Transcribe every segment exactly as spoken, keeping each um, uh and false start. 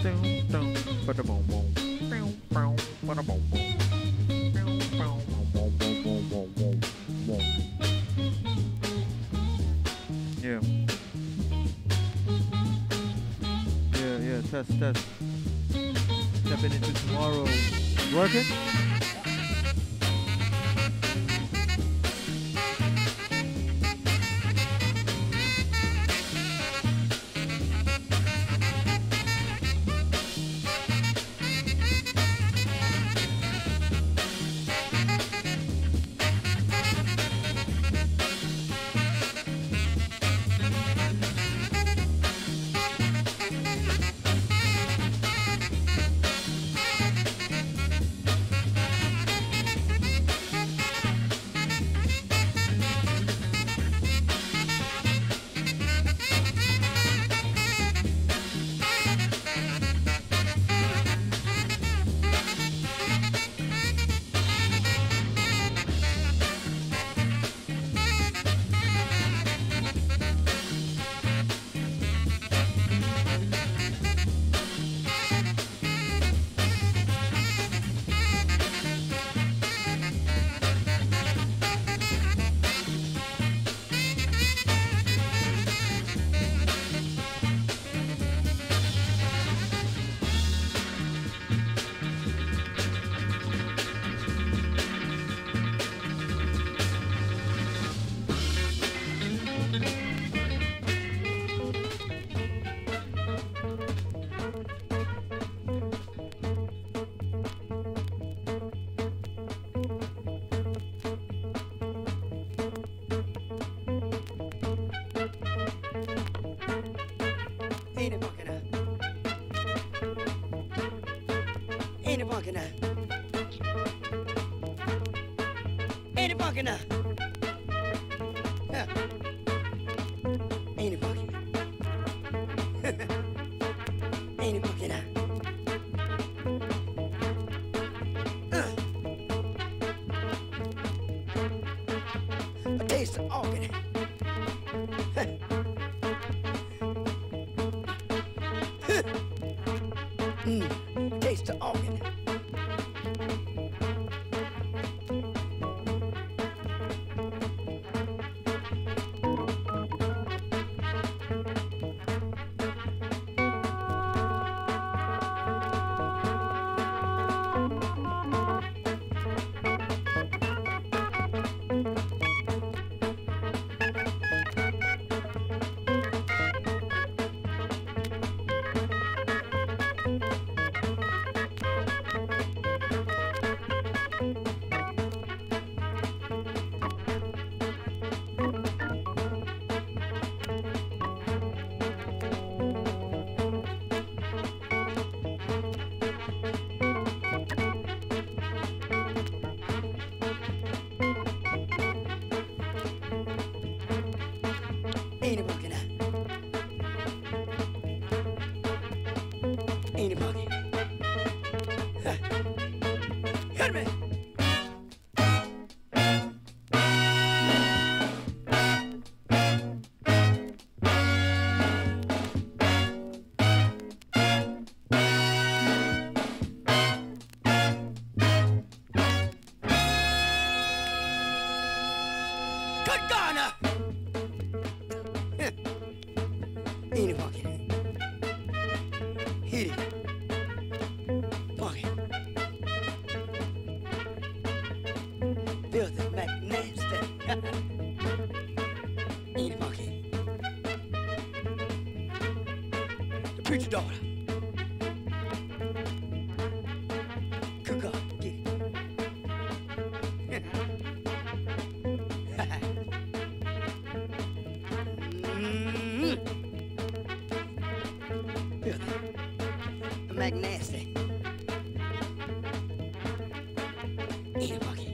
Yeah. Yeah, yeah, test, test. Stepping into tomorrow. Working? Ain't it bucking up? Ain't it bucking up? Ain't it bucking up? Yeah. Ain't it bucking? Ain't it bucking up? Uh. A taste of organ. Mm, taste the organ. Ain't it bucking up? Ain't it bucking? Huh. Hit me! Good Ghana! Ain't it bucking? Hit it. Bucking. Filthy Mac nasty. Ain't it bucking? The preacher daughter. Cook up, get it. Mm-hmm. Mac nasty. Ain't it bucket?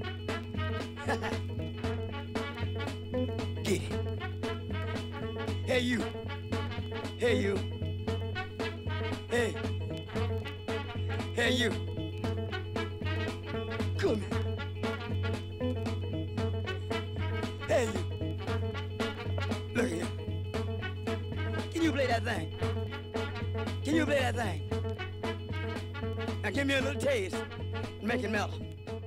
Get it. Hey you. Hey you. Hey. Hey you. Come here. Hey you. Look here. Can you play that thing? Can you play that thing? Now give me a little taste and make it mellow.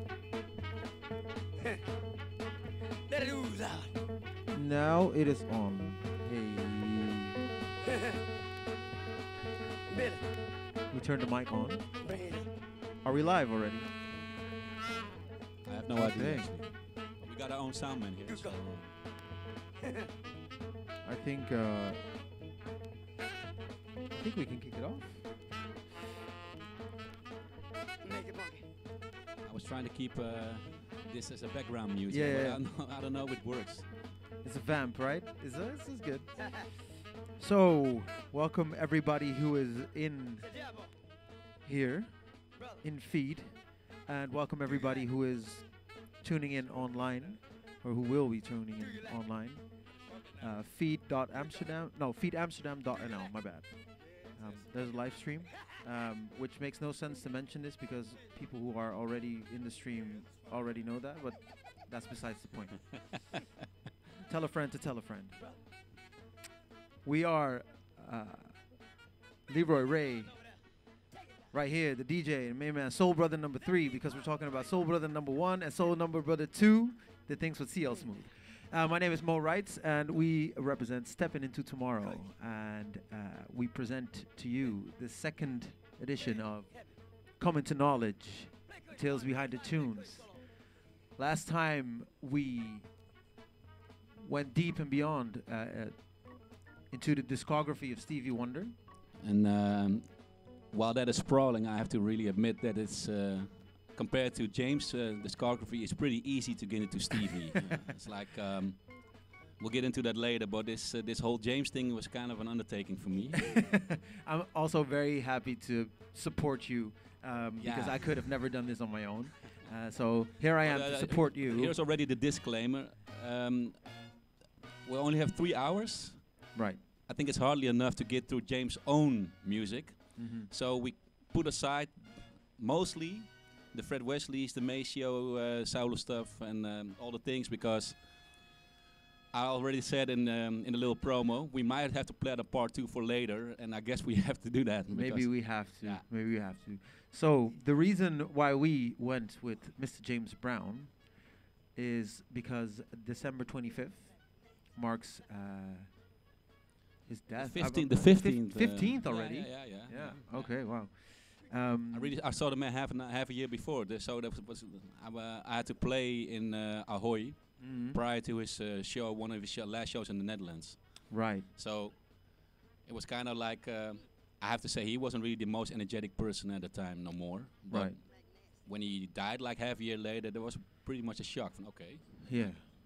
Let it ooze out. Now it is on. Hey. Billy, We turned the mic on. bring it in. Are we live already? I have no idea. Okay. Actually. But we got our own sound man here. You So, go. I think uh, I think we can kick it off. Make it funky. I was trying to keep uh, this as a background music. Yeah, but yeah, I, don't know, I don't know if it works. It's a vamp, right? Is this, this is good. So, welcome everybody who is in The devil, here brother. in feed, and welcome everybody who is tuning in online, or who will be tuning in online. Uh, feed.amsterdam, no, feedamsterdam.nl, my bad. Um, there's a live stream, um, which makes no sense to mention this because people who are already in the stream already know that, but that's besides the point. Tell a friend to tell a friend. We are uh, Leroy Rey, right here, the D J, and main man, Soul Brother number three, because we're talking about Soul Brother number one and Soul number Brother two, the things with C L Smooth. Uh, my name is Mo Writes, and we represent Steppin Into Tomorrow, and uh, we present to you the second edition of Coming to Knowledge, Tales Behind the Tunes. Last time we went deep and beyond uh, uh, into the discography of Stevie Wonder. And um, while that is sprawling, I have to really admit that it's uh, compared to James' uh, discography, it's pretty easy to get into Stevie. Uh, it's like um, we'll get into that later, but this uh, this whole James thing was kind of an undertaking for me. I'm also very happy to support you um, because Yeah. I could have never done this on my own. Uh, so here I am But, to uh, support you. Here's already the disclaimer. Um, we only have three hours. Right. I think it's hardly enough to get through James' own music. Mm-hmm. So we put aside mostly the Fred Wesleys, the Maceo uh, solo stuff, and um, all the things, because I already said in um, in a little promo we might have to plan a part two for later, and I guess we have to do that. Maybe we have to. Yeah. Maybe we have to. So the reason why we went with Mister James Brown is because December twenty-fifth marks uh, his death. I fifteenth, bu- the fifteenth, uh, fifteenth yeah, already. Yeah, yeah, yeah. Yeah. yeah. Okay. Wow. Um, I really I saw the man half an, half a year before, th- so that was, was I, uh, I had to play in uh, Ahoy mhm. prior to his uh, show, one of his show, last shows in the Netherlands. Right. So it was kind of like, uh, I have to say, he wasn't really the most energetic person at the time, no more. But Right. when he died like half a year later, there was pretty much a shock from, okay. Yeah.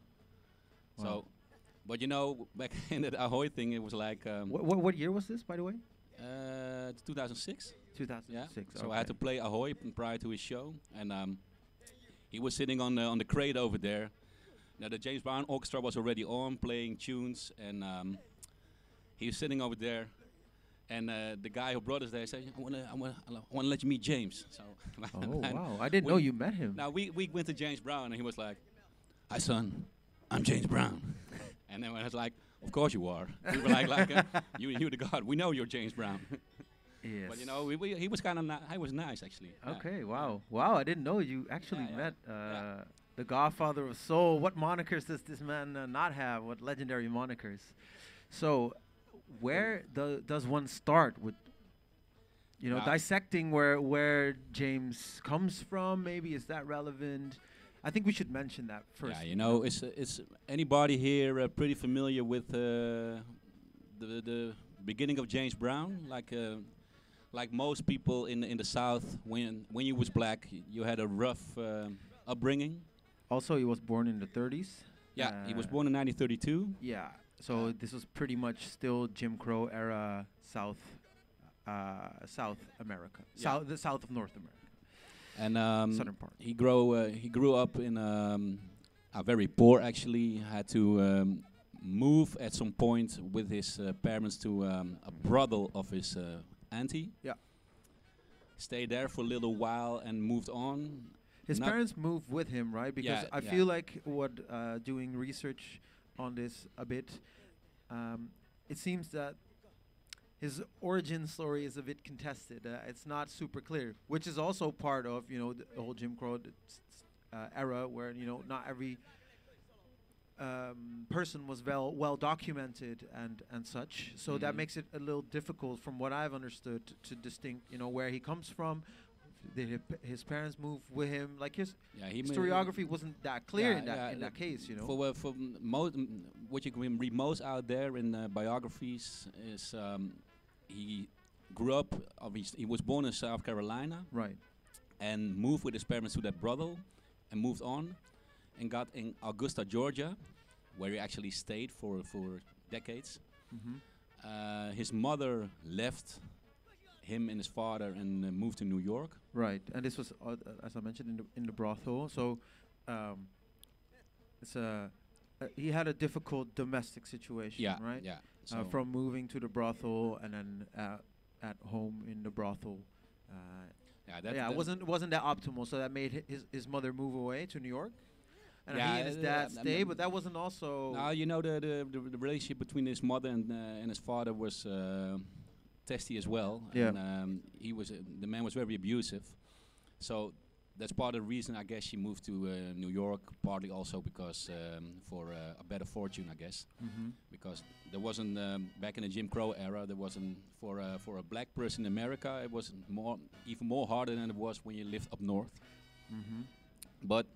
Wow. So, but you know, back in that Ahoy thing, it was like um, What, what what year was this, by the way? uh, two thousand six. two thousand Yeah. six. So I had to play Ahoy p- prior to his show, and um, he was sitting on the on the crate over there. Now the James Brown Orchestra was already on, playing tunes, and um, he was sitting over there. And uh, the guy who brought us there said, "I want to, I want, I want to let you meet James." So, Oh and wow! I didn't we- know you met him. Now we we went to James Brown, and he was like, "Hi son, I'm James Brown." And then I was like, "Of course you are." We were like, like uh, you you the god. We know you're James Brown. Yes. But you know, we, we, he was kind of ni- he was nice actually. Yeah. Okay. Wow. Wow. I didn't know you actually Yeah, yeah. met uh, Yeah. the Godfather of Soul. What monikers does this man uh, not have? What legendary monikers? So, where do, does one start with? You know, Now- dissecting where where James comes from. Maybe is that relevant? I think we should mention that first. Yeah, you know, is uh, is anybody here uh, pretty familiar with uh, the the beginning of James Brown? Like uh, like most people in in the South, when when you was black, y- you had a rough um upbringing. Also, he was born in the thirties. Yeah, he was Uh, born in nineteen thirty-two. Yeah, so this was pretty much still Jim Crow era South, uh, South America, Yeah. South the South of North America, And um, southern part. he grow uh, he grew up in um, a very poor actually. Had to um, move at some point with his uh, parents to um, a brothel of his uh, auntie. Yeah. Stayed there for a little while and moved on. His not- parents moved with him, right? Because Yeah, I yeah. feel like what uh, doing research on this a bit, um, it seems that his origin story is a bit contested. Uh, it's not super clear, which is also part of you know the whole Jim Crow d- s- s- uh, era, where you know not every um, person was well well documented and and such. So that Mhm. makes it a little difficult, from what I've understood, t- to distinct you know where he comes from. Did hi- p- his parents move with him? Like his Yeah, he ma- historiography wasn't that clear yeah, in that yeah, in that uh, case, you know. For uh, for m- mo- m- what you can read most out there in uh, biographies is um, he grew up. Obviously, he was born in South Carolina Right. and moved with his parents to that brothel, and moved on, and got in Augusta, Georgia, where he actually stayed for for decades. Mm-hmm. Uh, his mother left him and his father and uh, moved to New York. Right, and this was, uh, uh, as I mentioned, in the in the brothel. So, um, it's a uh, he had a difficult domestic situation, Yeah, right? yeah. Uh, So from moving to the brothel and then uh, at home in the brothel. Uh, yeah, that, yeah, that it wasn't wasn't that optimal. So that made hi- his his mother move away to New York, and Yeah, he and his uh, dad um, stay. um, But that wasn't also. No, you know the the, the, the relationship between his mother and uh, and his father was uh, testy as well. Yeah. And um, he was uh, the man was very abusive. So that's part of the reason I guess she moved to uh, New York. Partly also because um, for uh, a better fortune, I guess, Mm-hmm. because there wasn't um, back in the Jim Crow era. There wasn't for uh, for a black person in America. It was more even more harder than it was when you lived up north. Mm-hmm. But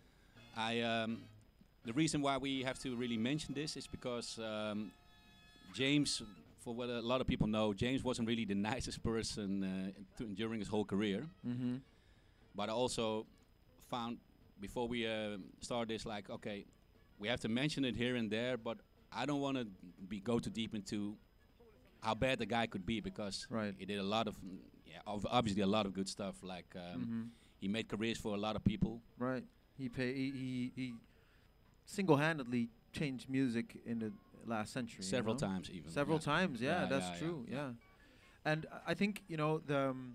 I, um, the reason why we have to really mention this is because um, James, for what a lot of people know, James wasn't really the nicest person uh, to, during his whole career. Mm-hmm. But I also found before we uh, start this, like, okay, we have to mention it here and there, but I don't want to be go too deep into how bad the guy could be, because Right. he did a lot of, mm, yeah, ob- obviously a lot of good stuff. Like um, Mm-hmm. he made careers for a lot of people. Right. He pay. He he, he single-handedly changed music in the last century. you Several know? times even. Several yeah. times. Yeah, Yeah, that's yeah, yeah, true. Yeah. yeah. And I- I think you know the um,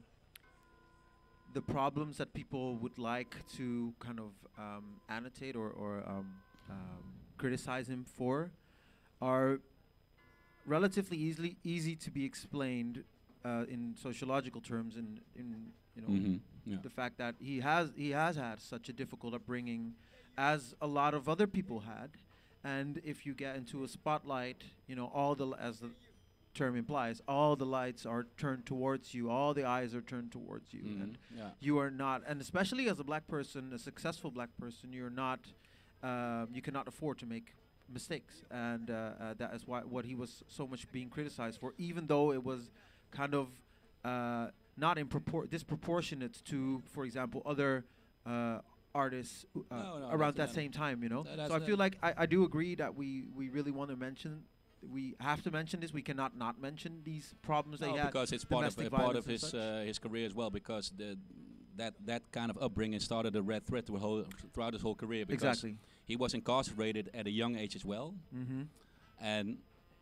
the problems that people would like to kind of um, annotate or or um, um, criticize him for are relatively easily easy to be explained uh, in sociological terms. In in you know Mhm, yeah. the fact that he has he has had such a difficult upbringing, as a lot of other people had, and if you get into a spotlight, you know all the l- as the term implies, all the lights are turned towards you, all the eyes are turned towards you, Mhm, and yeah. you are not, and especially as a black person, a successful black person, you're not, um, you cannot afford to make mistakes, and uh, uh, that is why what he was so much being criticized for, even though it was kind of uh, not in propor- disproportionate to, for example, other uh, artists uh, No, no, around that's- that same time, you know. Tha- that's So I the- feel like I, I do agree that we we really want to mention. We have to mention this. We cannot not mention these problems No, they had. because it's part of domestic uh, part violence of and his such. uh, his career as well. Because the that that kind of upbringing started a red thread to whole throughout his whole career. Because Exactly. he was incarcerated at a young age as well, Mm-hmm. and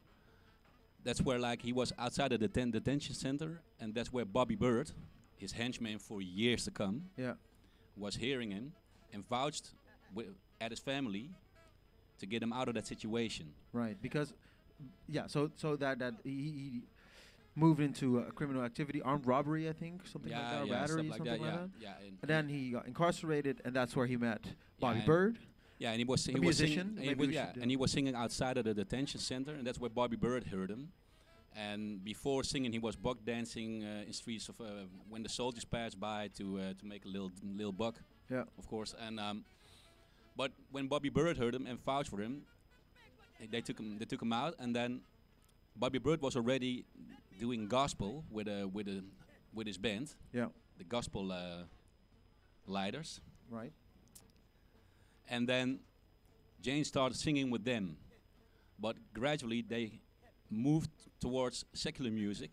that's where like he was outside of the deten- detention center, and that's where Bobby Bird, his henchman for years to come, Yeah. was hearing him and vouched wi- at his family to get him out of that situation. Right. Because, yeah. So so that that he, he moved into uh, criminal activity, armed robbery, I think, something like that, or yeah, battery, stuff like something that. like yeah, that. yeah. And, And then he got incarcerated, and that's where he met Bobby and- Bird. yeah, and he was he a was musician, singing, and he maybe was, we yeah, should, uh, and he was singing outside of the detention center, and that's where Bobby Bird heard him. And before singing, he was buck dancing uh, in streets of uh, when the soldiers passed by to uh, to make a little little buck, Yeah. of course. And um, but when Bobby Bird heard him and vouched for him, they, they took him they took him out, and then Bobby Bird was already doing gospel with a with a with his band, Yeah. the gospel uh, lighters. Right. And then Jane started singing with them, but gradually they moved towards secular music,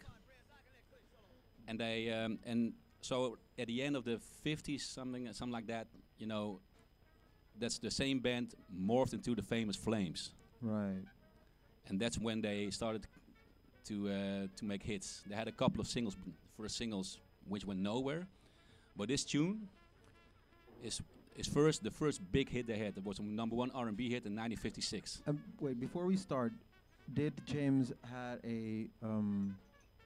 and they um, and so at the end of the fifties, something something like that, you know, that's the same band morphed into the famous Flames, Right. and that's when they started to uh, to make hits. They had a couple of singles b- for the singles which went nowhere, but this tune is is first the first big hit they had. It was a number one R and B hit in nineteen fifty-six. Um, wait, before we start, did James had a um,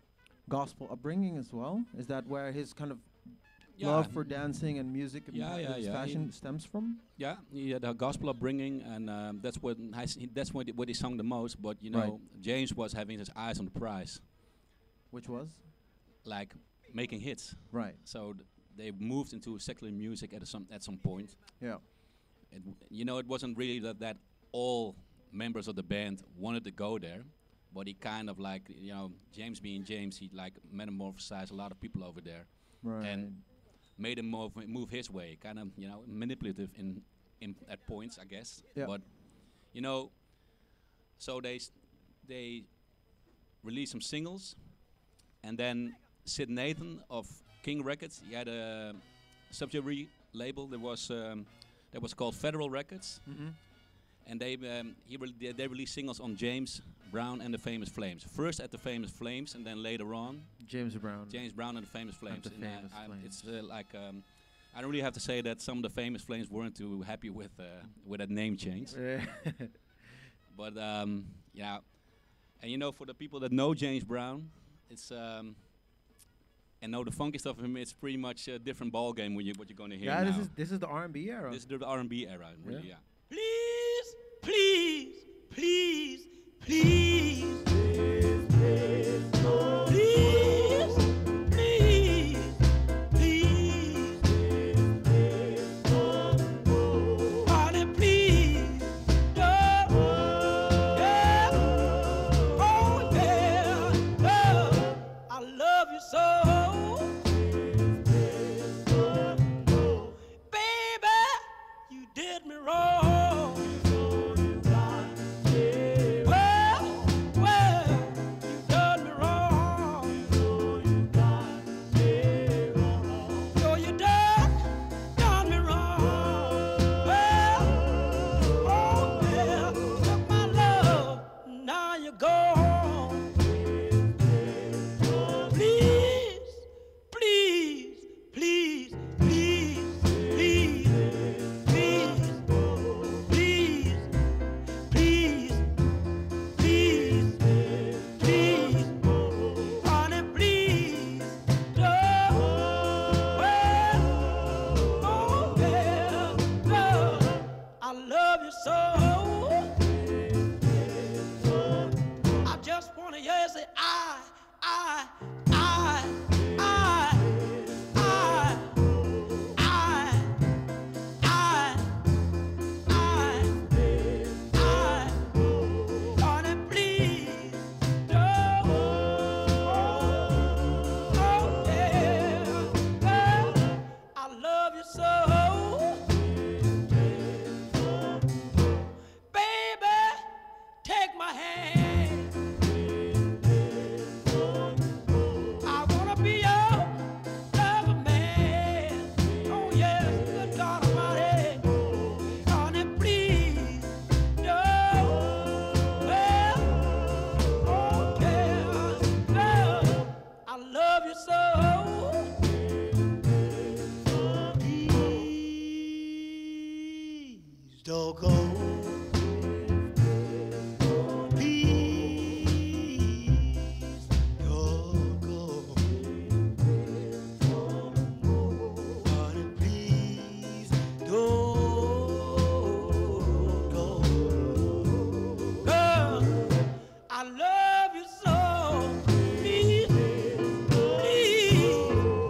gospel upbringing as well? Is that where his kind of Yeah. love for dancing and music and Yeah, yeah, his yeah. fashion He- stems from? Yeah, he had a gospel upbringing, and um, that's what I s- he, that's what he, what he sung the most. But you know, James was having his eyes on the prize, Which was? like making hits. Right. So th- they moved into secular music at a some at some point. Yeah. It, w- you know, it wasn't really that, that all members of the band wanted to go there, but he kind of like, you know, James being James, he like metamorphosized a lot of people over there Right. and made him move, move his way, kind of, you know, manipulative in, in at points, I guess. Yeah. But, you know, so they s- they released some singles, and then Sid Nathan of King Records, he had a subsidiary label that was um, that was called Federal Records, Mm-hmm. and they um, he re- they, they released singles on James Brown and the Famous Flames. First at the Famous Flames, and then later on James Brown. James Brown and the Famous Flames. the And, uh, Famous I- Flames. It's uh, like um, I don't really have to say that some of the Famous Flames weren't too happy with uh, with that name change. But um, yeah, and you know, for the people that know James Brown, it's um, and know the funky stuff of him, it's pretty much a different ball game when you what you're going to hear yeah, now. this is this is the R and B era. This is the R and B era, really. Yeah. Yeah. Please, please, please, please. Please, please, please. Honey, please, don't. Yeah. Oh, yeah. Oh, I love you so. Baby, you did me wrong. Well, well, you done me wrong. So you done, done me wrong. Well, oh yeah, took my love, now you're gone. Please, please, please, please, please, please, please, please, please, please, honey, please, don't. Well, oh yeah, love, I love you so. I just wanna hear you say I, I, I, I, I, I, I, I, I, honey, please, don't. Oh yeah, well, I love you so. Baby, take my hand. I wanna be your lover man. Oh yes, good God Almighty. Honey, please, don't. Well, oh yeah, love, I love you so. Please don't go. Please don't go. Honey, please don't go. Girl, I love you so. Please, please.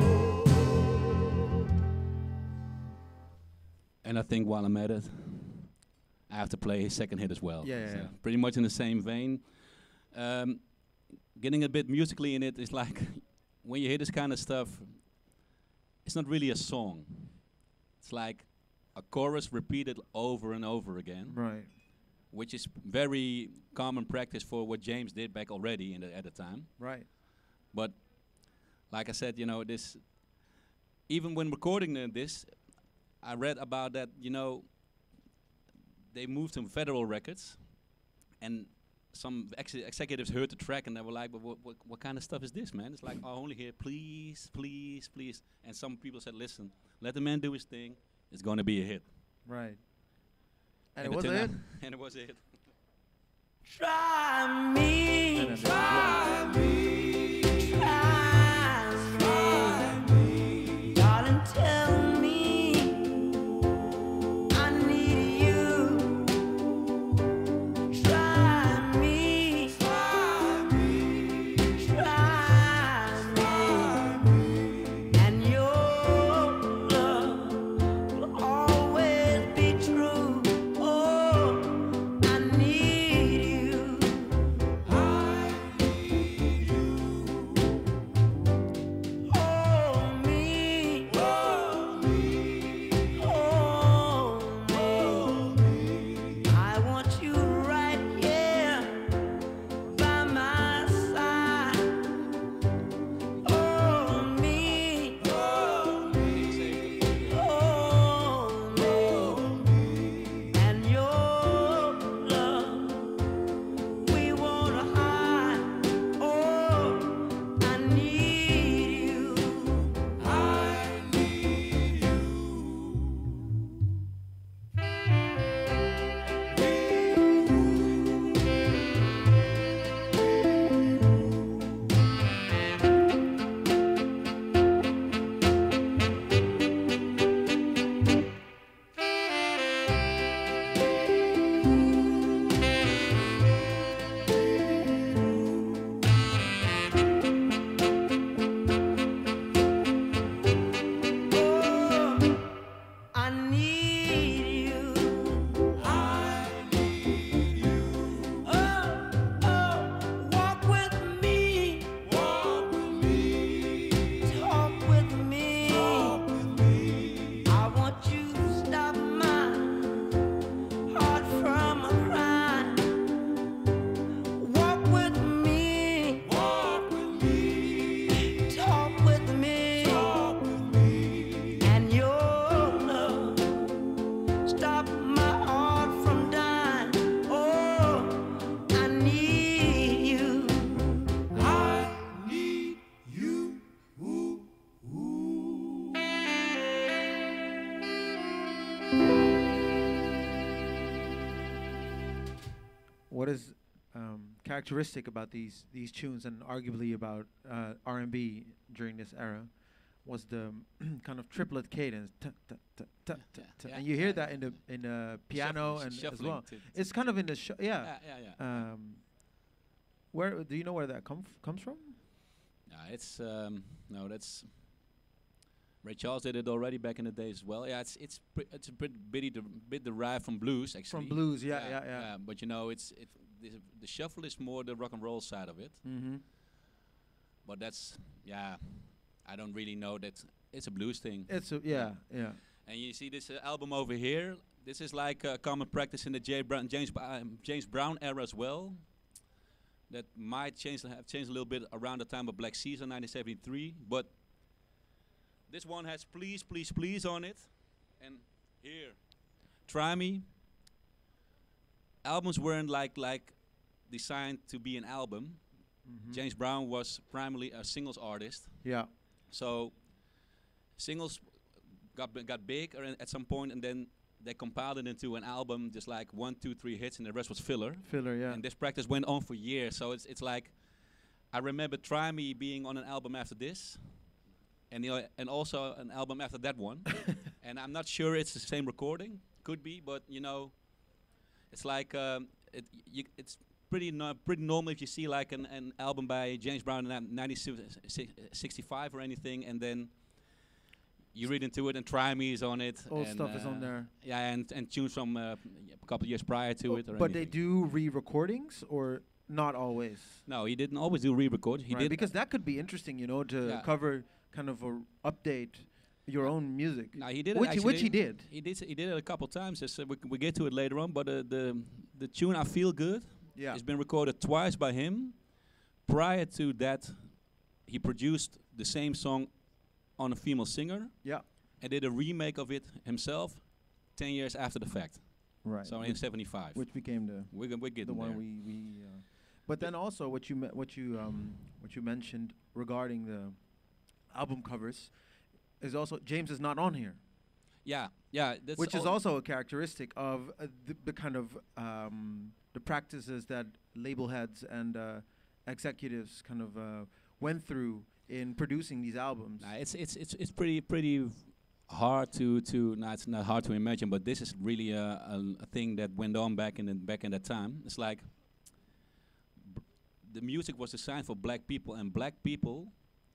And I think while I'm at it, I have to play his second hit as well. Yeah, yeah, So yeah. pretty much in the same vein. Um, getting a bit musically in it is like when you hear this kind of stuff, it's not really a song. It's like a chorus repeated over and over again, Right. which is very common practice for what James did back already in the, at the time. Right. But like I said, you know, this, even when recording uh, this, I read about that, you know, they moved to Federal Records, and some ex executives heard the track and they were like, but what, what, what kind of stuff is this, man? It's like, I only hear please, please, please. And some people said, listen, let the man do his thing. It's going to be a hit. Right. And, it it was turned it. out- And it was a hit. Try me, And then try me, try what is um, characteristic about these these tunes, and arguably about uh, R and B during this era, was the kind of triplet cadence, tuh, tuh, tuh, tuh, tuh, Yeah, tuh. yeah, and you hear yeah. that in the in the piano Shuffling, and as shuffling well. to- to- It's kind of in the sh- yeah. yeah, yeah, yeah. Um, where do you know where that come f- comes from? Yeah, it's um, no, that's Ray Charles did it already back in the day as well. Yeah, it's it's pre- it's a bit bitty de- bit derived from blues actually. From blues, yeah, yeah, yeah. But you know, it's it the, the shuffle is more the rock and roll side of it. Mm-hmm. But that's yeah, I don't really know that it's a blues thing. It's a, yeah, yeah. And you see this uh, album over here. This is like uh, common practice in the J. Brown, James B- um, James Brown era as well. That might change have changed a little bit around the time of Black Caesar, nineteen seventy-three. But this one has "Please, Please, Please" on it, and here, "Try Me." Albums weren't like like designed to be an album. Mm-hmm. James Brown was primarily a singles artist, Yeah. so singles got b- got big or at some point, and then they compiled it into an album, just like one, two, three hits, and the rest was filler. Filler, yeah. And this practice went on for years. So it's it's like I remember "Try Me" being on an album after this, and you know, and also an album after that one. And I'm not sure it's the same recording. Could be, but you know, it's like um, it. Y- it's pretty no- pretty normal if you see like an, an album by James Brown in nineteen sixty-five or anything, and then you read into it and "Try Me" is on it. Old and stuff is on uh, there. Yeah, and and tunes from uh, a couple of years prior to Oh, it. Or but they anything. do re-recordings, or not always. No, he didn't always do re-record. He Right, did because that could be interesting, you know, to Yeah. cover kind of or update your own music. No, he did it which, he- which he actually. did. He did. s- He did it a couple times. As, uh, we, c- we get to it later on. But uh, the the tune "I Feel Good" Yeah. has been recorded twice by him. Prior to that, he produced the same song on a female singer Yeah. and did a remake of it himself ten years after the fact. Right. So in which, seventy-five. which became the We're, g- we're the getting one there. we we. Uh, but then also what you me- what you um what you mentioned regarding the album covers is also James is not on here, yeah, yeah. That's which is al- also a characteristic of uh, the, the kind of um the practices that label heads and uh, executives kind of uh, went through in producing these albums. Nah, it's it's it's it's pretty pretty hard to to no, it's not hard to imagine, but this is really a, a, a thing that went on back in the, back in that time. It's like b- the music was designed for black people, and black people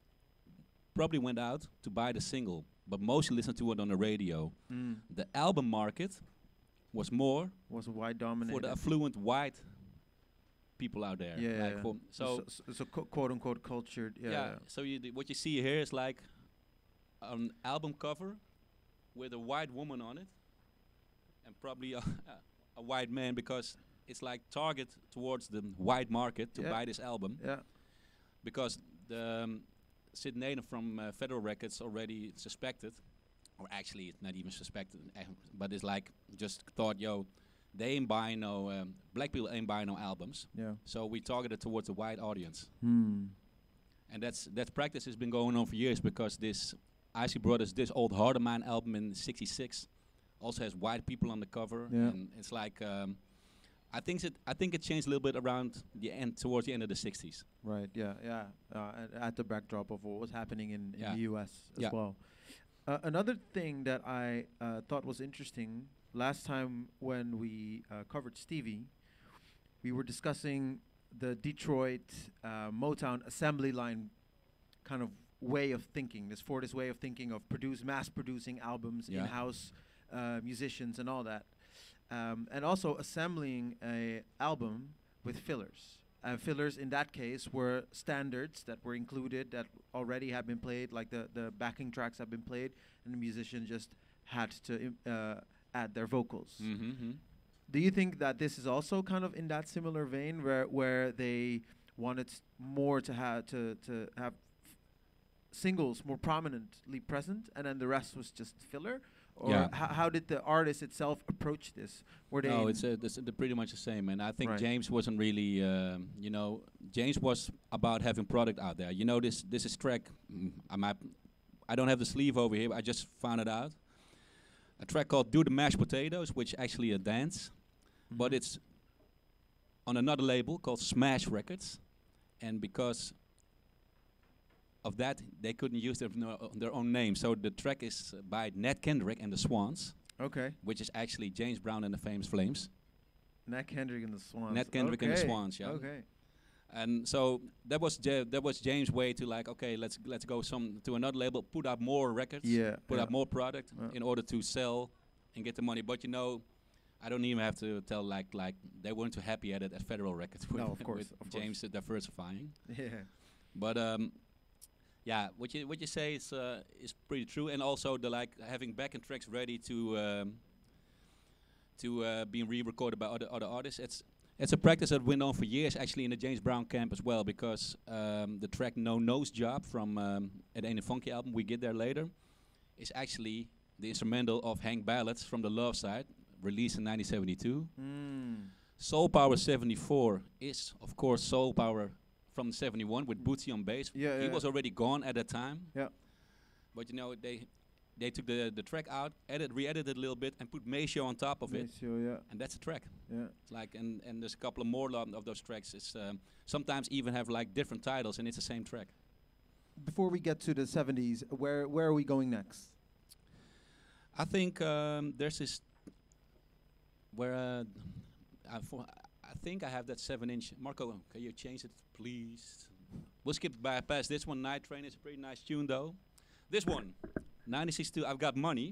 probably went out to buy the single, but mostly listened to it on the radio. Mm. The album market was more Was a wide for dominated. the affluent white people out there. Yeah, like yeah. for- so so, so, so co- quote unquote cultured. Yeah. yeah. So you d- what you see here is like an album cover with a white woman on it, and probably a, a white man, because it's like target towards the white market to Yeah. buy this album, Yeah. because the um, Sid Naden from uh, Federal Records already suspected, or actually it's not even suspected, eh, but it's like just thought, yo, they ain't buying no um, black people ain't buying no albums, Yeah. so we targeted towards the white audience. Hmm. And that's that practice has been going on for years, because this Icy Brothers, this old Harder Man album in sixty-six, also has white people on the cover, Yeah. and it's like um, I think it I think it changed a little bit around the end, towards the end of the sixties. Right. Yeah. Yeah. Uh, at, at the backdrop of what was happening in, in Yeah. the U S as Yeah. well. Uh, another thing that I uh, thought was interesting last time when we uh, covered Stevie, we were discussing the Detroit uh, Motown assembly line kind of way of thinking. This Fortis way of thinking of produce mass producing albums, Yeah. in-house uh, musicians and all that, um, and also assembling a album with fillers. Uh, fillers in that case were standards that were included that already had been played, like the, the backing tracks have been played, and the musician just had to im- uh, add their vocals. Mm-hmm. Do you think that this is also kind of in that similar vein, where where they wanted s- more to have to to have f- singles more prominently present, and then the rest was just filler? Or Yeah. ho- how did the artist itself approach this? Were they No, in- it's uh, this, they're pretty much the same, and I think Right. James wasn't really, um, you know, James was about having product out there. You know, this this is track. Mm, I might, I don't have the sleeve over here, but I just found it out. A track called "Do the Mashed Potatoes," which actually a dance, but Mhm. it's on another label called Smash Records, and because of that, they couldn't use their, no, their own name. So the track is uh, by Nat Kendrick and the Swans, Okay. which is actually James Brown and the Famous Flames. Nat Kendrick and the Swans. Nat Kendrick and the Okay. Swans, yeah. Okay. And so that was Ja- that was James' way to like, okay, let's let's go some to another label, put out more records, Yeah. put yeah. out more product Yeah. in order to sell and get the money. But you know, I don't even have to tell like like they weren't too happy at it at Federal Records with, No, of course, with of course. James uh, diversifying. Yeah. But um, yeah, what you what you say is uh, is pretty true, and also the like having backing tracks ready to um, to uh, be re-recorded by other other artists. It's it's a practice that went on for years, actually, in the James Brown camp as well, because um, the track "No Nose Job" from um, at Ain't a Funky album, We Get There Later, is actually the instrumental of Hank Ballads from the Love Side, released in nineteen seventy-two. Mm. Soul Power seventy-four is, of course, Soul Power from seventy-one with Bootsy on bass. Yeah, he yeah. was already gone at that time. Yeah. But you know, they they took the the track out, edit, re-edited a little bit, and put Maceo on top of it, Maceo, yeah. and that's a track. Yeah. It's like, and and there's a couple of more lo- of those tracks. It's um, sometimes even have like different titles, and it's the same track. Before we get to the seventies, where where are we going next? I think um, there's this where uh, I, fo- I think I have that seven inch. Marco, can you change it, please? We'll skip by past this one. Night Train is a pretty nice tune, though. This one, ninety-six two. I've Got Money.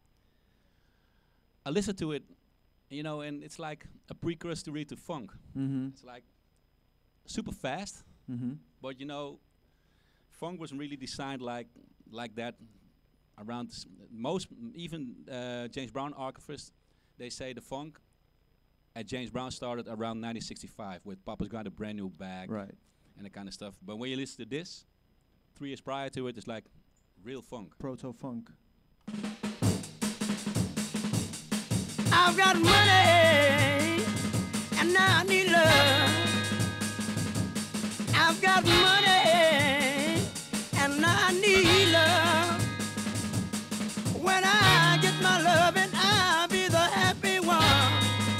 I listened to it, you know, and it's like a precursor to funk. Mm-hmm. It's like super fast, Mm-hmm. but you know, funk wasn't really designed like like that. Around s- most, m- even uh, James Brown archivists, they say the funk at James Brown started around nineteen sixty-five with Papa's Got a Brand New Bag Right. and that kind of stuff. But when you listen to this, three years prior to it, it's like real funk. Proto funk. I've got money and now I need love. I've got money and now I need love. When I get my loving, I'll be the happy one.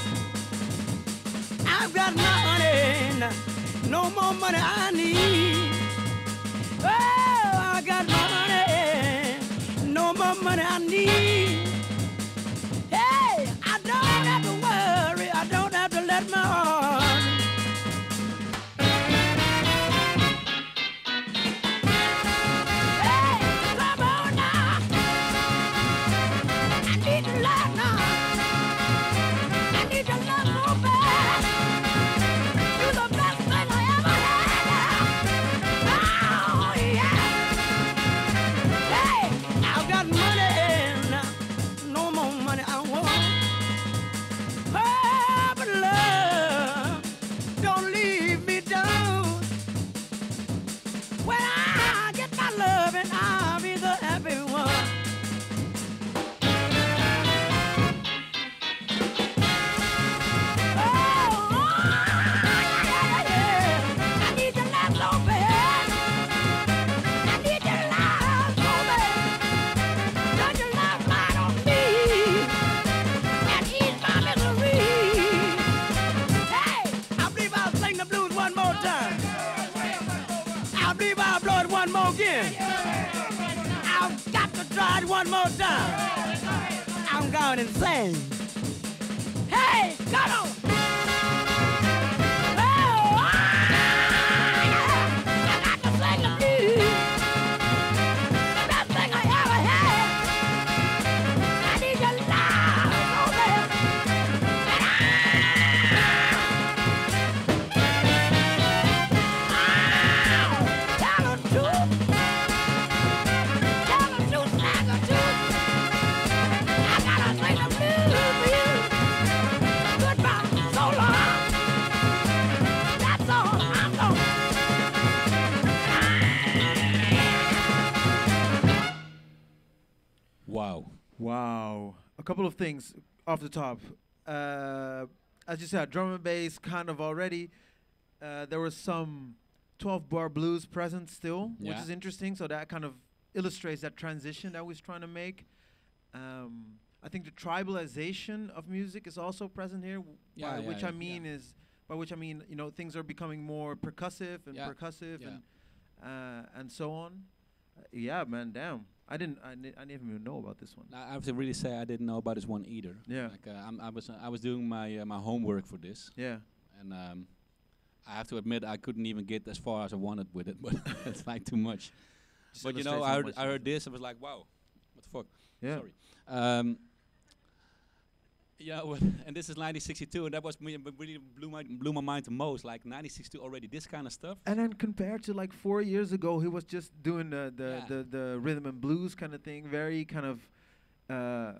I've got money, no more money I need. Oh, I got money, no more money I need. Hey, I don't have to worry, I don't have to let my heart. Hey, come on now. I need your love now. I need your love so bad. You're the best thing I ever had. Oh, yeah. Hey, I've got money now. No more money I want. Oh, but love, don't leave me down. When I get my loving, I'll be the happy one. One more again. I've got to try it one more time. I'm going insane. Hey, come on. Oh, I got to sing the blues. The best thing I ever had. I need your love so bad. Tell the truth. Tell the truth like the truth. I gotta sing the blues for you. Goodbye, so long. That's all I'm gonna. Wow. Wow. A couple of things off the top. Uh, as you said, drum and bass kind of already. Uh, there was some twelve bar blues present still, which Yeah. is interesting. So that kind of illustrates that transition that we was trying to make. Um, I think the tribalization of music is also present here, w- Yeah, by yeah, which yeah, I mean is by which I mean, you know, things are becoming more percussive and Yeah. percussive Yeah. and uh, and so on. Uh, yeah, man, damn. I didn't, I, ni- I didn't even know about this one. I have to really say I didn't know about this one either. Yeah. Like uh, I'm, I was uh, I was doing my uh, my homework for this, Yeah. and um, I have to admit I couldn't even get as far as I wanted with it, but it's like too much. Just But you know, illustrates I how heard, much I it heard is. this. I was like, wow, what the fuck? Yeah. Sorry. Um, yeah, well, and this is nineteen sixty-two, and that was me, but really blew my blew my mind the most. Like nineteen sixty-two already, this kind of stuff. And then compared to like four years ago, he was just doing the the, Yeah. the, the rhythm and blues kind of thing, very kind of, uh,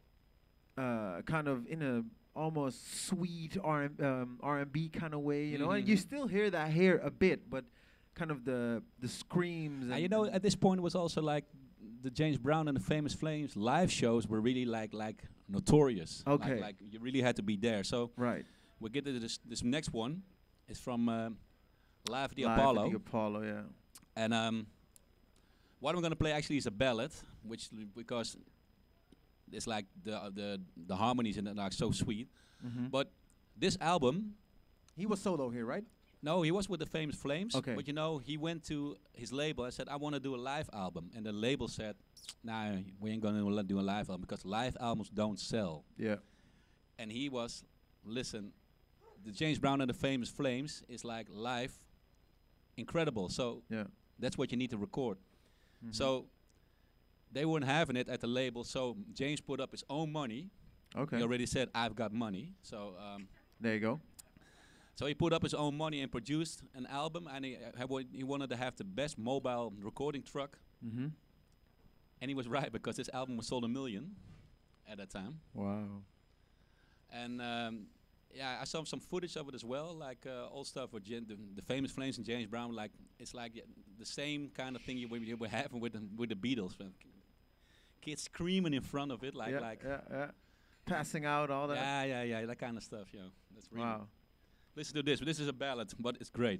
uh, kind of in a almost sweet R and um, R and B kind of way, you know. And you Mhm. still hear that here a bit, but kind of the the screams. And And you know, and at this point, it was also like the James Brown and the Famous Flames live shows were really like like notorious. Okay. Like, like you really had to be there. So right. we get to this. This next one is from um, Live at the Live at Apollo, the Apollo, yeah. and um, what I'm gonna play actually is a ballad, which l- because it's like the uh, the the harmonies in it are so sweet. Mm-hmm. But this album, He was solo here, right? no, he was with the Famous Flames. Okay. But you know, he went to his label and said, "I want to do a live album," and the label said, "Nah, we ain't gonna li- do a live album because live albums don't sell." Yeah. And he was, listen, the James Brown and the Famous Flames is like live, incredible. So Yeah. that's what you need to record. Mhm. So they weren't having it at the label. So James put up his own money. okay. He already said, "I've got money." So. Um, There you go. So he put up his own money and produced an album, and he, uh, ha- wa- he wanted to have the best mobile recording truck. Mm-hmm. And he was right, because this album was sold a million at that time. Wow. And um, yeah, I saw some footage of it as well, like uh, old stuff with Jan- the, the Famous Flames and James Brown. Like it's like y- the same kind of thing you, w- you were having with the, with the Beatles. uh, Kids screaming in front of it, like yeah, like yeah, yeah. Passing out, all that. yeah, yeah, yeah, that kind of stuff. You know, that's really. Wow. Listen to this. This is a ballad, but it's great.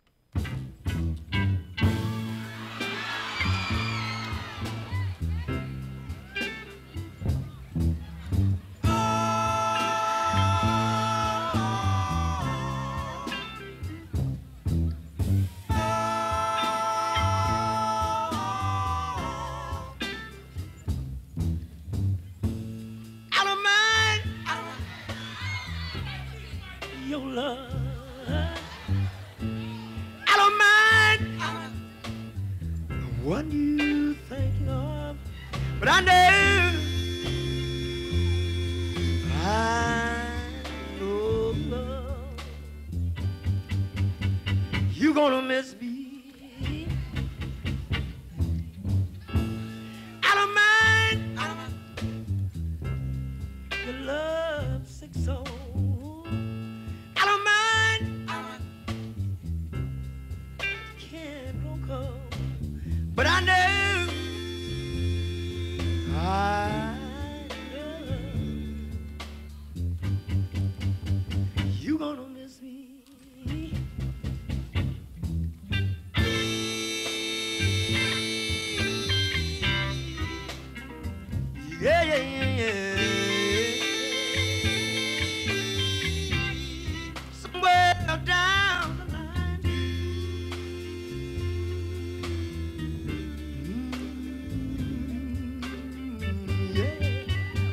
I don't mind your love. I don't mind what you thinking of, but I know, I know love. You gonna miss me. I don't mind. I don't mind your love sick soul. I don't mind. I don't mind. Can't grow cold, but I know. I know you gonna miss me. Yeah, yeah, yeah, yeah. Somewhere down the line. Mm, yeah.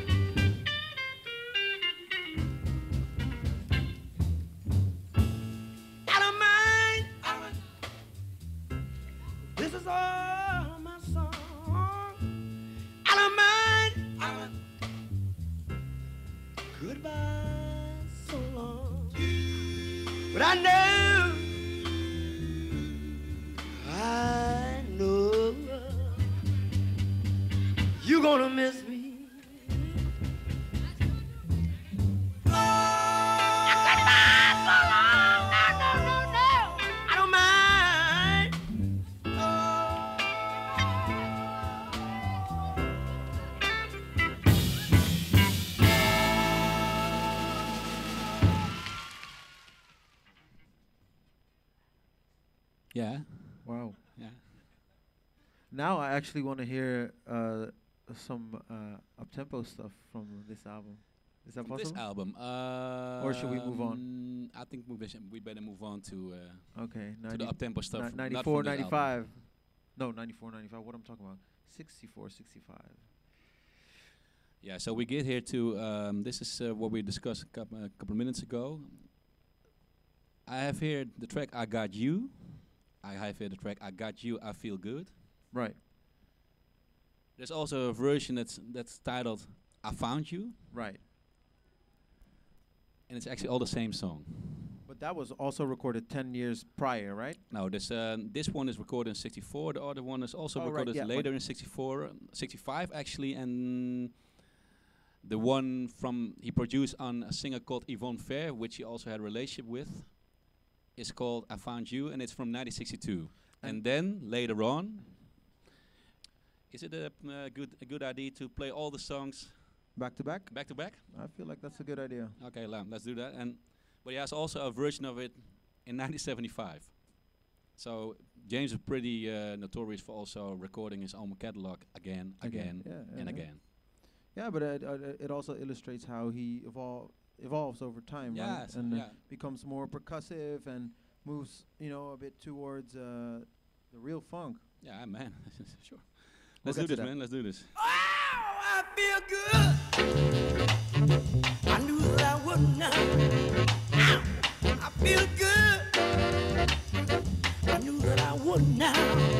I don't mind. I don't mind. This is all my song. I don't mind. I don't mind. Goodbye so long. But I know, I know you gonna miss me. Goodbye so long. No, no, no, no. I don't mind. Yeah, Wow. yeah. Now I actually want to hear uh, some uh, up-tempo stuff from this album. Is that From possible? this album. Uh, Or should we move on? I think we, besh- we better move on to uh, Okay, to the up-tempo stuff. ni- from- not ninety-four, from this album. ninety-five. No, ninety-four, ninety-five. What I'm talking about? sixty-four, sixty-five. Yeah, so we get here to, um, this is uh, what we discussed a couple, a couple of minutes ago. I have here the track I Got You. I have here the track I Got You, I Feel Good. Right, There's also a version that's that's titled I Found You, right. and it's actually all the same song. But that was also recorded ten years prior, right? No, this uh, this one is recorded in sixty-four. The other one is also Oh, right, recorded yeah, later in sixty-four, um, sixty-five actually, and the one from he produced on a singer called Yvonne Fair, which he also had a relationship with, is called I Found You, and it's from nineteen sixty-two. And, And then later on, is it a uh, good a good idea to play all the songs Back to back? back to back? I feel like that's a good idea. Okay, Lam, let's do that. And but he has also a version of it in nineteen seventy-five. So James is pretty uh, notorious for also recording his own catalog again, again, yeah, yeah, and yeah. again. Yeah, but it, uh, it also illustrates how he evol- evolves over time, right? Yes, And uh, yeah. becomes more percussive and moves, you know, a bit towards uh, the real funk. Yeah, man. Sure. We'll Let's get do to this, that. man. Let's do this. Oh, I feel good. I knew that I would now. Ow, I feel good. I knew that I would now.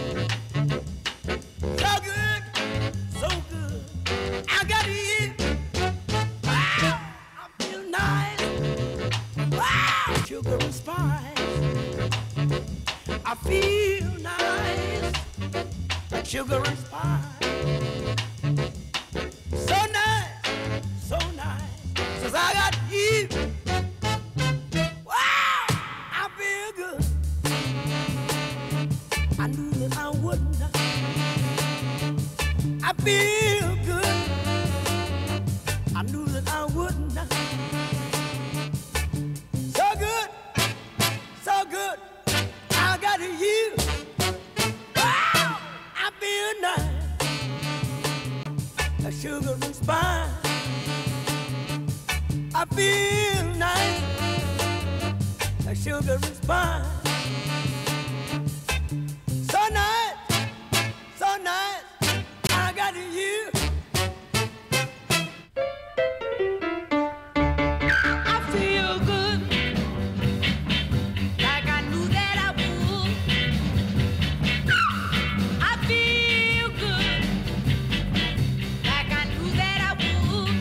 So good, so good. I got you. Wow, I feel nice. Wow, sugar and spice. I feel nice. Like sugar and spice. So nice, so nice. Since I got you. Wow, I feel good. I knew that I wouldn't. I feel good. I knew that I wouldn't. So good, so good. I got you. Wow, I feel nice. Like sugar and spice. I feel nice. Like sugar and spice. So nice, so nice. I got you. I feel good. Like I knew that I would. I feel good. Like I knew that I would.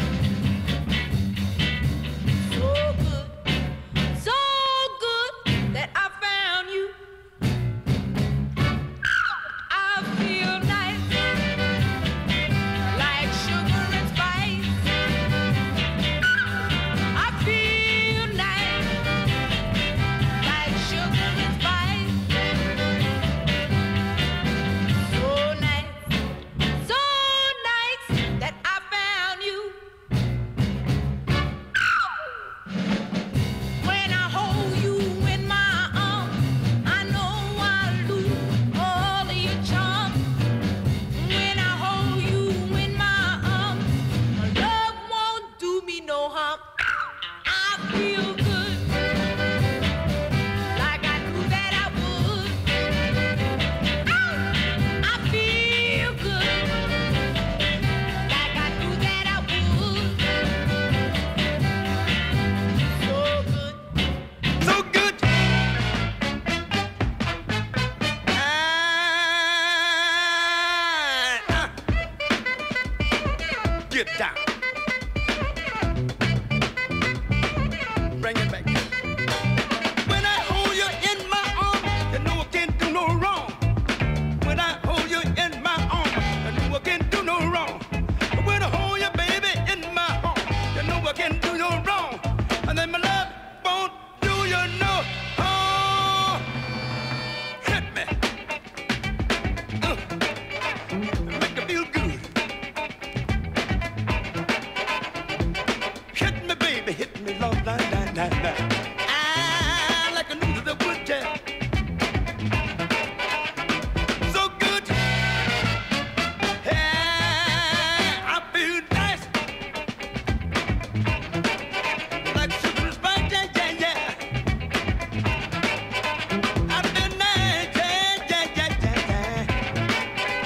So good, so good that I found you. I feel nice, like sugar and spice. I feel nice, like sugar and spice. So nice, so nice that I found you. When I hold you in my arms, I know I lose all of your charm. When I hold you in my arms, my love won't do me no harm. I feel good, like I knew that I would. I feel good, like I knew that I would. So good, so good. Ah, uh. Get down. Bring it back. When I hold you in my arms, you know I can't do no wrong. When I hold you in my arms, you know I can't do no wrong. When I hold you, baby, in my arms, you know I can't do no wrong. And then my love won't do you no harm. Hit me. Uh, make me feel good.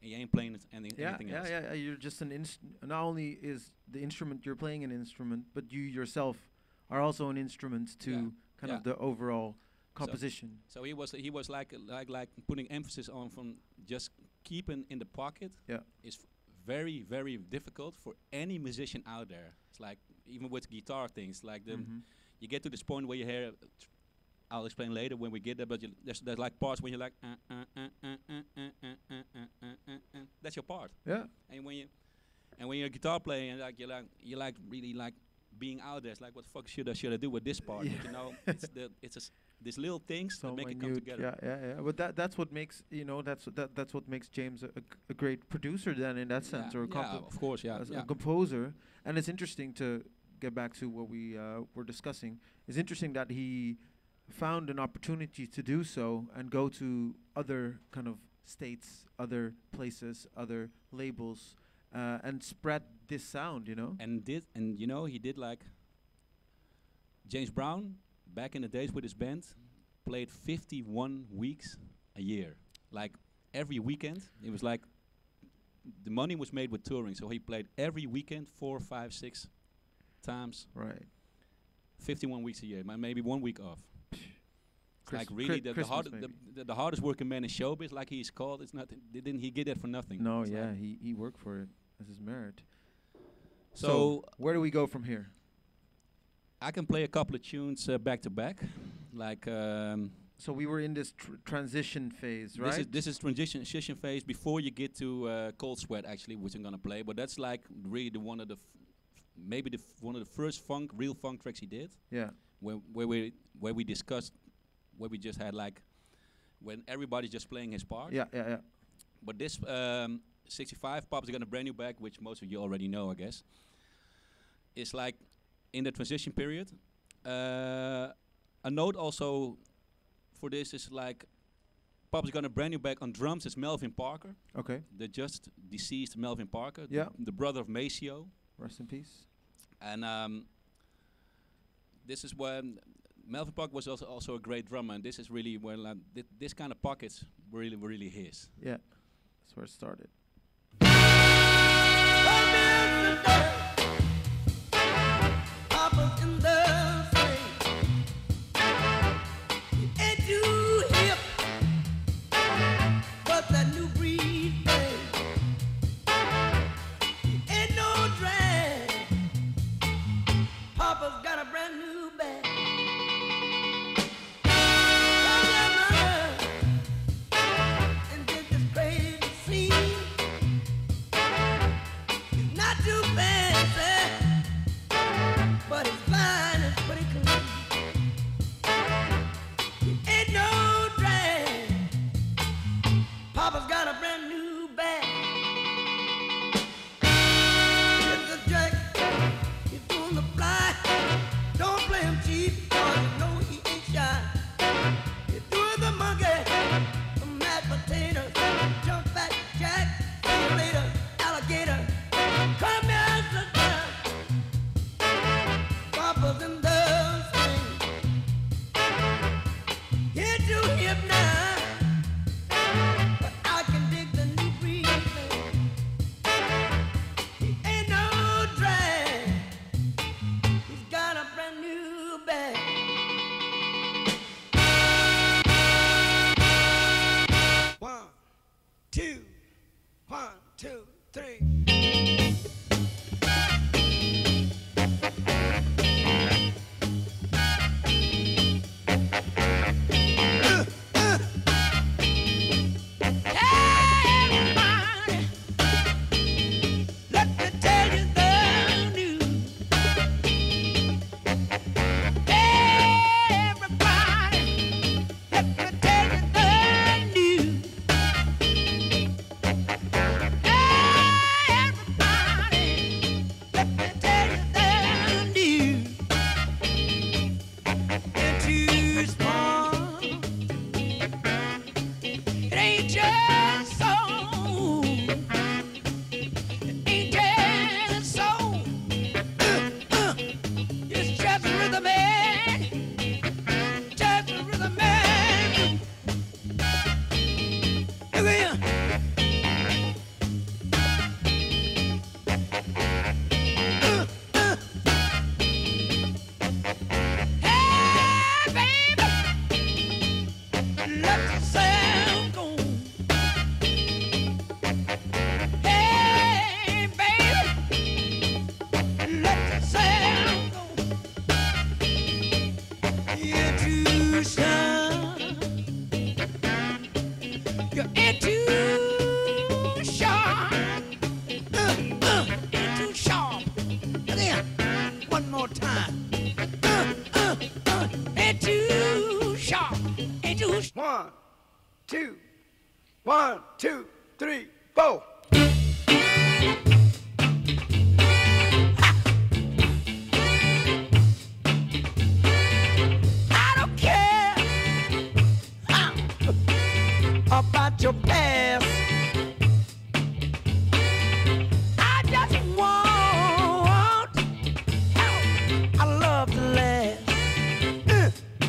and you ain't playing it any, Yeah, anything yeah, else. yeah, yeah. You're just an inst. Not only is the instrument you're playing an instrument, but you yourself are also an instrument to Yeah, kind yeah. of the overall composition. So he was he was like like like putting emphasis on from just keeping in the pocket. Yeah. Is f- very very difficult for any musician out there. It's like even with guitar things like the Mhm. you get to this point where you hear. uh, tr- I'll explain later when we get there, but you, there's there's like parts when you're like uh, uh, uh, uh, uh, uh, uh, uh, uh, uh, uh, uh. That's your part. Yeah. And when you and when you're a guitar player and like you like you like really like being out there, it's like what the fuck should I should I do with this part? Yeah. But, you know, it's the it's a s these little things So that make it come minute. together. Yeah, yeah, yeah. But that that's what makes you know that's what- that that's what makes James a, a g- a great producer then in that sense, or a, yeah, compo- of course, yeah, as yeah. a composer. And it's interesting to get back to what we uh, were discussing. It's interesting that he found an opportunity to do so and go to other kind of states, other places, other labels, uh, and spread this sound. You know. and did and you know he did like James Brown back in the days with his band played fifty-one weeks a year, like every weekend. It was like the money was made with touring, so he played every weekend four, five, six times, Right. fifty-one weeks a year, ma- maybe one week off. It's like Christ- really Chri- the, the, Christmas hard, the, maybe. the, the hardest working man in showbiz, like he's called. It's not. They didn't he get that for nothing? No, It's yeah, like he he worked for it as his merit. So, where do we go from here? I can play a couple of tunes uh, back to back, like um, So we were in this tr- transition phase, right? this is this is transition transition phase before you get to uh, Cold Sweat, actually, which I'm gonna play. But that's like really the one of the f- maybe the f- one of the first funk, real funk tracks he did, yeah. where where we where we discussed where we just had like when everybody's just playing his part. Yeah, yeah, yeah. But this um, sixty-five Pop is gonna brand new back, which most of you already know, I guess. It's like in the transition period. Uh, a note also for this is like Pop is gonna brand new back on drums. Is Melvin Parker, Okay. the just deceased Melvin Parker, Yeah. the, the brother of Maceo, Rest in peace. and um, this is when Melvin Parker was also also a great drummer, and this is really when like, thi- this kind of pockets really really his. Yeah. That's where it started. Papa's in the state. He ain't too hip, but that new breed thing. He ain't no drag. Papa's got a brand new bag. Down there, mother, and did this crazy scene. He's not too fancy, but his fine is pretty clean. He ain't no drag. Papa's got a brand new bag. It's a jack. He's doing the fly. Don't play him cheap, 'cause you know he ain't shy. He's doing the monkey, the mashed potatoes, jump back jack, see you later, alligator. Come here, sister. Papa's in too sharp. You ain't too sharp. Uh, uh, ain't too sharp. Again, one more time. Uh, uh, uh, ain't too sharp. Ain't too sh- One, two, one, two, three, four. About your past, I just want our love to last. Uh.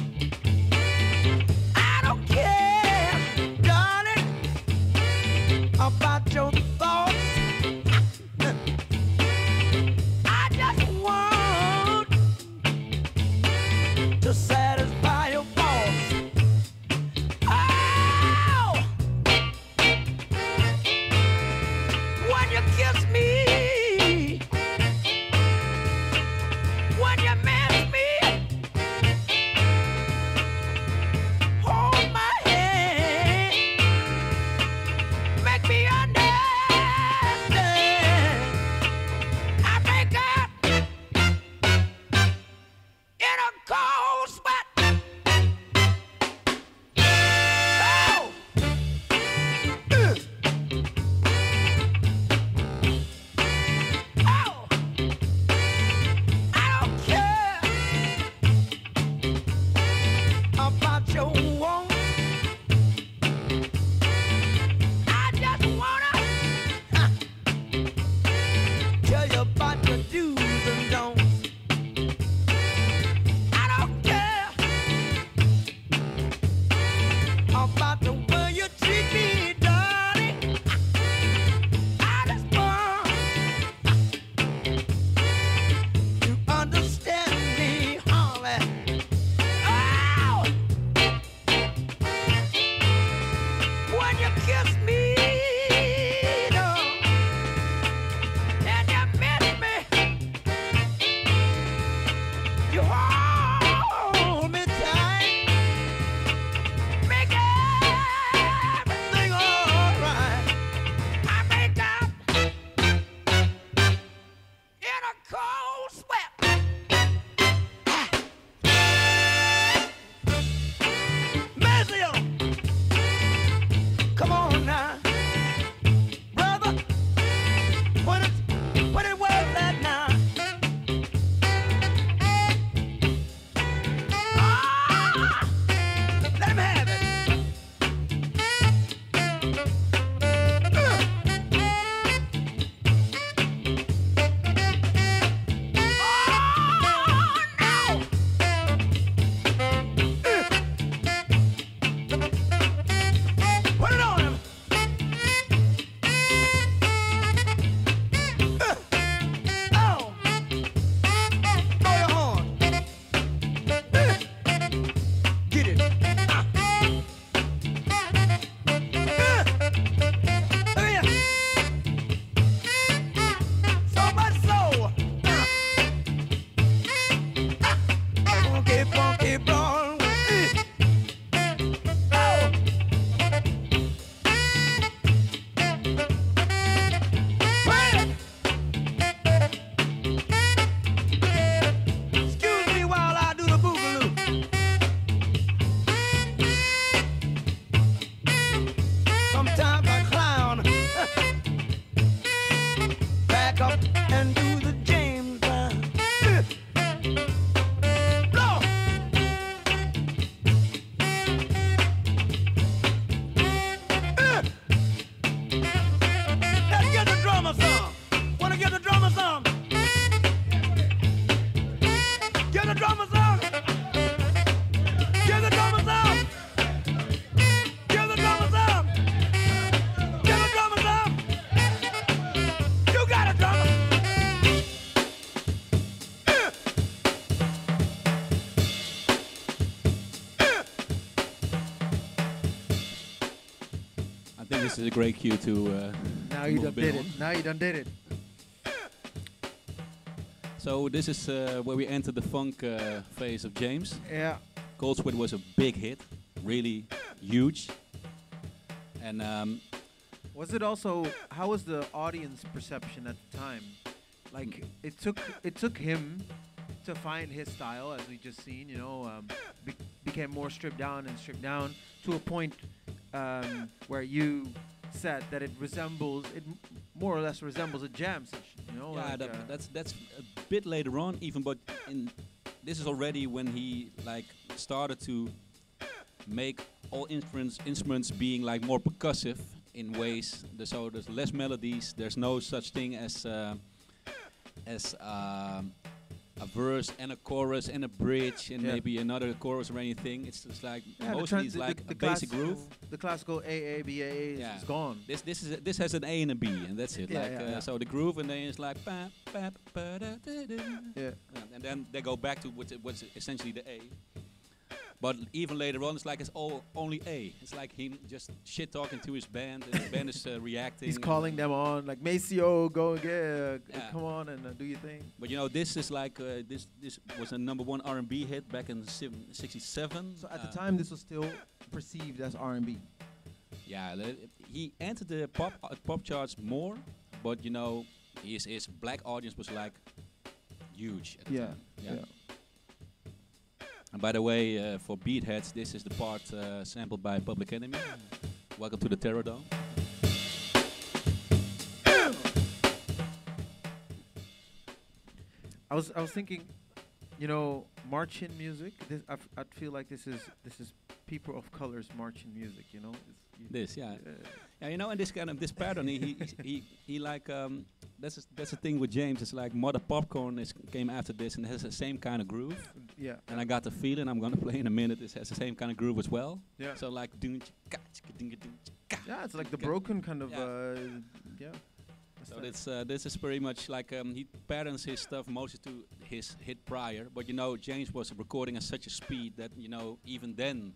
I don't care, darling, about your thoughts. Uh. I just want to satisfy your boss. Kiss me when you miss me. Hold my hand, make me understand. I make up in a cold sweat. Oh. Uh. This is a great cue to. Uh, now to you move done a bit did on. it. Now you done did it. So this is uh, where we enter the funk uh, phase of James. Yeah. Cold Sweat was a big hit, really huge. And um, Was it also, how was the audience perception at the time? Like it took it took him to find his style, as we just seen. You know, um, be- became more stripped down and stripped down to a point um, where you said that it resembles it m- more or less resembles a jam session. You know, yeah, like, that, uh, that's that's a bit later on, even. But in this is already when he like started to make all instruments instruments being like more percussive in ways. The, so there's less melodies. There's no such thing as uh, as um, a verse and a chorus and a bridge and Yeah. maybe another chorus or anything. It's just like yeah, the mostly tran- it's the- like the a basic classical- groove. The classical A A B A A is, Yeah. is gone. This this is a, this has an A and a B and that's it. Yeah, like yeah, uh, yeah. so the groove and then it's like ba, ba, ba, da, da, da. Yeah. Yeah, and then they go back to what's, what's essentially the A. But even later on, it's like it's all only A. It's like him just shit talking to his band, and his band is uh, reacting. He's and- calling them on, like Maceo, go and get, uh, Yeah. come on and uh, do your thing. But you know, this is like uh, this. This was a number one R and B hit back in sixty-seven. So at Uh, the time, this was still perceived as R and B. yeah, the, he entered the pop uh, pop charts more, but you know, his his black audience was like huge. At the Yeah, time. yeah. And by the way, uh, for beatheads, this is the part uh, sampled by Public Enemy. Welcome to the Terror Dome. I was I was thinking, you know, marching music. This I, f- I feel like this is this is people of colors marching music. You know, it's, you This, yeah. uh, Yeah, you know, and this kind of this pattern, he he he, he like um, that's a, that's the thing with James. It's like Mother Popcorn is came after this and has the same kind of groove. yeah, And I got the feeling I'm gonna play in a minute. This has the same kind of groove as well. yeah, So like doing chicka, chicka, dinga, ding, chicka. yeah. It's like the Okay. broken kind of, Yeah. uh, yeah. So That's this uh, this is pretty much like um, he patterns his stuff mostly to his hit prior. But you know, James was recording at such a speed that you know even then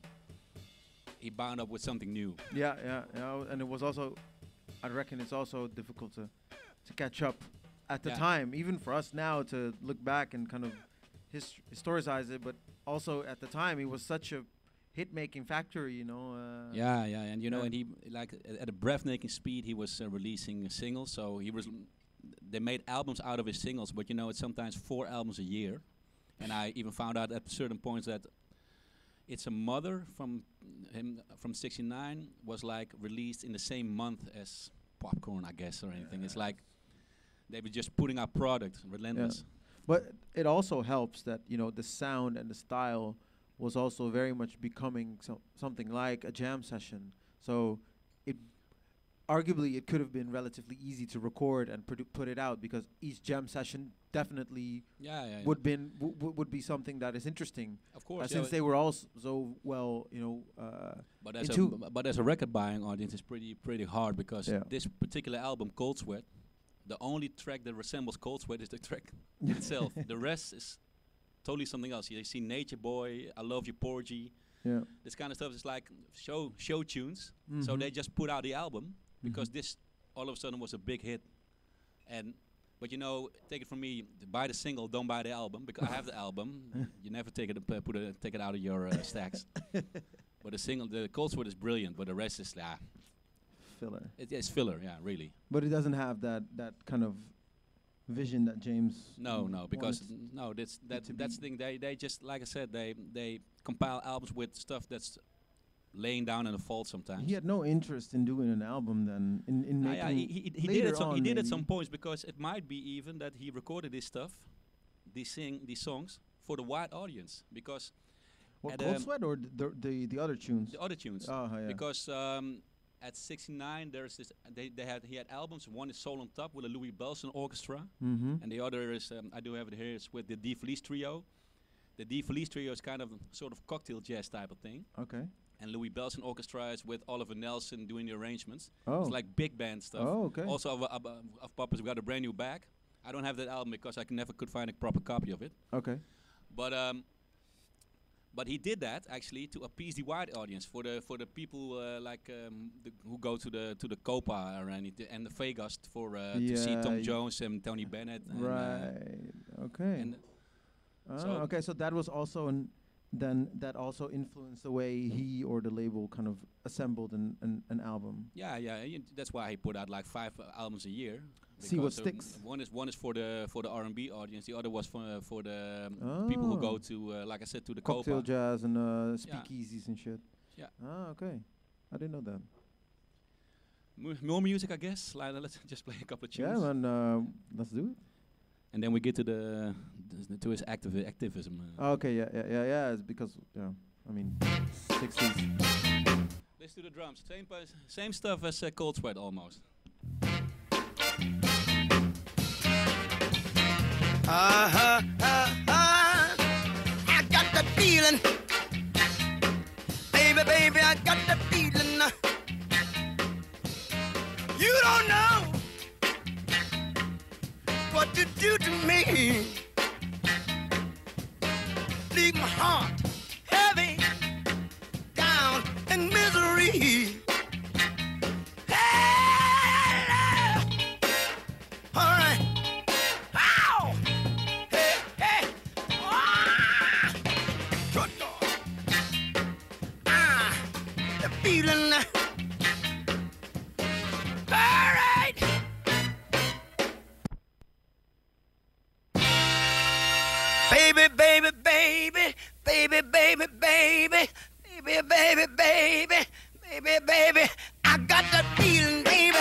he bound up with something new. yeah, yeah, yeah. And it was also, I reckon, it's also difficult to to catch up at the Yeah. time, even for us now to look back and kind of his- historicize it. But also at the time, he was such a hit-making factory. You know. Uh, Yeah, yeah, and you know, yeah. and he like a- at a breathtaking speed, he was uh, releasing singles. So he was, they made albums out of his singles, but you know, it's sometimes four albums a year. And I even found out at certain points that it's a mother from him from sixty-nine was like released in the same month as Popcorn, I guess, or anything. It's like they were just putting out product, relentless. But it also helps that, you know, the sound and the style was also very much becoming so something like a jam session. So it arguably it could have been relatively easy to record and produ- put it out, because each jam session definitely Yeah, yeah, yeah. would been w- w- would be something that is interesting, of uh, course. yeah, since but- they were all s- so well, you know. Uh, But as a into- b- but as a record buying audience, it's pretty pretty hard because Yeah. this particular album, Cold Sweat, the only track that resembles Cold Sweat is the track itself. The rest is totally something else. You see Nature Boy, I Love You Porgy, yeah. this kind of stuff is like show show tunes. So Mhm. they just put out the album because Mhm. this all of a sudden was a big hit. And but you know, take it from me, buy the single, don't buy the album, because I have the album. You never take it, uh, put it, take it out of your uh, stacks. But the single, the Cold Sweat is brilliant, but the rest is ah, Filler. it, it's filler, yeah, really. But it doesn't have that that kind of vision that James. No, w- no, because wanted. n- no, that's that to that's the be. thing. They they just like I said, they they compile albums with stuff that's laying down in the vault sometimes. He had no interest in doing an album then. In in Ah, making. yeah, he, he, he did later it. Some, he on did at maybe. some points because it might be even that he recorded this stuff, these sing these songs for the wide audience because What, at, Cold um, Sweat or the the, the other tunes? the other tunes. Oh yeah. Because um, at sixty-nine there's this they they had he had albums. One is Soul on Top with a Louis Bellson orchestra, Mm-hmm. and the other is um, I do have it here. It's with the D Felice Trio. The D Felice Trio is kind of sort of cocktail jazz type of thing, Okay. and Louis Bellson orchestra is with Oliver Nelson doing the arrangements. Oh. It's like big band stuff. Oh, okay. Also, of, of, of Papa's got a brand new bag. I don't have that album because I can never could find a proper copy of it. Okay. But um, but he did that actually to appease the wide audience for the for the people uh, like um, the, who go to the to the Copa or anything and the Vegas for uh, to see Yeah, Tom y- Jones and Tony Bennett. And, uh, Right. Okay. and Ah, so- okay. So that was also an then that also influenced the way he or the label kind of assembled an an, an album. Yeah, yeah. y- That's why he put out like five uh, albums a year. See what because, um, sticks. One is one is for the for the R and B audience. The other was for uh, for the um, people who Oh. go to, uh, like I said, to the Cocktail Copa. jazz and uh, speakeasies and shit. Yeah. Ah, okay. I didn't know that. Mo- More music, I guess. Like, let's just play a couple of tunes. Yeah, man. Uh, let's do it. And then we get to the, the to his activ- activism. Uh. Okay. Yeah. Yeah. Yeah. Yeah. It's because yeah. I mean, sixties. Let's do the drums. Same pos- same stuff as uh, Cold Sweat almost. Uh-huh, uh-huh. I got the feeling. Baby, baby, I got the feeling. uh, You don't know what to do to me. Leave my heart heavy, down in misery. Hey, all right. Ow! Hey, hey! Ah! Good Lord. Ah! The feeling. All right. Baby, baby, baby, baby, baby, baby, baby, baby, baby, baby, baby. I got that feeling, baby.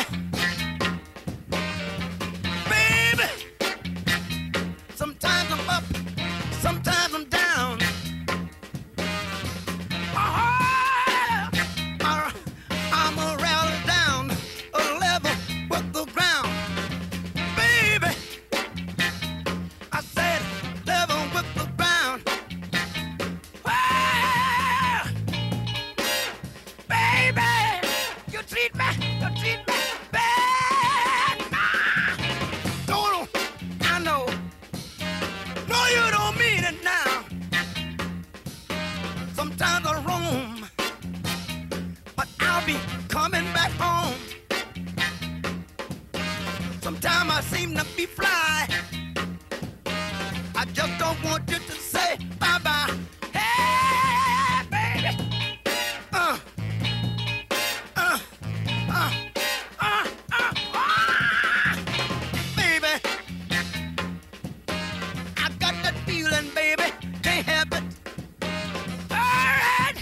Baby. Sometimes I'm up, sometimes I'm down. Ah, ah, I'm a rally down a level with the ground. Baby, I said level with the ground. Ah, baby, you treat me, you treat me bad. Ah, don't, I know. No, you don't mean it now. Sometimes I roam, but I'll be coming back home. Sometimes I seem to be fly. I just don't want you to say bye-bye. Hey, baby. Uh, uh, uh, uh, uh, ah. Baby. I got that feeling, baby. Can't help it. All right.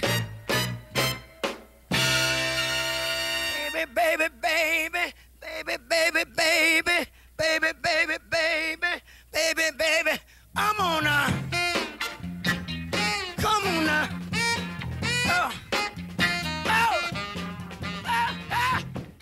Baby, baby, baby, baby, baby, baby, baby, baby, baby, baby, baby. I'm on now. Come on now. Oh. Oh. Ah, ah.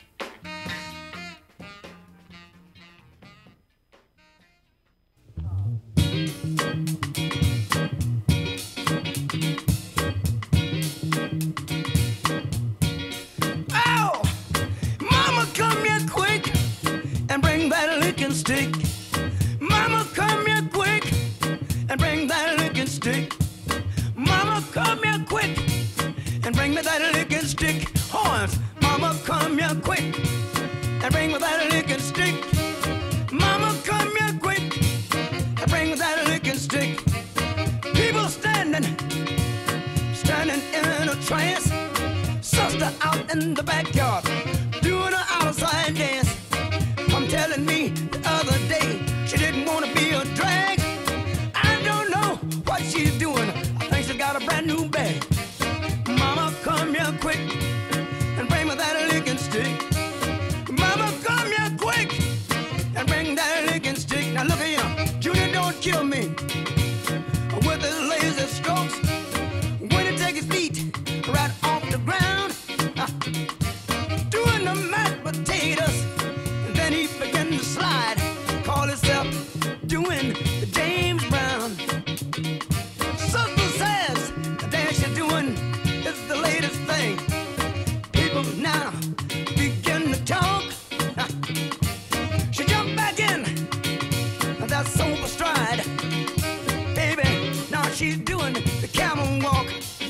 Oh, mama, come here quick and bring that licking stick. Mama, come here quick and bring that licking stick. Mama, come here quick and bring me that licking stick. Horns, mama, come here quick and bring me that licking stick. Mama, come here quick and bring me that licking stick. People standing, standing in a trance. Sister out in the backyard doing an outside dance. Come telling me the other day she didn't want to be a drag. I don't know what she's doing. I think she got a brand new bag. Mama, come here quick and bring me that licking stick. Mama, come here quick and bring that licking stick. Now look at him, Junior, don't kill me with his lazy strokes. When he take his feet right off the ground, uh, doing the mashed potatoes, and then he began to slide. Call himself doing the James Brown. Sister says the dance you're doing is the latest thing. People now begin to talk. Uh, she jumped back in that sober stride. Baby, now she's doing the camel walk.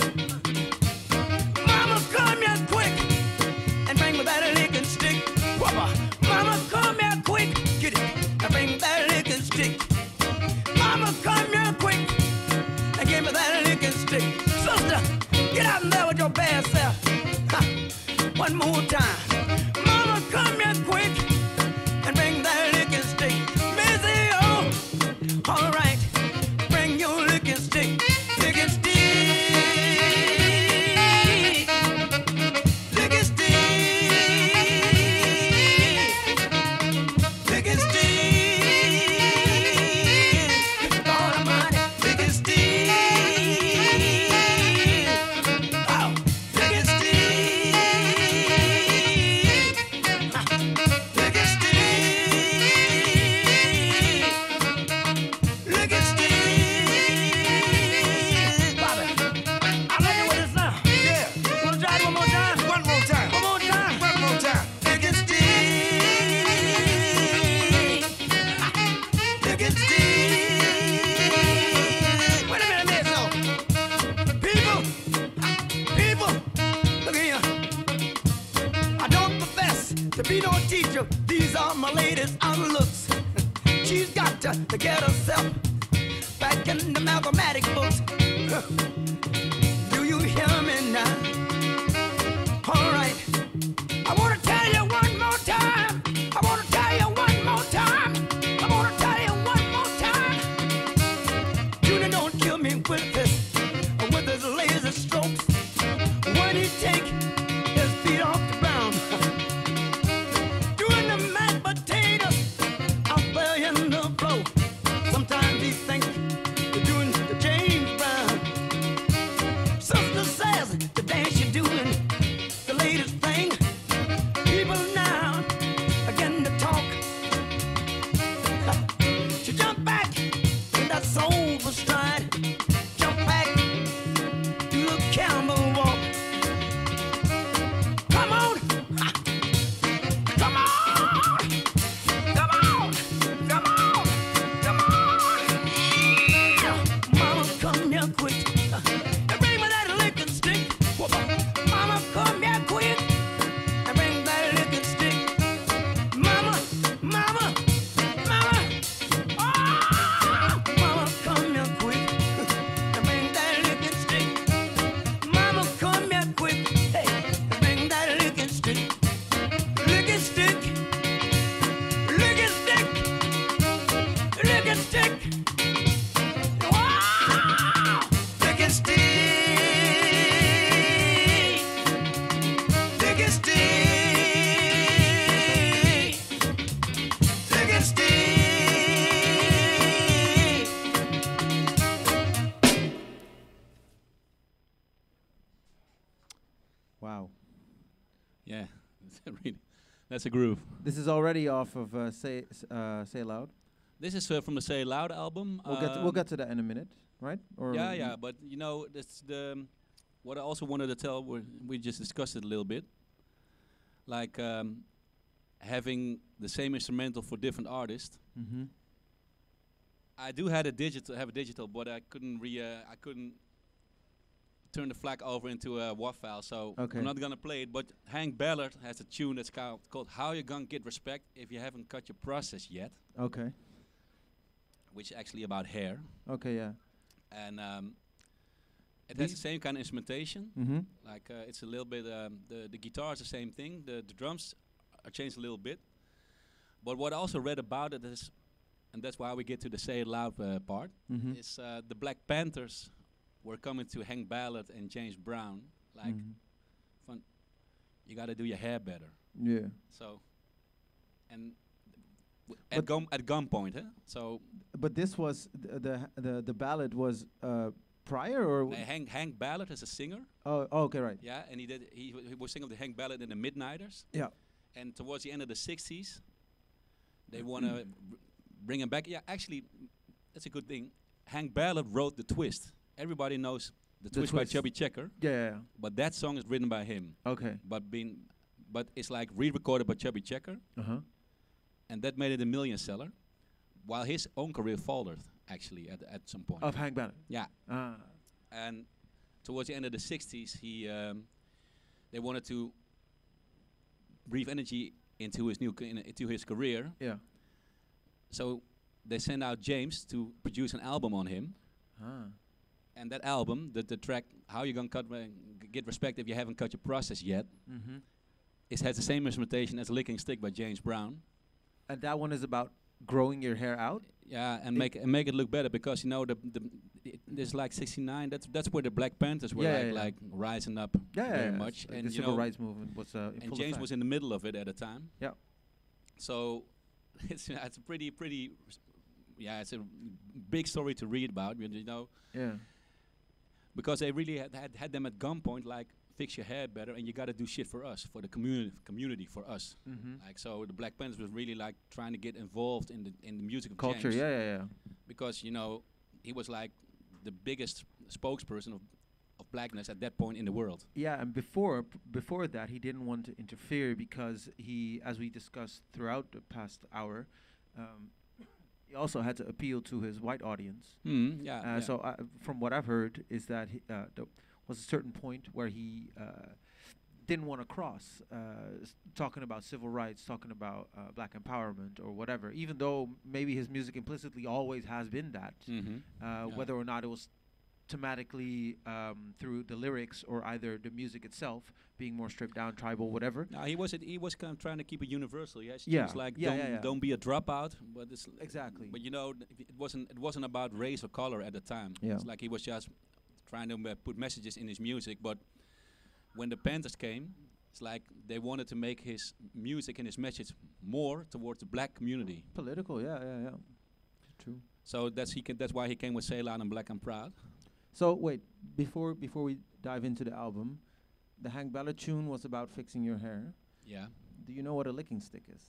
Mama, come here quick and bring me that licking stick. Whopper. Mama, come here quick, get it, and bring me that licking stick. Mama, come here quick and give me that licking stick. stick. Sister, get out there with your bad self. Ha. One more time. Mama, come here quick and bring that licking stick. Missy, oh, all right. Bring your licking stick. Licking stick. Licking stick. Licking stick. Lord Almighty, licking stick. Oh, licking stick. Ha. Licking stick. Licking stick. Bobby, I like it when it's now. Yeah. Wanna try it one more time? One more time. One more time. One more time. Licking stick. Licking stick. Wait a minute, minute, so. People, people, look here. I don't profess to be no teacher. These are my latest outlooks. She's got to, to get herself back in the mathematics books. Do you hear me now? All right. I want to tell you one more time. I want to tell you one more time. I want to tell you one more time. Junior don't kill me with this, with his laser strokes. When he take his feet off the ground, doing the mashed potatoes out there in the flow. Sometimes he think they're doing the James Brown. Sister says the dance you're doing the latest thing. People now again to talk. She jump back in that soulful stride. Jump back, do the camel walk. Come on, ha. Come on, come on, come on, come on. Yeah. Mama, come here quick and bring me that licking stick. Mama, come here quick and bring that licking stick. Mama, mama, mama, oh, mama, come here quick and bring that licking stick. Mama, come here quick, hey, and bring that licking stick. Licking stick, licking stick, licking stick. Wow, licking stick. Licking stick. Licking stick. Wow. Yeah, really, that's a groove. This is already off of uh, Say S- uh, Say Loud. This is uh, from the Say Loud album. We'll get to, we'll Um, get to that in a minute, right? Or Yeah, yeah, but you know, that's the what I also wanted to tell. We we just discussed it a little bit, like um, having the same instrumental for different artists. Mm-hmm. I do had a digital, have a digital, but I couldn't re, uh, I couldn't turn the flag over into a W A V file, so Okay. I'm not gonna play it. But Hank Ballard has a tune that's called, called "How You Gonna Get Respect If You Haven't Cut Your Process Yet," Okay. which is actually about hair, Okay. Yeah. and um, it Do has you- the same kind of instrumentation. Mm-hmm. Like uh, it's a little bit. Um, the the guitar is the same thing. The the drums are changed a little bit. But what I also read about it is, and that's why we get to the Say It Loud uh, part, Mm-hmm. is uh, the Black Panthers were coming to Hank Ballard and James Brown, like, Mhm. fun, you got to do your hair better. Yeah. So, and w- at But- gun at gunpoint, huh? So But this was th- the the the ballad was uh, prior or uh, Hank Hank Ballard is a singer, oh, oh okay, right. yeah, and he did he, w- he was singing the Hank Ballard in the Midnighters. Yeah. And towards the end of the sixties, they want to bring him back. Yeah, actually, that's a good thing. Hank Ballard wrote the twist. Everybody knows the, The twist, by Twist. Chubby Checker, Yeah, yeah, yeah. but that song is written by him. Okay. But being, but it's like re-recorded by Chubby Checker, Uh huh. and that made it a million seller, while his own career faltered actually at at some point. Of Hank Ballard. Yeah, Ah. and towards the end of the sixties, he um, they wanted to breathe energy into his new c- in, into his career. Yeah. So they sent out James to produce an album on him, Ah. and that album, the the track "How You Gonna Cut uh, G- Get Respect If You Haven't Cut Your Process Yet," Mm-hmm. it has the same instrumentation as "Licking Stick" by James Brown. And that one is about growing your hair out. Yeah, and It- make and make it look better because you know the the it, there's like sixty-nine. That's that's where the Black Panthers were Yeah, like yeah, yeah. like rising up Yeah, yeah, very yeah. much, Like and the you civil know, rights movement was uh, in and full James effect. was in the middle of it at the time. Yeah. So it's uh, it's a pretty pretty yeah it's a big story to read about. You you know Yeah. because they really had had, had them at gunpoint like fix your hair better and you got to do shit for us for the community community for us. Mm-hmm. Like so the Black Panthers was really like trying to get involved in the in the music of Culture. James. Yeah, yeah, yeah. Because you know he was like the biggest spokesperson of of blackness at that point in the world. Yeah, and before p- before that, he didn't want to interfere because he, as we discussed throughout the past hour, um, he also had to appeal to his white audience. Mm, yeah, Uh, yeah. So, uh, from what I've heard, is that he, uh, there was a certain point where he uh, didn't want to cross, uh, s- talking about civil rights, talking about uh, black empowerment or whatever. Even though maybe his music implicitly always has been that, Mm-hmm. uh, Yeah. whether or not it was thematically um, through the lyrics or either the music itself being more stripped down, tribal, whatever. No, he was it, he was kind of trying to keep it universal. Yes, Yeah, just like yeah, don't yeah, yeah. don't be a dropout. But it's l- Exactly. But you know, th- it wasn't it wasn't about race or color at the time. Yeah. It's like he was just trying to uh, put messages in his music. But when the Panthers came, it's like they wanted to make his music and his message more towards the black community. Political, yeah, yeah, yeah. True. So that's he can, that's why he came with Sail Out and Black and Proud. So wait, before before we dive into the album, the Hank Ballard tune was about fixing your hair. Yeah, Do you know what a licking stick is?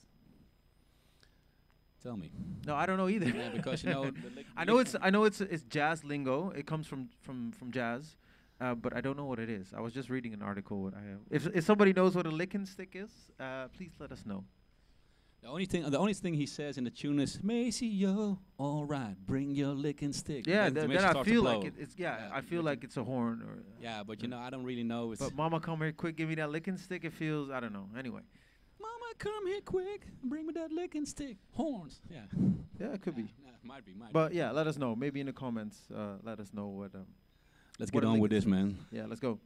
tell me. No, I don't know either. Yeah, because you know. the lick- I know lick- it's I know it's it's jazz lingo. It comes from from from jazz, uh, but I don't know what it is. I was just reading an article. What I uh, if if somebody knows what a licking stick is, uh, please let us know. The only thing, the only thing he says in the tune is "Maceo, all right, bring your licking stick." Yeah, And th- the then message I starts to feel blow. like it, it's yeah, Yeah, I feel but like it's a horn or. uh, Yeah, but you uh, know, I don't really know. It's But mama, come here quick, give me that licking stick. It feels I don't know. Anyway, Mama, come here quick, bring me that licking stick. Horns. Yeah. yeah, it could be. Yeah, might be, might But be. yeah, let us know. Maybe in the comments, uh, let us know what. Um, Let's what get a on with licking this, stick man. is. Yeah, let's go.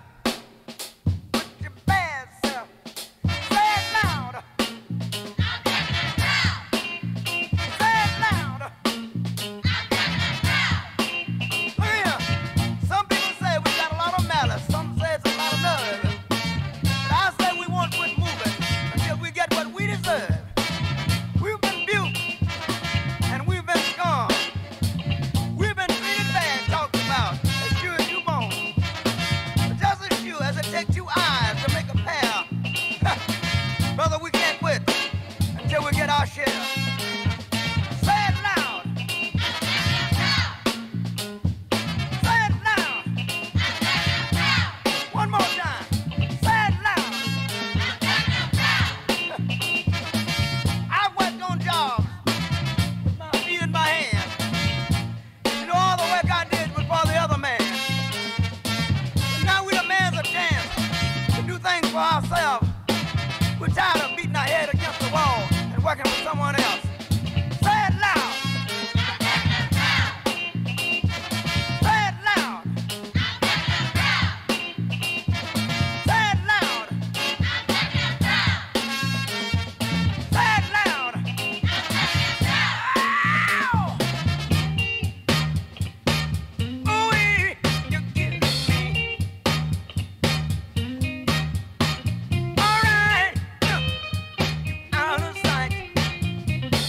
Your bad self. Say it loud. Say it loud. Look here. Some people say we got a lot of malice. Some say it's a lot of nerve. But I say we won't quit moving until we get what we deserve. We've been buked and we've been scorned. We've been treated bad, talked about as sure as you born. But just as sure as it takes two eyes to make a pair, brother, we can't quit until we get our share. Say it loud. Say it loud. One more time. Say it loud. I've worked on jobs with my feet in my hands. You know, all the work I did was for the other man. But now we demand a chance to do things for ourselves. We're tired of beating our head against the wall and working for someone else. Say it loud. Say it loud. Say it loud. Say it loud. Ow! Ooh-wee, you get me. All right, out of sight.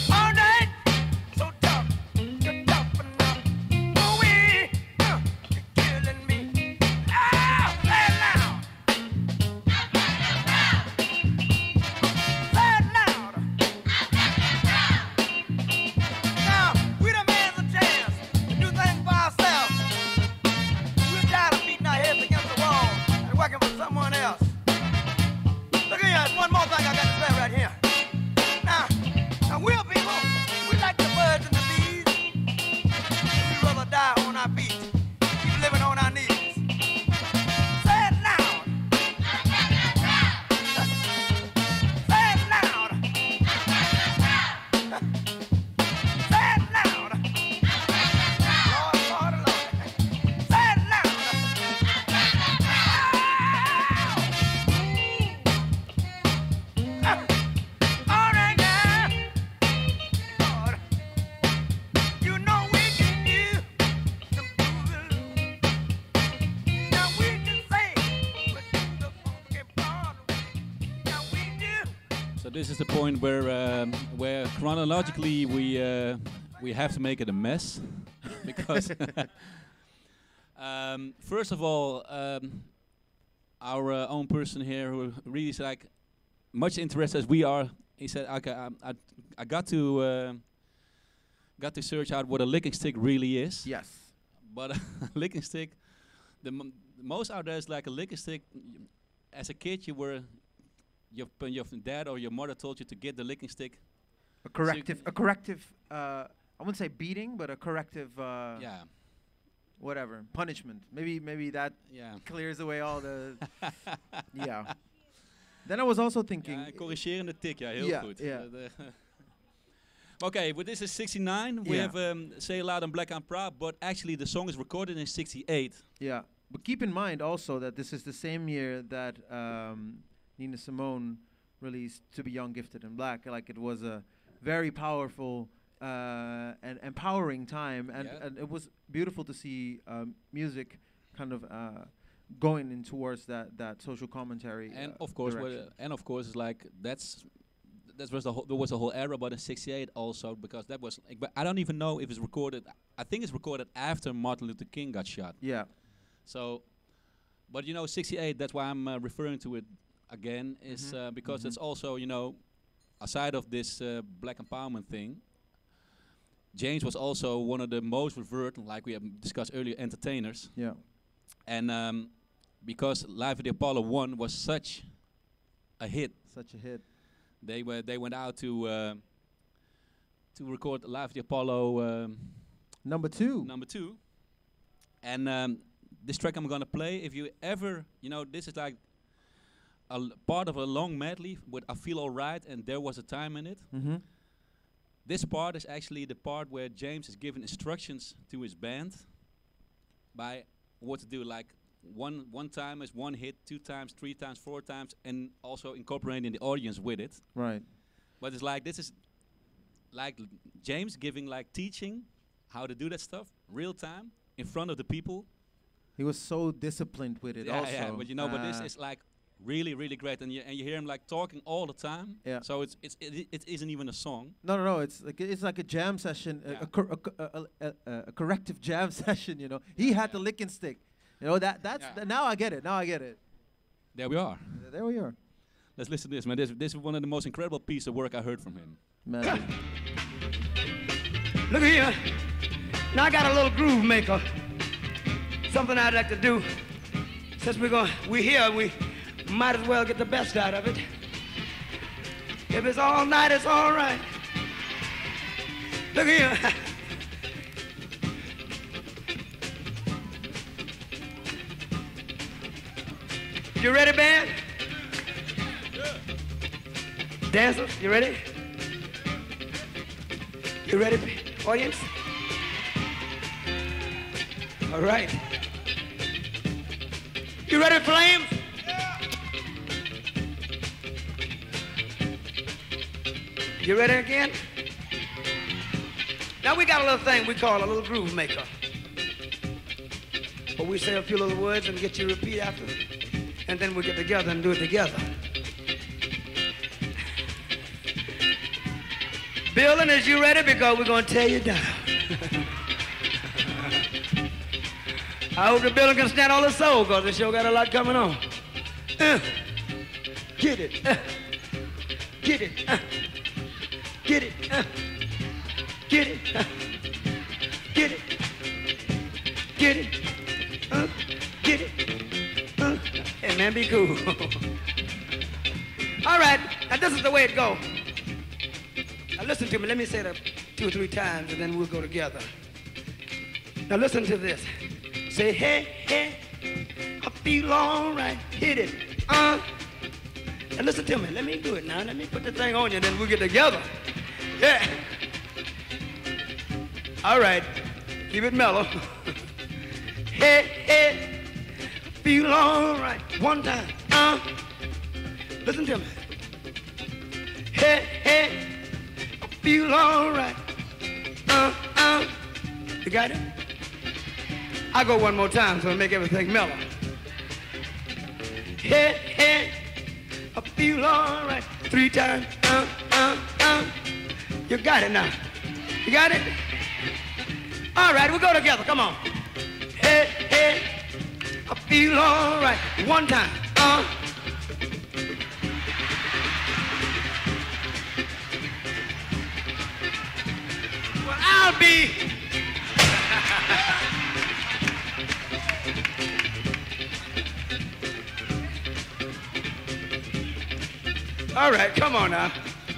this is the point where um, where chronologically we uh, we have to make it a mess because um, first of all, um, our uh, own person here who really is like much interested as we are, he said, "Okay, I I, I got to uh, got to search out what a licking stick really is." Yes. But a licking stick, the, m the most out there is like a licking stick. As a kid, you were your p- your dad or your mother told you to get the licking stick. A corrective, a corrective. Uh, I wouldn't say beating, but a corrective. Uh, Yeah. Whatever punishment. Maybe maybe that Yeah. clears away all the. Yeah. Then I was also thinking. Ja, corrigerende tik, ja, heel Yeah, goed. yeah. Uh, the okay, but this is sixty-nine. We Yeah. have um, Say Loud and Black and Proud, but actually the song is recorded in sixty-eight. Yeah, but keep in mind also that this is the same year that um, Nina Simone released "To Be Young, Gifted and Black." Like it was a very powerful uh, and empowering time, and, Yeah. and it was beautiful to see um, music kind of uh, going in towards that that social commentary. And uh, of course, what, direction. uh, and of course, it's like that's that was the whole, there was a whole era, but in sixty-eight also because that was. Like, but I don't even know if it's recorded. I think it's recorded after Martin Luther King got shot. Yeah, So, but you know, sixty-eight. That's why I'm uh, referring to it again. Is Mhm. uh, because Mhm. it's also, you know, aside of this uh, black empowerment thing, James was also one of the most revered, like we have discussed earlier, entertainers. yeah, And um, because Live at the Apollo one was such a hit, such a hit. they were they went out to uh, to record Live at the Apollo um, Number two. number two. And um, this track I'm gonna play, if you ever, you know, this is like a l- part of a long medley with I Feel Alright and There Was a Time in It. Mm-hmm. This part is actually the part where James is giving instructions to his band by what to do. Like one one time is one hit, two times, three times, four times, and also incorporating the audience with it. Right. But it's like this is like l- James giving like teaching how to do that stuff real time in front of the people. He was so disciplined with it. Yeah, also. yeah. But you know, but this Uh, is like really, really great, and you and you hear him like talking all the time. Yeah. So it's it's it, i- it isn't even a song. No, no, no. It's like it's like a jam session, a, Yeah. a, cor- a, co- a, a, a, a corrective jam session. You know, he had the licking stick. You know that that's Yeah. th- now I get it. Now I get it. There we are. Uh, There we are. Let's listen to this, man. This this is one of the most incredible pieces of work I heard from him. Magic. Look here. Now I got a little groove maker. Something I'd like to do. Since we're going, we're here, we might as well get the best out of it. If it's all night, it's all right. Look here. You ready, band? Dancers, you ready? You ready, audience? All right. You ready, Flames? You ready again? Now we got a little thing we call a little groove maker. But we say a few little words and get you to repeat after. And then we get together and do it together. Building, is you ready? Because we're going to tear you down. I hope the building can stand all the soul, because the show got a lot coming on. Uh, get it. Uh, get it. Uh, get it. Uh, get it. Uh, get it. Get it. Uh, get it. Uh, hey, man, be cool. All right. Now, this is the way it goes. Now, listen to me. Let me say it two or three times, and then we'll go together. Now, listen to this. Say, hey, hey, I feel all right. Hit it. Uh. Now listen to me. Let me do it now. Let me put the thing on you, and then we'll get together. Yeah. All right. Keep it mellow. Hey, hey, feel all right. One time. Uh. Listen to me. Hey, hey, I feel all right. Uh, uh. You got it? I'll go one more time so I make everything mellow. Hey, hey, I feel all right. Three times. Uh, uh, uh. You got it now. You got it? All right, we go together. Come on. Hey, hey. I feel all right. One time. Uh. Well, I'll be. All right, come on now.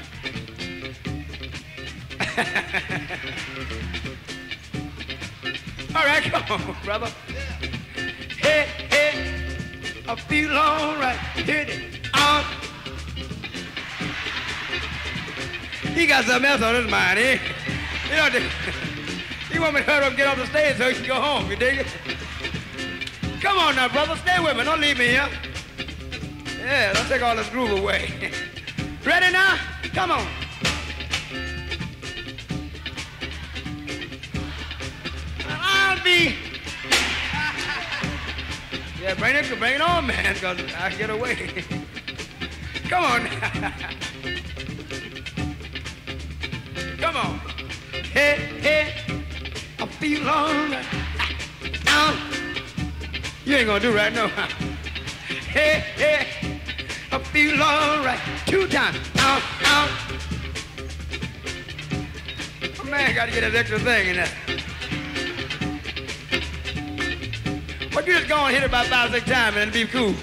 All right, come on, brother. Hey, hey, I feel all right. Hit it. Uh. He got something else on his mind, eh? You know, he want me to hurry up and get off the stage so he can go home, you dig it? Come on now, brother, stay with me. Don't leave me here. Yeah, don't take all this groove away. Ready now? Come on. I'll be. Yeah, bring it, bring it on, man, because I can get away. Come on. Come on. Hey, hey, I feel all right. Now, you ain't gonna do right now. Hey, hey, I feel all right. Two times. Now, now. Oh, man, gotta get that extra thing in there. But you just go and hit it about five, six times and it'll be cool.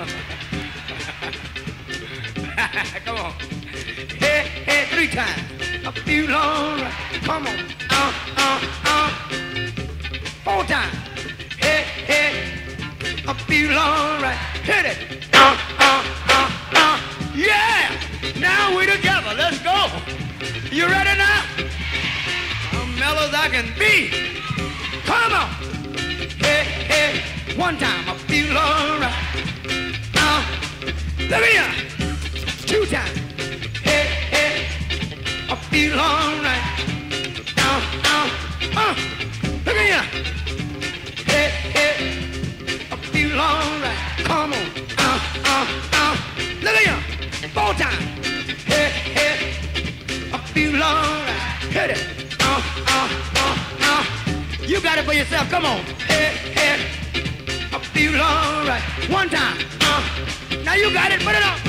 Come on. Hey, hey, three times. I feel all right. Come on. Uh, uh, uh. Four times. Hey, hey, I feel all right. Hit it. Uh, uh, uh, uh. Yeah. Now we together. Let's go. You ready now? I'm mellow as I can be. Come on. Hey, hey, one time I feel all right. Uh, look here. Two times. Hey, hey, I feel all right. Uh, uh, uh, look here. Hey, hey, I feel all right. Come on. Uh, uh, uh, look here. Four times. Hey, hey, I feel all right. Hit it. Uh, uh, uh, uh. You got it for yourself. Come on. Hey, hey, I feel all right. One time. Uh, now you got it. Put it up.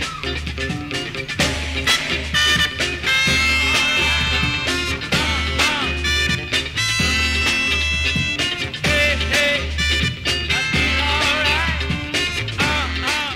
Hey, hey, I feel all right. Uh, uh,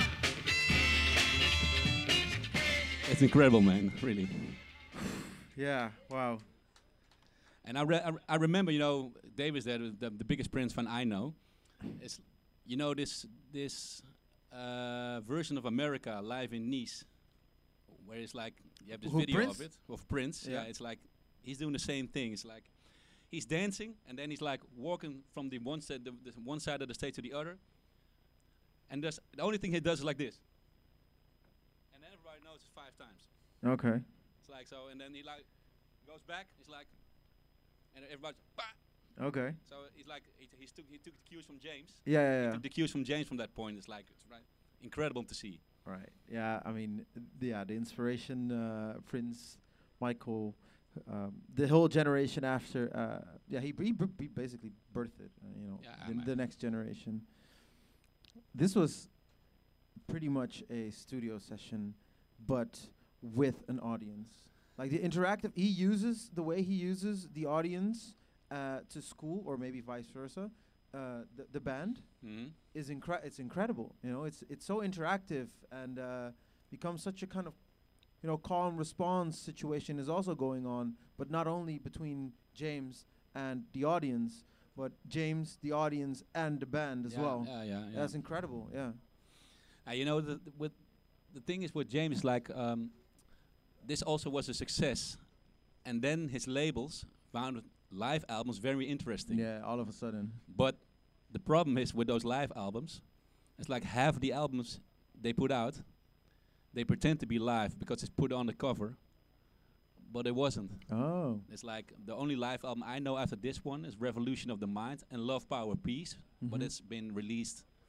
uh. It's incredible, man, really. Yeah, wow. And I, re- I, re- I remember, you know, Davis there, the, the biggest Prince fan I know. It's, you know, this this uh, version of America live in Nice, where it's like, you have this Who, video Prince? of it, of Prince. Yeah. Yeah. It's like, he's doing the same thing. It's like, he's dancing, and then he's like walking from the one, side, the, the one side of the stage to the other. And there's, the only thing he does is like this. And then everybody knows it's five times. Okay. It's like, so, and then he like, goes back, he's like, and everybody's, bah! Okay. So he's like, he, he, took, he took the cues from James. Yeah, yeah, He yeah. took the cues from James from that point. It's like, it's right, incredible to see. Right. Yeah, I mean, th- yeah, the inspiration, uh, Prince, Michael, um, the whole generation after, uh, yeah, he, he, b- he basically birthed it, uh, you know, Yeah, the, man. the next generation. This was pretty much a studio session, but with an audience. Like the interactive, he uses, the way he uses the audience uh, to school, or maybe vice versa, uh, the, the band, Mm-hmm. is incre- it's incredible. You know, it's it's so interactive and uh, becomes such a kind of, you know, call and response situation is also going on, but not only between James and the audience, but James, the audience, and the band as yeah, well. Yeah, yeah, yeah. That's incredible. Yeah. Uh, you know, the, the, with the thing is with James, like, um, this also was a success, and then his labels found live albums very interesting. Yeah. All of a sudden. But the problem is with those live albums, it's like half the albums they put out, they pretend to be live because it's put on the cover, but it wasn't. Oh. It's like the only live album I know after this one is Revolution of the Mind and Love, Power, Peace, but Mhm. it's been released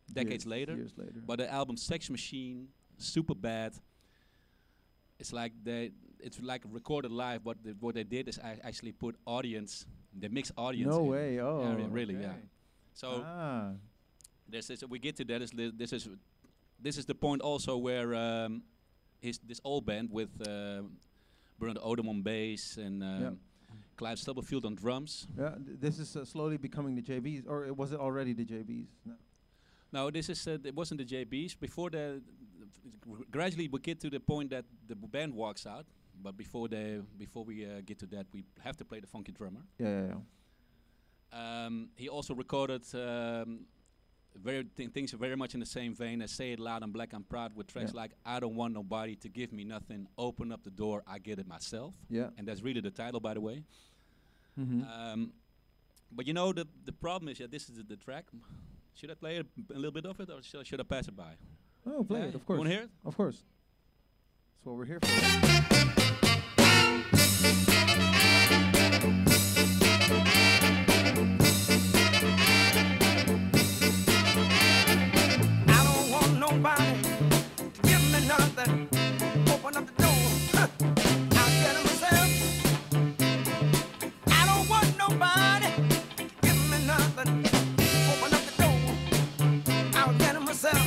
decades years, later. Years later. But the album Sex Machine, super bad. It's like they, it's like recorded live. But the, what they did is I actually put audience, they mix audience. No in. way. Oh, yeah, re- really, okay. yeah. So ah. this is we get to that. Is li- this is this is the point also where um, his this old band with uh, Bernard Odom on bass and um, Yep. Clive Stubblefield on drums. Yeah, th- this is uh, slowly becoming the J Bs, or it was it already the J Bs? No. No, this is uh, it wasn't the J Bs. Before the, the gradually we get to the point that the b- band walks out. But before the before we uh, get to that, we have to play the funky drummer. Yeah, yeah, yeah. Um, he also recorded um, very th- things very much in the same vein as "Say It Loud" and "Black and Proud" with tracks Yeah. like "I Don't Want Nobody to Give Me Nothing," "Open Up the Door, I Get It Myself," Yeah. and that's really the title, by the way. Mm-hmm. Um, but you know the the problem is, yeah, this is the, the track. Should I play a, b- a little bit of it, or should, should I pass it by? Oh, play Yeah, it, of you course. wanna hear it? Of course. That's what we're here for. I don't want nobody to give me nothing. Open up the door, huh, I'll get it myself. I don't want nobody to give me nothing. Open up the door, I'll get it myself.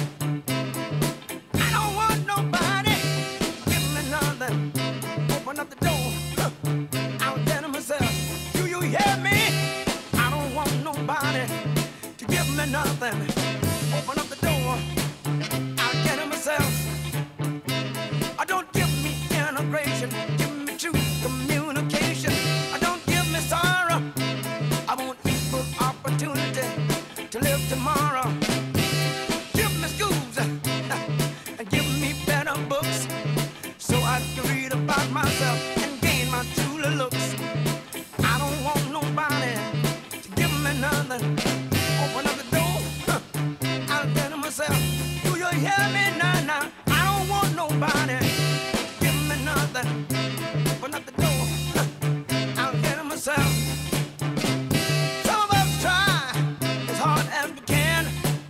I don't want nobody to give me nothing. Open up the door, huh, I'll get it myself. Do you hear me? I don't want nobody to give me nothing. Open up the door, I'll get it myself. I don't give me integration, give me true communication. I don't give me sorrow, I want equal opportunity to live tomorrow. Give me schools and give me better books so I can read about myself and gain my true looks. I don't want nobody to give me nothing. Open up the door, huh, I'll get it myself. Do you hear me now? Now I don't want nobody to give me nothing. Open up the door, huh, I'll get it myself. Some of us try as hard as we can.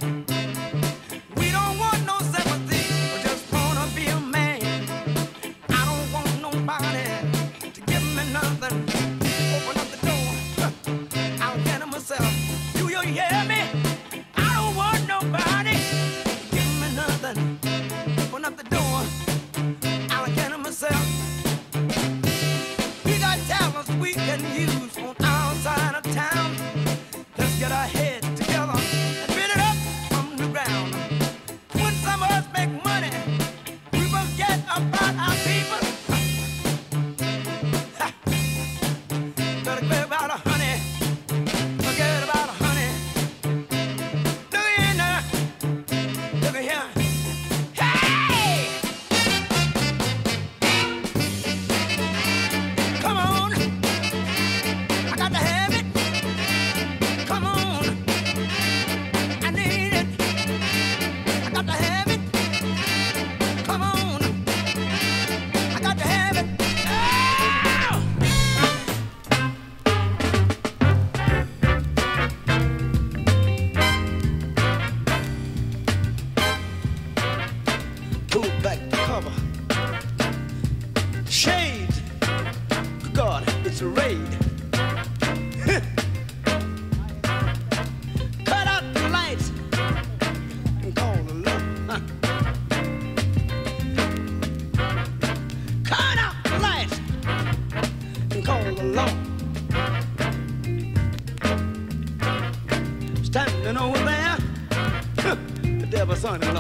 We don't want no sympathy, we just wanna be a man. I don't want nobody to give me nothing. Open up the door, huh, I'll get it myself. Do you hear me? I don't want nobody to give me nothing. Open up the door, I'll get it myself. We got talents we can use on our side of town. Let's get our heads together and build it up from the ground. When some of us make money, we forget about our people. Ha. Better forget about a honey. Forget about a honey. Look here now. Look here. Hey! Come on. I got to have it. Come on. I need it. I got to have it. Come on. I got to have it. Oh! Pull back the cover. Shades. God, it's a raid. Cut out the lights and call the law. Huh. Cut out the lights and call the law. Standing over there, huh, the devil's son-in-law.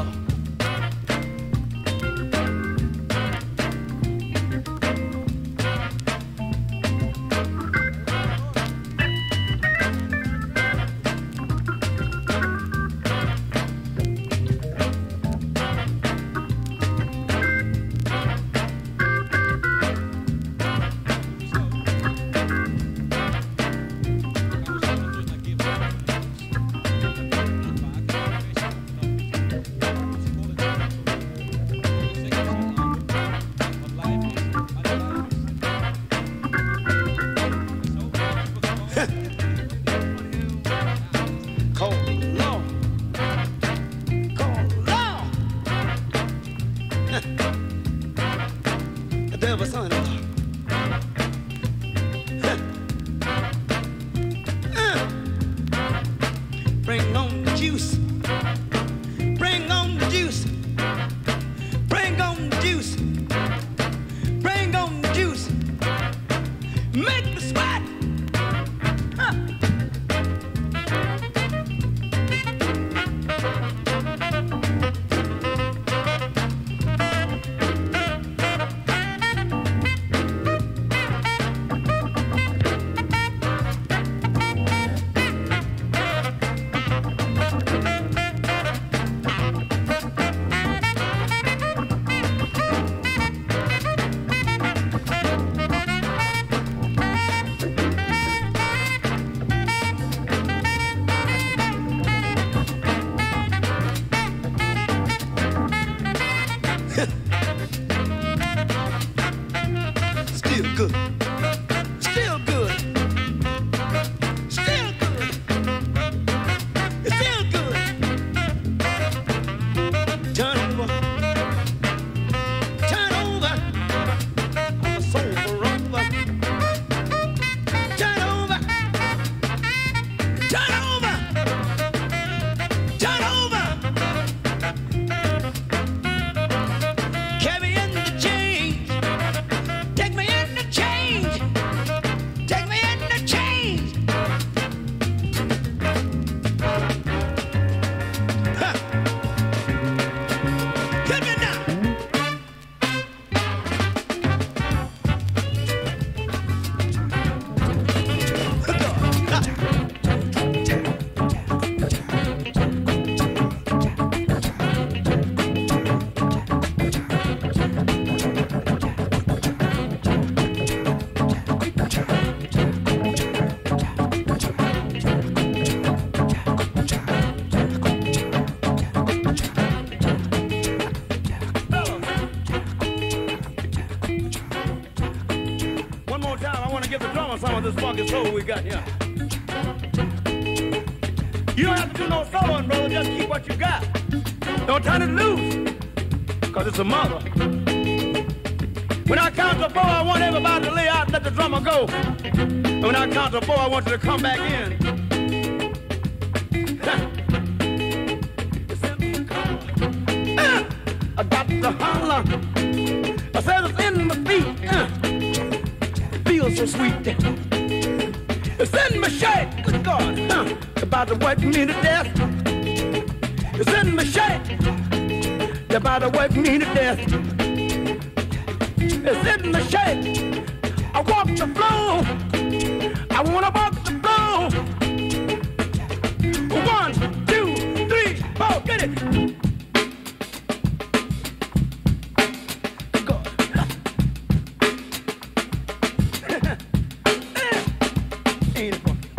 Bring on the juice. Bring on the juice. Bring on the juice. Bring on the juice. Make me sweat. Huh. Still good. Still good. Still good. It's still good. Turn over. Turn over. I'm a soul for over. Turn over. Turn over. Turn over. Carry in the change. Take me in the change. Take me in the change. Huh. Hit me now. One more time, I want to give the drummer some of this funky soul we got here. You don't have to do no soloing, brother. Just keep what you got. Don't turn it loose, because it's a mother. When I count to four, I want everybody to lay out and let the drummer go. And when I count to four, I want you to come back in. Uh, I got to holler. I said it's in my feet. Uh, feels so sweet. It's in my shape. Good God. Uh, about to wipe me to death. It's in my shape. They're about to wipe me to death. It's in my shape. I walk the floor. I wanna walk the floor. One, two, three, four, get it. Go. Ain't it funky?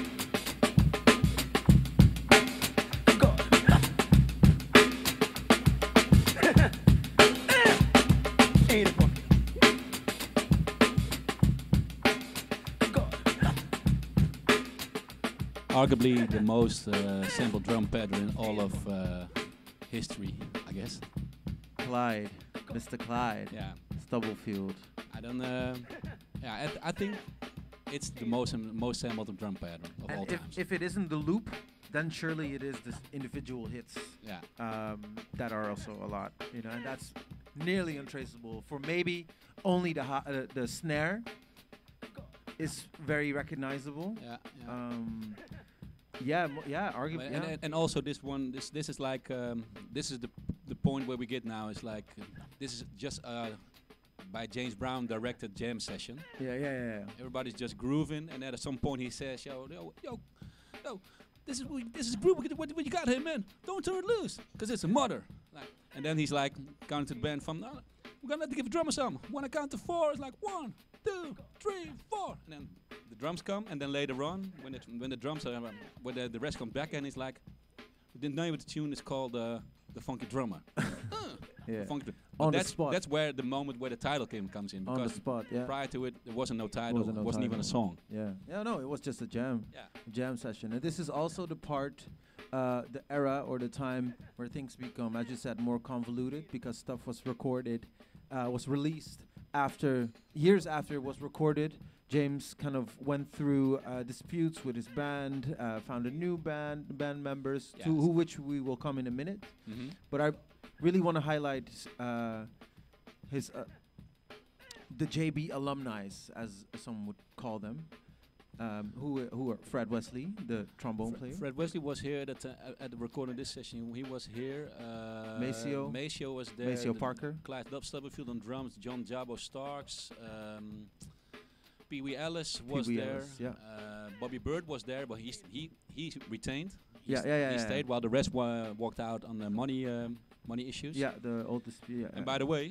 Go. Ain't it funky? Arguably the most uh, sample drum pattern in all of uh, history, I guess. Clyde, Mister Clyde, Yeah, Stubblefield. I don't. Uh, yeah, I, th- I think it's the most um, most sampled drum pattern of all And if, times. if it isn't the loop, then surely it is the s- individual hits yeah, um, that are also a lot, you know, and that's nearly untraceable. For maybe only the ha- uh, the snare is very recognizable. yeah, yeah. Um, yeah, mo- yeah, Well, arguably. and, Yeah. and, and also this one, this this is like um, this is the the point where we get now. Is like uh, this is just uh, by James Brown directed jam session. yeah, yeah, yeah, yeah. Everybody's just grooving, and then at some point he says, "Yo, yo, yo, yo, this is what, this is groove. What, what you got here, man? Don't turn it loose, cause it's a mother." Like, and then he's like, counting to the band from, "No, we're gonna have to give the drummer some. When I count to four, it's like one, two, three, four, and then the drums come, and then later on, when it, when the drums are, um, when the, the rest comes back, and he's like, "The name of the tune is called uh, the Funky Drummer." uh, Yeah. the funky dr- On but the that's spot. That's where the moment where the title came comes in, On the because spot, yeah. prior to it, there wasn't no title, Wasn't no wasn't even a title. song. Yeah, yeah, no, it was just a jam, Yeah. a jam session, and this is also the part, uh, the era or the time where things become, as you said, more convoluted because stuff was recorded, uh, was released after years after it was recorded, James kind of went through uh, disputes with his band, uh, found a new band band members, to Yes. who which we will come in a minute. Mm-hmm. But I really want to highlight uh, his uh, the J B alumni, as some would call them, um, who who are Fred Wesley, the trombone Fre- player. Fred Wesley was here at, uh, at the recording of this session. He was here. Uh, Maceo. Maceo was there. Maceo the- Parker. Clyde Dub- Stubblefield on drums. John Jabo Starks. Um, Pee Wee Ellis was Wee there. Ellis, yeah. Uh, Bobby Bird was there, but he st- he he retained. He Yeah, st- yeah, yeah, He yeah. stayed while the rest wa- walked out on the money um, money issues. Yeah, the old dispute. Yeah, And by the way,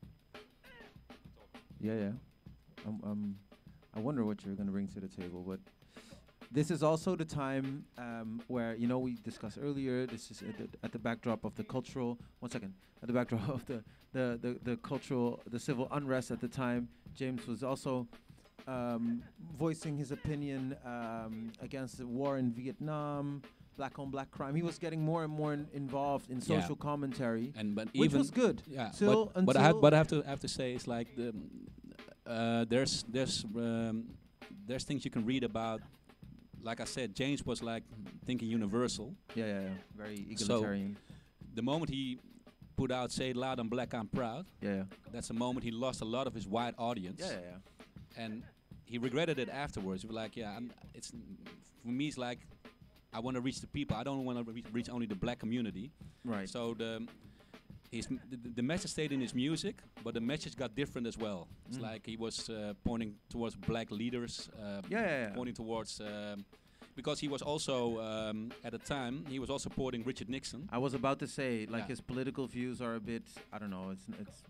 yeah, yeah. Um, um, I wonder what you're gonna bring to the table, but this is also the time um, where, you know, we discussed earlier. This is at the, at the backdrop of the cultural. One second. At the backdrop of the the, the the cultural, the civil unrest at the time. James was also um, voicing his opinion um, against the war in Vietnam, black on black crime. He was getting more and more in involved in Yeah. social commentary, and but which even was good. yeah, Till but, but I have until- but I have to have to say it's like the uh, there's there's um, there's things you can read about. Like I said, James was like thinking universal. Yeah, yeah, yeah. Very So- egalitarian. The moment he put out "Say It Loud, I'm Black, I'm Proud," yeah, yeah. that's the moment he lost a lot of his wide audience. Yeah, yeah, yeah. And he regretted it afterwards. He was like, "Yeah, I'm, it's for me. It's like I want to reach the people. I don't want to re- reach only the black community." Right. So the his m- the, the message stayed in his music, but the message got different as well. It's Mm. like he was uh, pointing towards black leaders, uh, Yeah, yeah, yeah. pointing towards um, because he was also um, at the time he was also supporting Richard Nixon. I was about to say, like, Yeah. his political views are a bit, I don't know, it's, it's,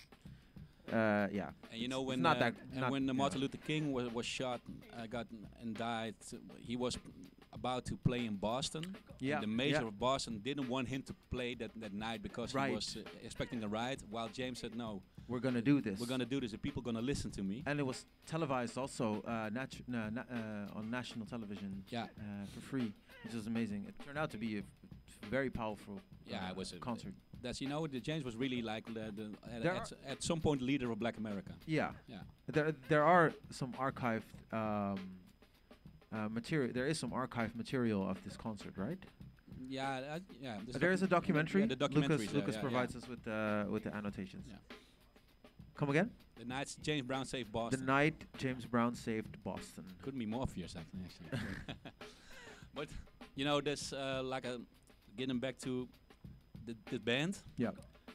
uh, yeah. And you know It's when not uh, that- and not- when uh, yeah. Martin Luther King was was shot, uh, got and died, uh, he was about to play in Boston. and Yeah, the mayor yeah. of Boston didn't want him to play that, that night because Right. he was uh, expecting a riot. While James said, "No, We're gonna do this. we're gonna do this. The people gonna listen to me." And it was televised also uh, natu- na- na- uh, on national television Yeah. uh, for free, which was amazing. It turned out to be a f- very powerful Yeah, uh, it was a concert. That's you know, the James was really like the, the at, There at, are- s- at some point the leader of Black America. Yeah. Yeah. There, there are some archived um, uh, material. There is some archived material of this concert, right? Yeah, uh, yeah. this Uh, there is a docu- documentary. Yeah, the documentary. Lucas, Lucas provides us with uh, with the annotations. Yeah. Come again? The night James Brown saved The Boston. night James Brown saved Boston. Couldn't be more obvious, actually. actually. But you know, there's uh, like a getting back to the, the band. Yeah.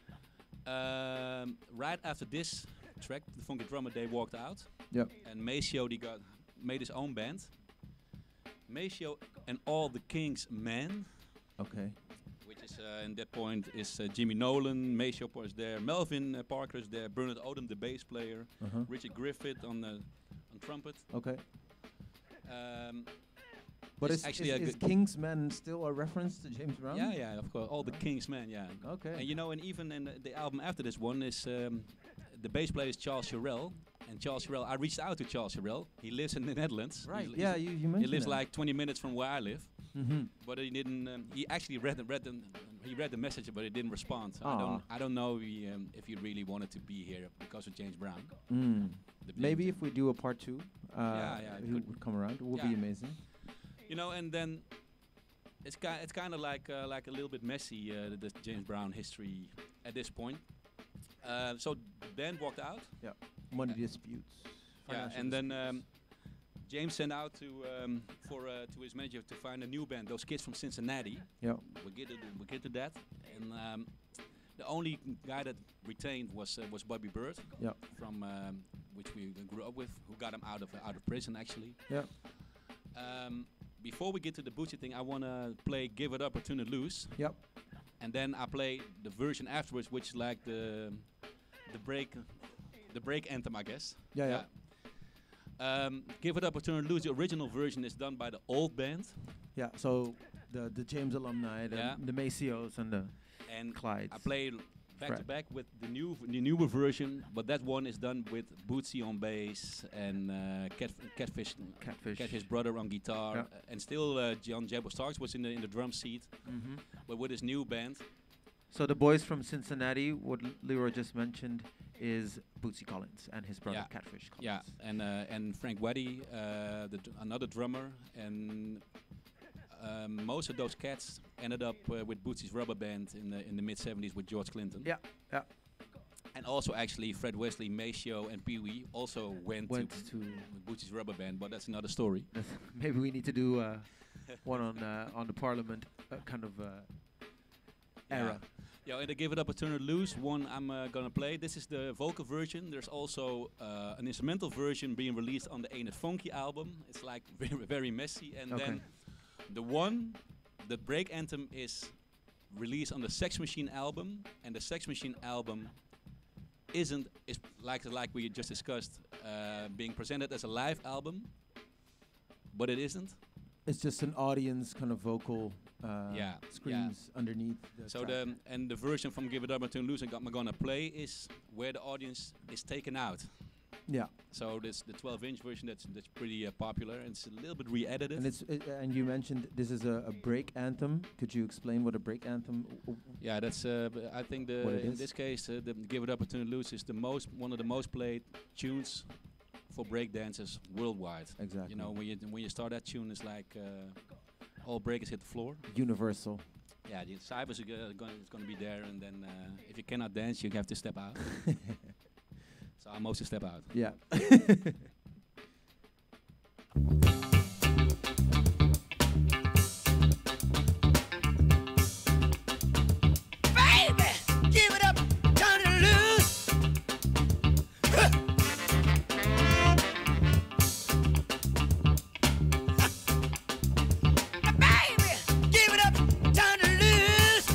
Um, right after this track, the Funky Drummer, they walked out. Yep. And Maceo, he got made his own band. Maceo and all the King's Men, Okay. which is uh, in that point is uh, Jimmy Nolan, Maceo is there, Melvin uh, Parker is there, Bernard Odom, the bass player, Uh huh. Richard Griffith on the on trumpet. Okay. Um, But It's is, actually is, a is good- King's Men still a reference to James Brown? yeah, yeah, of course, all the King's Men, yeah. Okay. And you know, and even in the, the album after this one is um, the bass player is Charles Sherrill, and Charles Sherrill, I reached out to Charles Sherrill. He lives in the Netherlands. Right. He's- Yeah, he's- you, you He mentioned lives that. like twenty minutes from where I live, Mm-hmm. but he didn't. Um, he actually read the, read the, he read the message, but he didn't respond. So I Aw. don't I don't know if he, um, if he really wanted to be here because of James Brown. Mm. The Maybe band. if we do a part two, uh, Yeah, yeah, it he could- would come around. It would be Yeah. amazing. You know, and then it's kind it's kind of like uh, like a little bit messy uh, the, the James Brown history at this point. Uh, so the band walked out. Money Uh, disputes. Yeah, financial and then disputes. um, James sent out to um, for uh, to his manager to find a new band. Those kids from Cincinnati. Yeah. We get to we get to that, and um, the only guy that retained was uh, was Bobby Bird. Yeah. From um, which we grew up with, who got him out of uh, out of prison actually. Yeah. Um, before we get to the Bootsy thing, I wanna play "Give It Up or Turn It Loose." Yep. And then I play the version afterwards, which is like the the break the break anthem, I guess. Yeah, yeah. Um, Give It Up or Turn It Loose. The original version is done by the old band, Yeah. So the the James alumni, the, Yeah. the Maceos and the and Clydes. I play back to Fred. back with the new the newer version, but that one is done with Bootsy on bass and uh, Cat, Catfish, Catfish. Catfish brother on guitar, Yeah. uh, and still uh, John Jabo Starks was in the in the drum seat, Mm-hmm. but with his new band. So the boys from Cincinnati, what L- Leroy just mentioned, is Bootsy Collins and his brother Yeah. Catfish Collins. Yeah, and uh, and Frank Weddy, uh, the d- another drummer, and um, most of those cats ended up uh, with Bootsy's rubber band in the in the mid seventies with George Clinton. Yeah, yeah. And also actually Fred Wesley, Maceo, and Pee Wee also went, Went to, to. with Bootsy's rubber band, but that's another story. Maybe we need to do uh, one on uh, on the Parliament uh, kind of uh, era. Yeah, and to give it up a turn to loose, one I'm uh, gonna play. This is the vocal version. There's also uh, an instrumental version being released on the Ain't It Funky album. It's like very, very messy. And Okay. then the one, the break anthem, is released on the Sex Machine album, and the Sex Machine album isn't is like like we just discussed, uh, being presented as a live album, but it isn't. It's just an audience kind of vocal uh, Yeah, screams underneath. The So track. the and the version from Give It Up and Turn Loose I'm gonna play is where the audience is taken out. Yeah, So this the twelve inch version that's that's pretty uh, popular. And it's a little bit re-edited. and it's uh, and you mentioned this is a, a break anthem. Could you explain what a break anthem? w- w- Yeah, that's uh, b- I think the What it in is? this case uh, the Give It Up and Turn Loose is the most one of the most played tunes for break dancers worldwide. Exactly. You know, when you when you start that tune, it's like uh, all breakers hit the floor. Universal. Yeah, the cybers are go- gonna, it's gonna be there, and then uh, if you cannot dance, you have to step out. So I mostly step out. Yeah. Baby, give it up, turn it loose. Huh. Baby, give it up, turn it loose.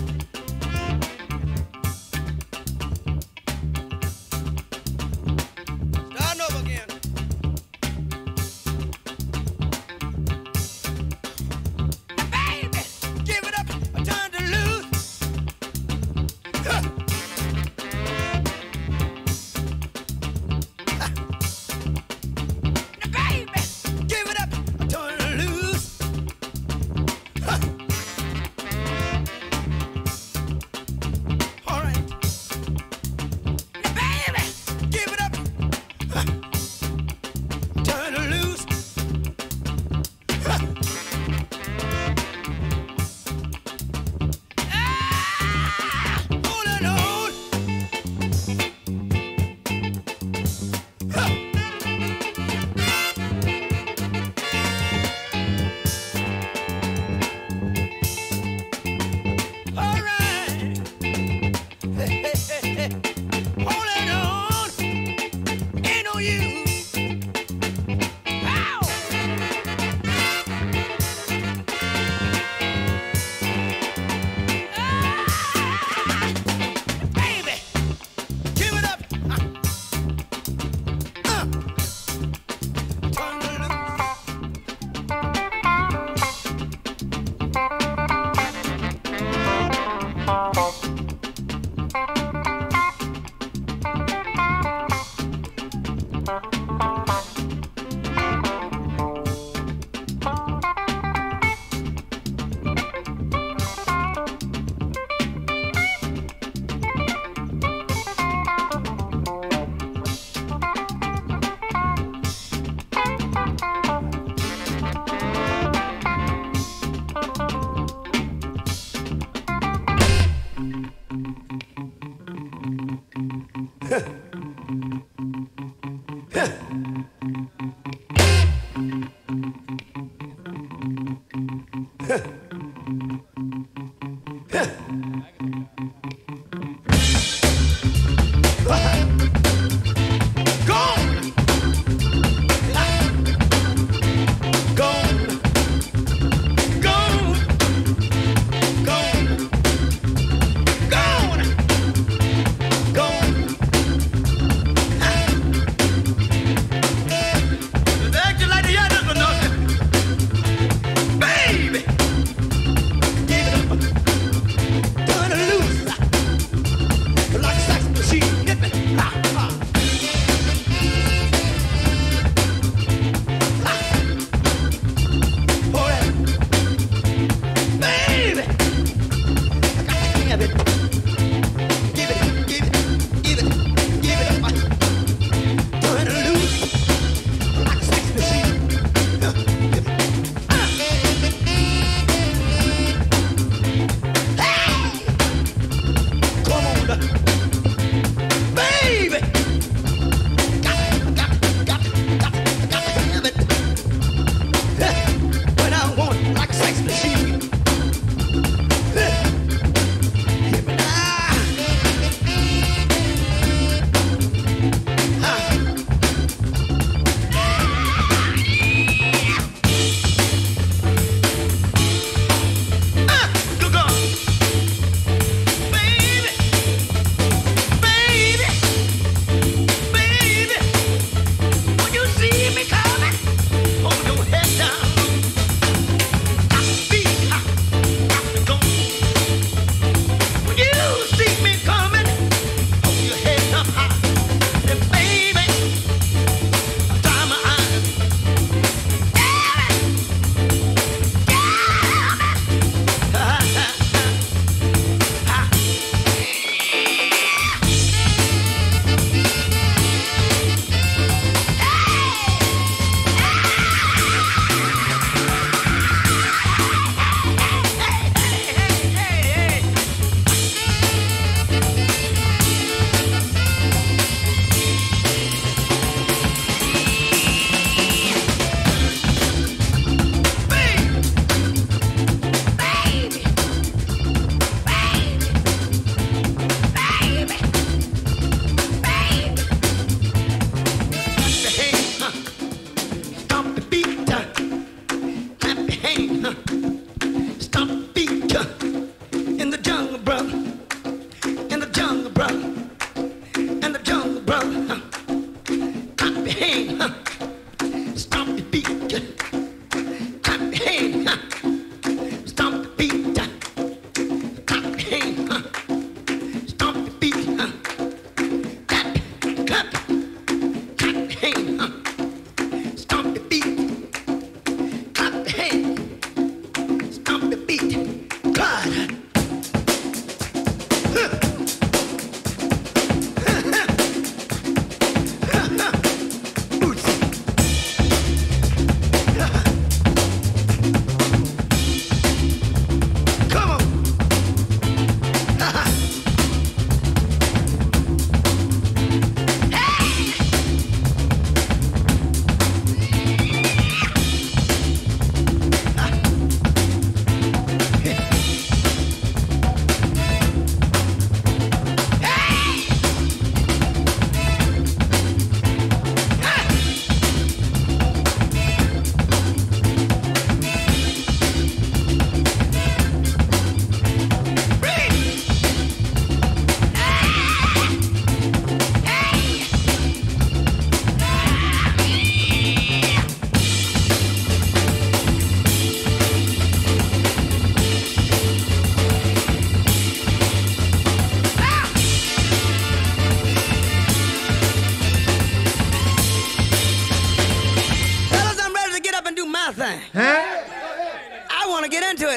Starting over again. Baby, give it up, turn it loose. Huh. Now, baby, give it up, turn it loose. Huh. All right. Now, baby, give it up, huh. Turn it loose. Huh. Ah, holding on. Huh. All right. Hey, hey, hey, hey. Holding on. Ain't no use. Ow. Ah, baby, give it up. Uh, uh. Turn it loose. Gone. Gone. Gone. Gone. Gone. Gone. Acting like the others, but no. Baby,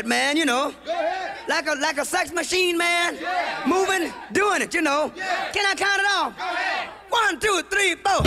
it, man, you know. Go ahead. Like a, like a sex machine, man. Yeah. Moving, doing it, you know. Yeah. Can I count it off? Go ahead. One, two, three, four.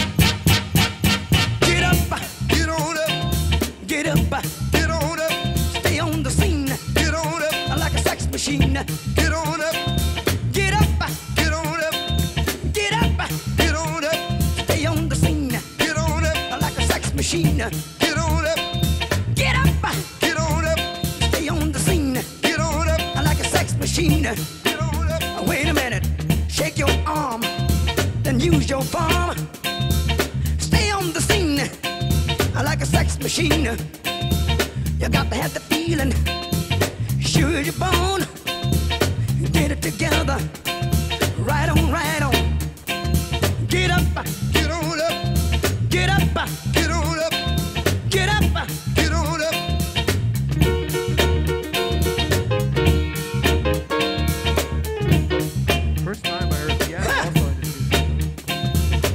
Get up, Get on up. get up, Get on up. stay on the scene. Get on up. Like a sex machine. Get on up. Get up, Get on up. get up, Get on up. stay on the scene. Get on up. Like a sex machine. Get on up. Get up, Get on up. stay on the scene. Get on up. Like a sex machine. Get on up. Wait a minute, shake your arm, then use your palm. Stay on the scene. Like a sex machine. You got to have the feeling. Sure as you're born. Get it together. Right on, right on. Get up, Get on up. get up, Get on up. get up. Get on up. First time I heard piano also in this music.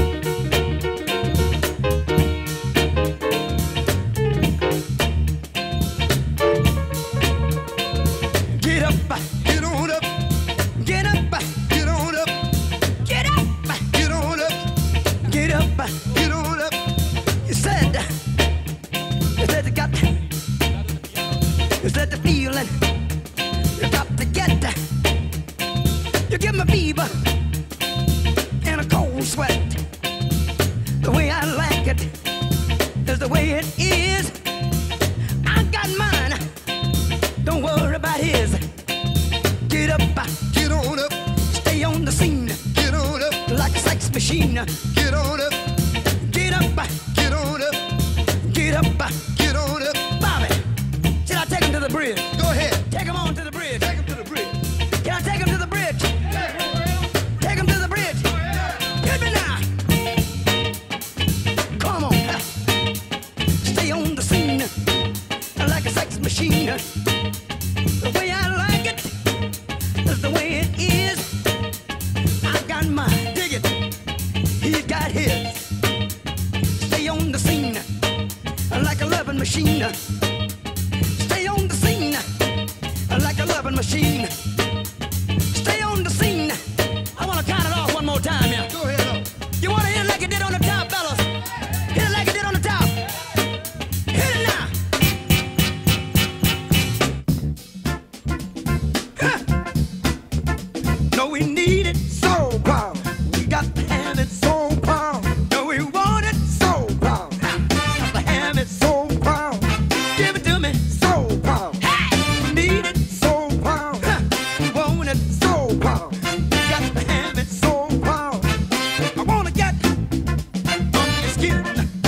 Get up, Get on up. get up, Get on up. get up, Get on up. get up. Get on up. You said, you said you got, you said the feeling. You got to get, you give me fever and a cold sweat. The way I like it is the way it is. I got mine. Don't worry about his. Get up, Get on up. stay on the scene Get on up. like a sex machine. Get on up. Get up, Get on up. get up. Get on up. Bobby, should I take him to the bridge? Go ahead. Take him on to the bridge. Take him to the bridge. Can I take him to the bridge? Take him to the bridge. Hit me now. Come on. Stay on the scene like a sex machine. The way I like it is the way it is. I got mine. Dig it. He's got his. Stay on the scene like a loving machine. Stay on the scene like a loving machine. Stay on the scene. I want to count it off one more time, yeah. Go ahead up. You want to hit it like it did on the top, fellas? Hit it like it did on the top. Hit it now. Huh. No, we need it so power. We got to have it so power. No, we want it so power. Got to have it so power. Give it to me so power. Hey, we need it so power. We want it so power. We got to have it so power. I wanna get on your skin.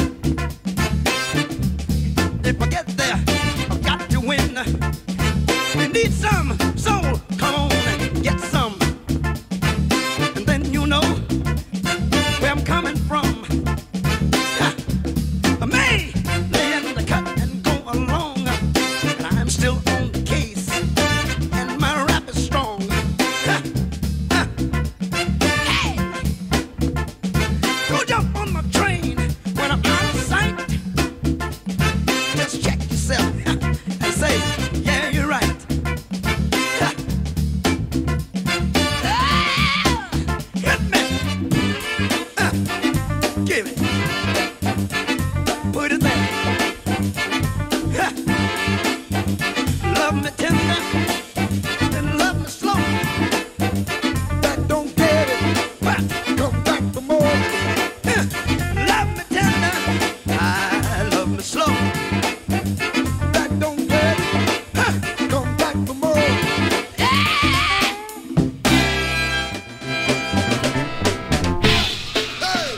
If I get there, I've got to win. We need some soul. Come on and get some. And then you know where I'm coming from. Ha. I may lay in the cut and go along, and I'm still on the case, and my rap is strong. Ha. Ha. Hey! Don't jump on my train when I'm out of sight. Just check yourself and say, yeah, you're right. Ha. Ah! Hit me. Uh, give it. Put it there. Ha. Love me tender, then love me slow. That don't get it. Well, Come back for more. uh, love me tender, I love me slow. That don't get it. Huh. Come back for more. Hey.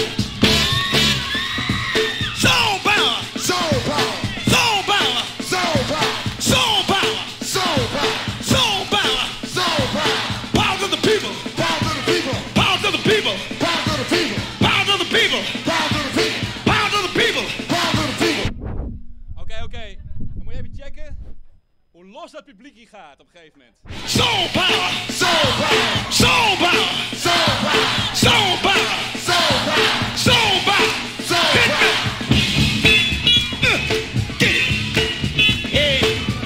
Soul power, Soul power. soul power, Soul power. soul power, Soul power. soul power. Soul power. Power to the people, Power to the people. power to the people, Power to the people. power to the people, Power to the people. power to the people. Power to the people. Oké, oké. Dan moet je even checken hoe los dat publiek hier gaat op een gegeven moment. Soul power, Soul power. soul power, Soul power. soul power, Soul power. soul power. Soul Hit power. me. Uh, get it. Hey.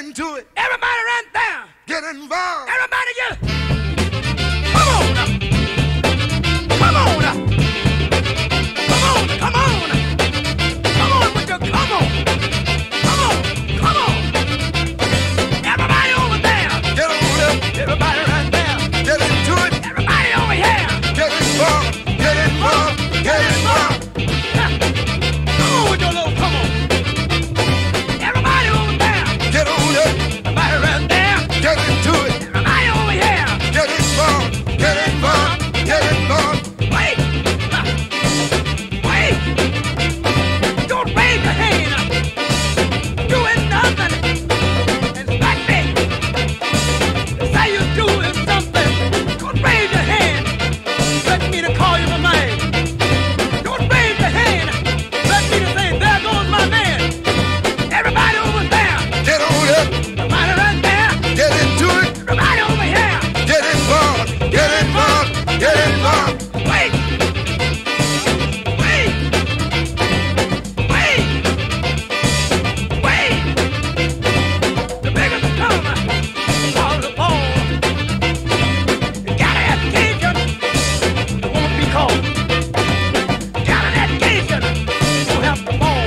into it. Everybody right there. Get involved. Everybody get. Come on now. Come on now. Come on, come on. Come on with your come on. Come on, come on. Everybody over there. Get on up. Everybody right there. Get into it. Everybody over here. Get involved. Get involved. Get involved. Come on with your little come on. Everybody over there. Get on up. Everybody right there. Get into it. Everybody over here. Get involved. Get involved. Get involved. Wait. Wait. Don't raise your hand. Doing nothing. Expect me. Say you're doing something. Don't raise your hand. Expect me to call you my man. Don't raise your hand. Expect me to say, there goes my man. Everybody over there. Get on up. Everybody right there. Get into it. Everybody over here. Get involved. Get involved. Get involved. Wait. Wait. Wait. Wait. The bigger the number, the more the ball. You got an education, you won't be called. You got an education, you won't have to fall.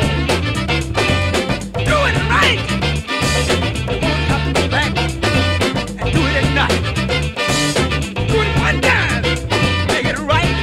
Do it right. You won't have to go back and do it at night. Do it one time, make it right.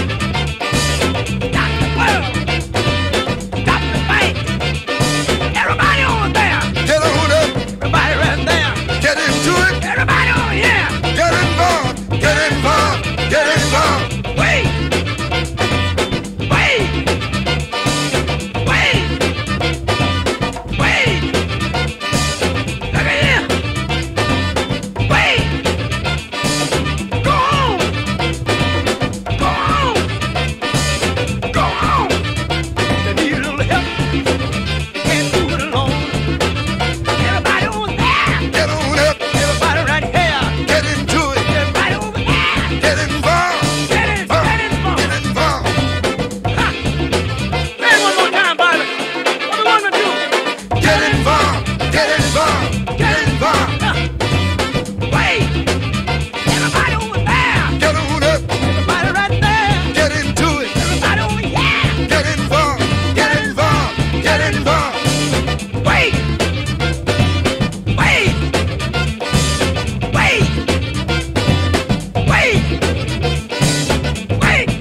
Got the world, got the fight. Everybody over there, Get on up. everybody right there, Get into it. everybody over here. Get involved. Get involved. Get involved. Wait, wait, wait, wait. Look at here. Wait. Go on. Go on. Go on. You need a little help. You can't do it alone. Everybody over there. Get on up. Everybody right here. Get into it. Everybody over there. Get involved. Get in, get involved. Get involved. Ha. Say it one more time, Bobby. What we want to do? Get involved. Get involved. Get involved. Wait. Everybody over there. Get on up. Everybody right there. Get into it. Everybody over here. Get involved. Get involved. Get involved. Wait. Wait. Wait. Wait. Wait.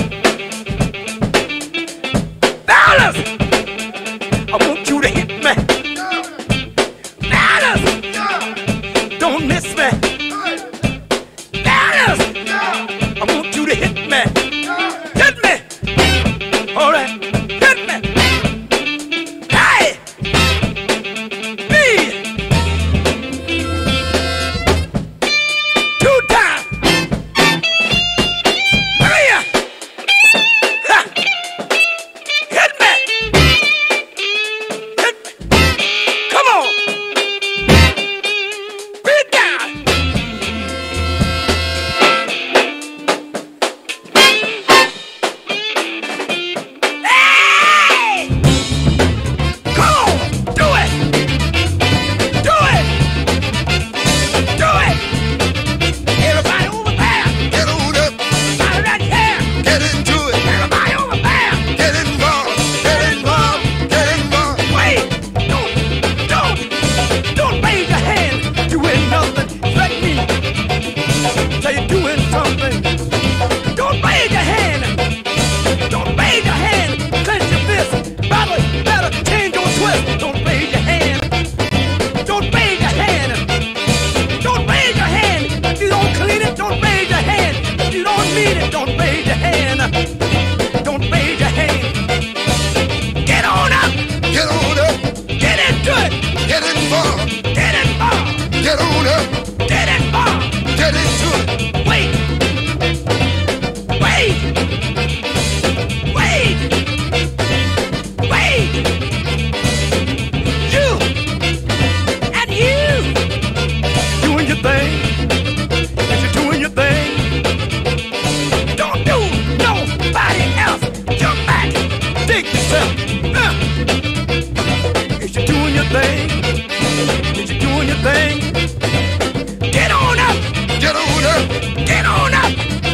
Fellas, I want you to hit me.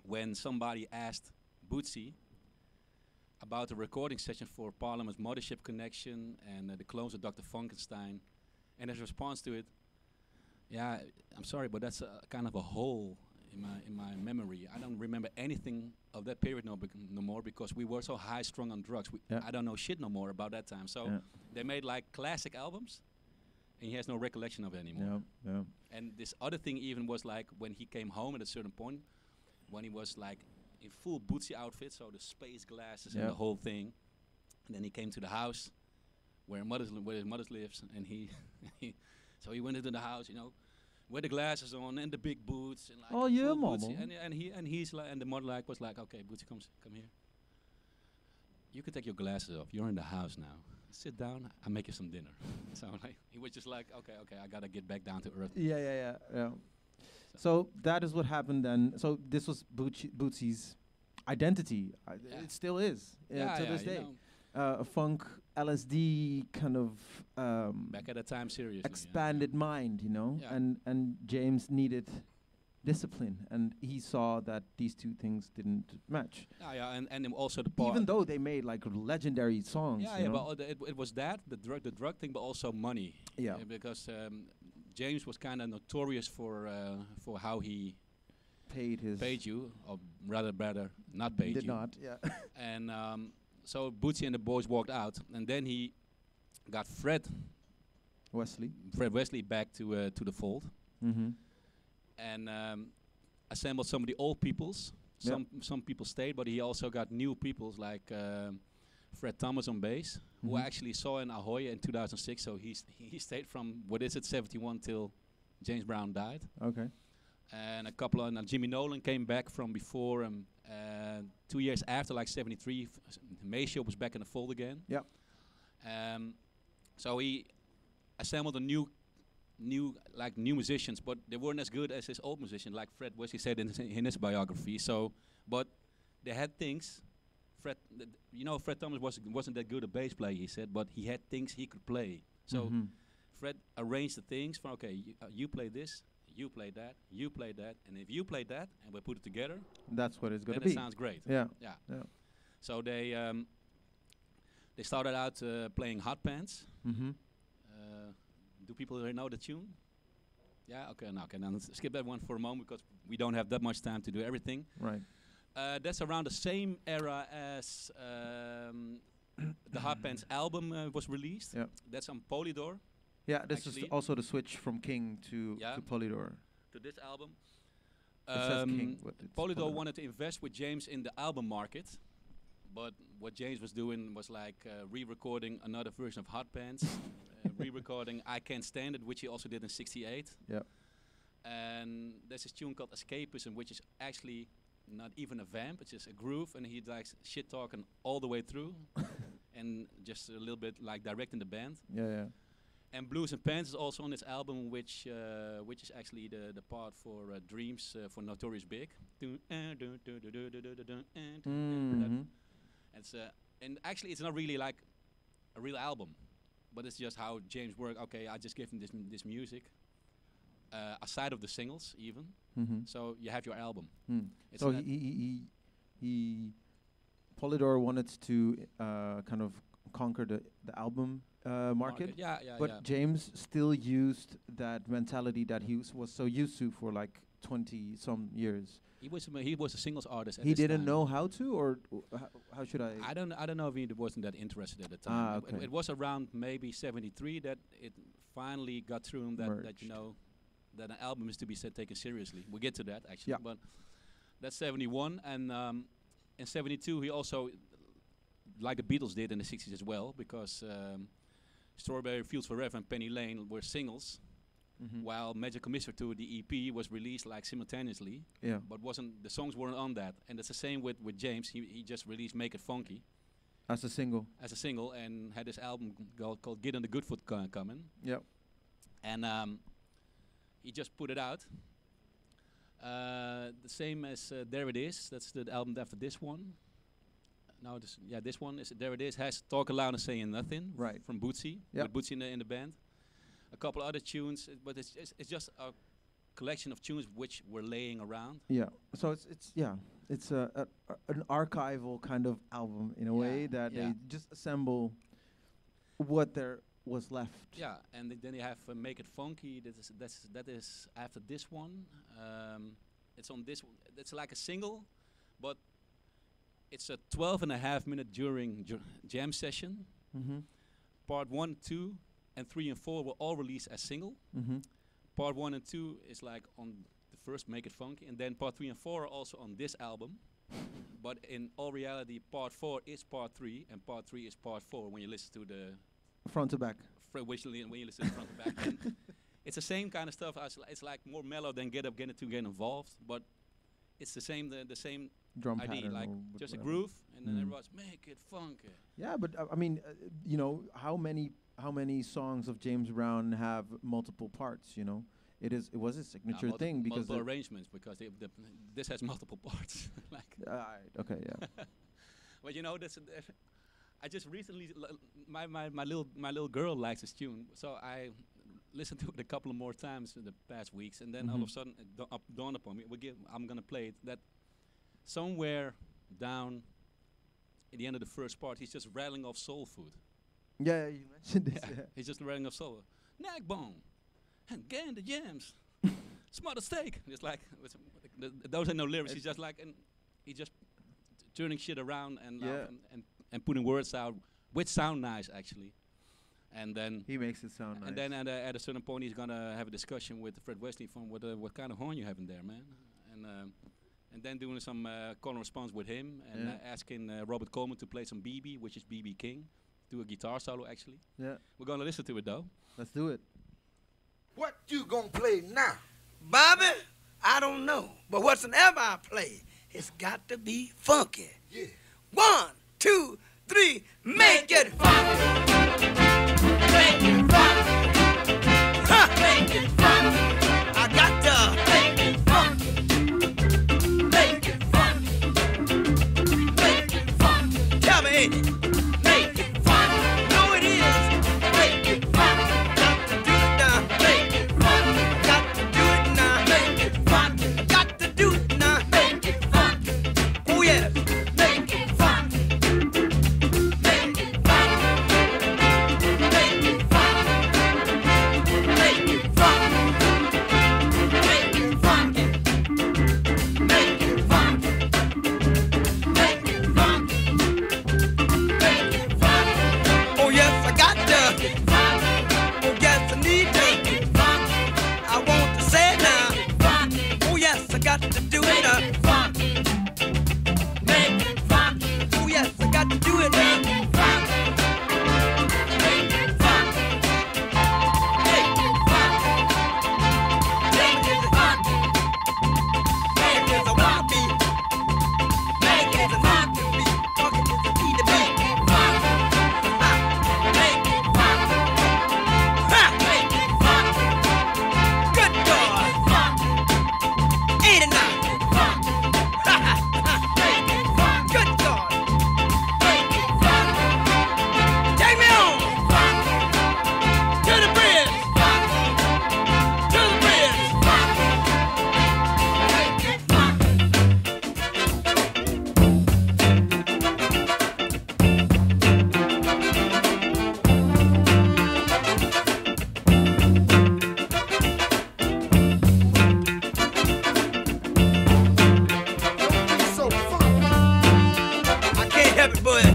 when somebody asked Bootsy about the recording session for Parliament's Mothership Connection and uh, the clones of Doctor Funkenstein, and his response to it, yeah, I'm sorry, but that's a kind of a hole in my in my memory. I don't remember anything of that period no, bec- no more because we were so high strung on drugs. We Yeah. I don't know shit no more about that time. So Yeah. they made like classic albums, and he has no recollection of it anymore. Yeah. Yeah. And this other thing even was like when he came home at a certain point, when he was like in full Bootsy outfit, so the space glasses Yeah. and the whole thing. And then he came to the house where mother's li- where his mother lives, and he, he so he went into the house, you know, with the glasses on and the big boots and like Oh, yeah, full mama. Bootsy. And and he and he's like, and the mother like was like, okay, Bootsy, come s- come here. You can take your glasses off. You're in the house now. Sit down. I'll make you some dinner. So like he was just like, okay, okay, I gotta get back down to earth. Yeah, yeah, yeah, yeah. So that is what happened then. So this was Bootsy, Bootsy's identity. I, Yeah. It still is uh, Yeah, to yeah, this you day. know, Uh, a funk, L S D kind of um, back at the time, seriously. yeah, expanded mind, you know. Yeah. And and James needed discipline, and he saw that these two things didn't match. Yeah, yeah, and and then also the part. Even though they made like legendary songs. Yeah, you yeah, know? but uh, it, it was that the drug, the drug thing, but also money. Yeah. Uh, because um, James was kind of notorious for uh, for how he paid his paid you, or rather, rather not paid did you. not. Yeah. And um, so Bootsy and the boys walked out, and then he got Fred Wesley. Fred Wesley back to uh, to the fold, Mm-hmm. and um, assembled some of the old peoples. Yeah. Some some people stayed, but he also got new peoples like um, Fred Thomas on bass, who I Mhm. actually saw in Ahoy in two thousand six. So he's he stayed from what is it seventy-one till James Brown died, Okay. and a couple of uh, Jimmy Nolan came back from before, and uh, two years after, like seventy-three, f- s- Mayshop was back in the fold again. Yeah. Um, so he assembled a new, new like new musicians, but they weren't as good as his old musicians, like Fred Wesley said in his, in his biography. So, but they had things. Fred, th- you know, Fred Thomas was wasn't that good a bass player, he said, but he had things he could play. So Mhm. Fred arranged the things for okay, you, uh, you play this, you play that, you play that, and if you play that, and we put it together, That's what it's then gonna it be. sounds great. Yeah. Yeah. Yeah. So they um, they started out uh, playing Hot Pants. Mm-hmm. Uh, do people here know the tune? Yeah. Okay. No. Okay. Now let's skip that one for a moment because we don't have that much time to do everything. Right. Uh, that's around the same era as um, the Hot Pants album uh, was released. Yeah. That's on Polydor. Yeah. This is Actually- also the switch from King to Yeah. to Polydor. To this album. It says Um, King. but it's Polydor wanted to invest with James in the album market, but what James was doing was like uh, re-recording another version of Hot Pants, uh, re-recording I Can't Stand It, which he also did in sixty-eight. Yeah. And there's this tune called Escapism, which is actually not even a vamp, it's just a groove, and he likes shit talking all the way through, and just a little bit like directing the band. Yeah. Yeah. And Blues and Pants is also on this album, which uh, which is actually the the part for uh, Dreams uh, for Notorious Big. Mm-hmm. It's uh, and actually it's not really like a real album, but it's just how James worked. Okay, I just gave him this m- this music, uh, aside of the singles even. Mm-hmm. So you have your album. Mm. It's So not- he, he he he Polydor wanted to uh, kind of conquer the the album uh, market, Yeah, yeah, but yeah. James still used that mentality that he was, was so used to for like twenty some years. He was a, he was a singles artist. At He this didn't time. know how to, or w- how, how should I? I don't I don't know if he d- wasn't that interested at the time. Ah, It- it, okay. it was around maybe seventy-three that it finally got through him that, that you Merged. know that an album is to be said taken seriously. We'll get to that actually. Yeah. But that's seventy-one, and um, in seventy-two he also, like the Beatles did in the sixties as well, because um, Strawberry Fields Forever and Penny Lane were singles, Mhm. while Magical Mystery Tour, the E P, was released like simultaneously, Yeah. but wasn't the songs weren't on that. And it's the same with, with James. He he just released Make It Funky As a single. as a single and had this album g- called, called Get on the Good Foot co- coming, Yeah. and um, he just put it out. Uh, the same as uh, There It Is. That's the album after this one. No, this yeah, this one is There It Is. Has Talk Aloud and Saying Nothing. Right. From Bootsy. Yep. With Bootsy in the in the band. A couple other tunes, uh, but it's it's, it's just a collection of tunes which were laying around. Yeah. So it's it's yeah, it's a, a, a an archival kind of album in a Yeah, way that yeah. they just assemble what there was left. Yeah, and th- then you have uh, Make It Funky. That is that's that is after this one. Um, it's on this one. It's like a single, but it's a twelve and a half minute during ju- jam session. Mm-hmm. Part one, two, and three and four were all released as single. Mm-hmm. Part one and two is like on the first Make It Funky, and then part three and four are also on this album. But in all reality, part four is part three, and part three is part four. When you listen to the Front to back. fr- which li- when you listen to front to back, and it's the same kind of stuff. As li- It's like more mellow than Get Up, Get It To, Get Involved, but it's the same, the, the same Drum idea, pattern. like or just a whatever. groove, and then Mm. everyone's make it funky. Yeah, but uh, I mean, uh, you know, how many how many songs of James Brown have multiple parts? You know, it is it was a Nah, signature multi- thing because multiple it- arrangements, because they, the, this has multiple parts. like, uh, alright, okay, yeah. Well, you know, that's a, I just recently l- my, my my little my little girl likes this tune, so I listened to it a couple of more times in the past weeks, and then all of a Mhm. sudden it da- up dawned upon me. We give, I'm gonna play it. That somewhere down at the end of the first part, he's just rattling off soul food. Yeah, you mentioned this. Yeah, Yeah. he's just rattling off soul. Neck bone, and gain the yams, smothered steak. It's like it's, th- th- those are no lyrics. He's just like, and he just t- turning shit around and, uh, Yeah. and and and putting words out which sound nice actually. And then He makes it sound nice. and then at a, at a certain point he's gonna have a discussion with Fred Wesley from what uh, what kind of horn you have in there, man. And um, and then doing some uh, call and response with him and Yeah. uh, asking uh, Robert Coleman to play some B B, which is B B King, do a guitar solo actually. Yeah, We're gonna listen to it though. let's do it. What you gonna play now? Bobby, I don't know, but whatsoever I play, it's got to be funky. Yeah. One, two, three, make it funky. Make it funky. Huh. Make it funky. I got to make it funky. Make it funky. Make it funky. Tell me, ain't it? Make it funky. No, it is. Make it funky. Got to do it now. Make it funky. Got to do it now. Make it funky. Got to do it now. Make it funky. Oh yes. Make it funky. Make it funky. Make it funky. Make it funky. Make it funky. Make it funky. Make it funky. Make it funky. Oh yes, I got to. Oh yes, I need to. I want to say it now. Oh yes, I got to do it now. Oh yes, I got to do it now. Make it funky. Make it funky. Make it funky. Make it a wild beat. Make it a funky beat. Funky is the beat to make it funky. Ha. Make it funky. Ha. Make it funky. Good God. Ain't it nice? Ha ha ha. Make it funky. Good God. Make it funky. Take me on. To the bridge. To the bridge. Make it funky. So funky. I can't help it, boy.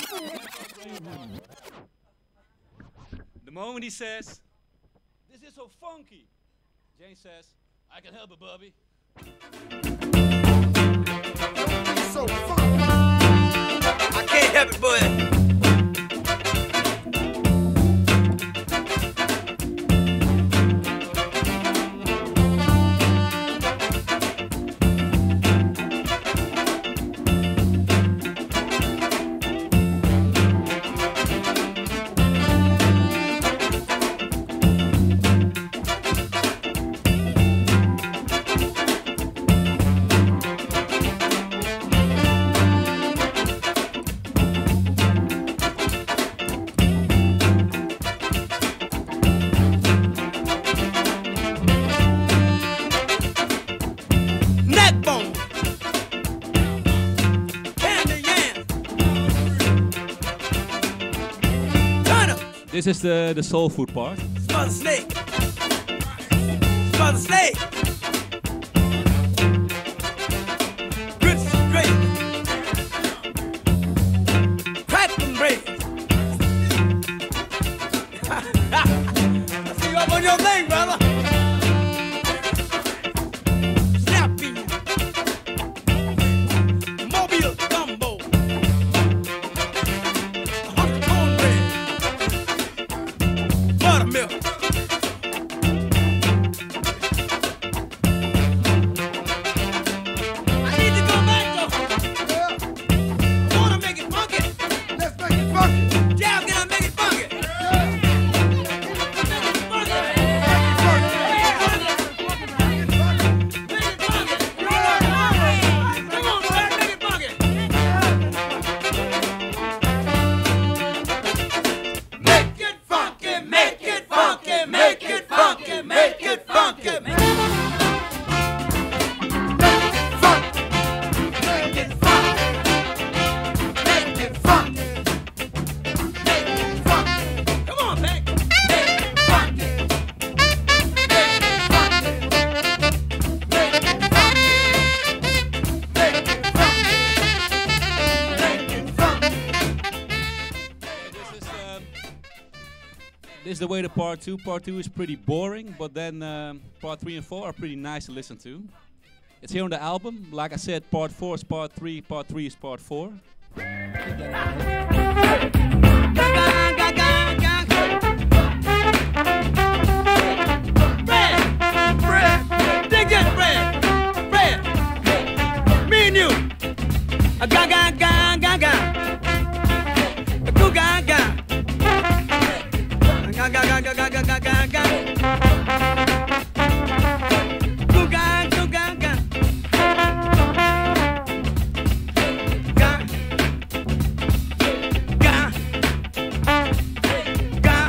The moment he says, "This is so funky," Jane says, "I can help it, Bubby." So funky. I can't help it, boy. This is the, the soul food part. Smother snake. Smother snake. Good straight. Crack them bread. I see you up on your thing, brother. Snappy. Mobile gumbo. Hunter cornbread. Buttermilk. I need to go back though. I wanna make it funky. Let's make it funky. Yeah, can I make it funky? Make it funky, make it funky, make it funky, make it funky. Make it funky. Make it funky. Make it funky. Come on, man. Make it funky. Make it funky. Make it funky. Make it funky. Make it funky. This is, um, this is the way to part two. Part two is pretty boring, but then um, part three and four are pretty nice to listen to. It's here on the album. Like I said, part four is part three, part three is part four. Bread, bread, dig this bread, bread. Me and you, a ga ga ga ga ga, a goo ga ga, a ga ga ga ga ga ga ga ga, goo ga goo ga ga, ga ga ga.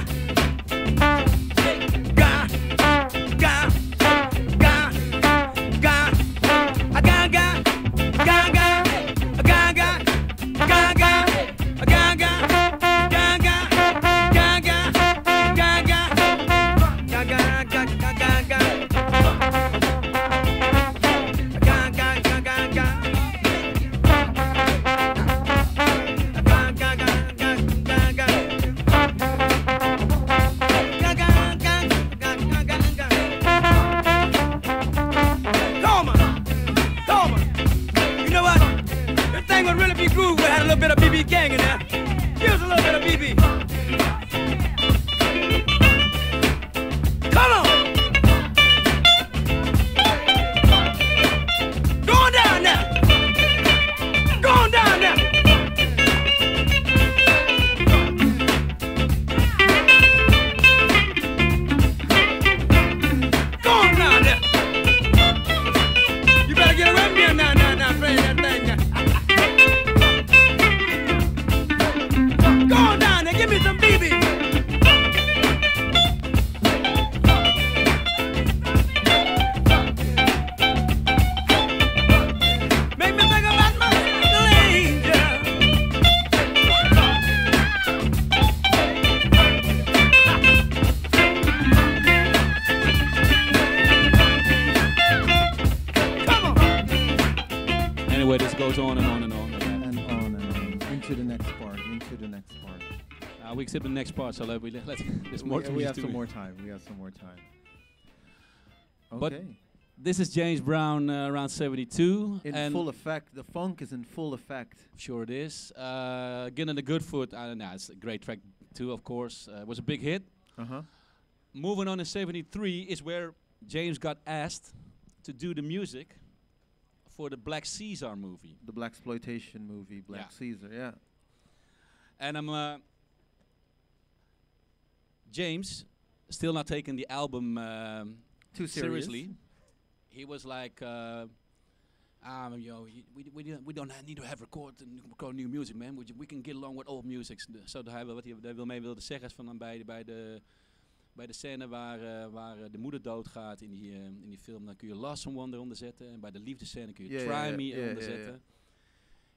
Ga, ga, ga, ga, a ga ga, ga ga, a ga ga, ga ga, a ga ga, ga ga, ga ga, ga ga, ga ga, ga ga, ga ga, ga ga, ga ga, ga ga, ga, ga, ga, ga. Toma, Toma. You know what? This thing would really be groove. We had a little bit of B B King in there. Here's a little bit of B B. Come on. Going down now. Going down now. Going down there. You better get around here now, now, now, play that thing now. Go on down there, give me some B B. Make me think about my little angel. Come on. Anyway, this goes on and on and on. And on and on. Into the next part. Into the next part. Uh, we skip the next part, so let, we, let's, there's more we to we this have to some it. more time. We have some more time. But Okay. This is James Brown uh, around seventy-two. In and full effect. The funk is in full effect. Sure it is. Uh, Getting the Good Foot, I don't know, it's a great track too, of course. Uh, it was a big hit. Uh-huh. Moving on in seventy-three is where James got asked to do the music for the Black Caesar movie. The black exploitation movie, Black Yeah. Caesar, yeah. And I'm uh, James, still not taking the album um, Too serious. seriously. He was like, uh, um, you know, y- we, we, don't- we don't ha- need to have record, record new music, man. We, j- we can get along with old music. S- Zo so hij, wat hij daar wil mee wilde zeggen is van dan bij, de- bij, de, bij de scène waar, uh, waar uh, de moeder doodgaat in die, uh, in die film, dan kun je Last One eronder zetten. En bij de liefdescène kun je Ja, Try ja, ja, Me ja, eronder ja, ja. zetten.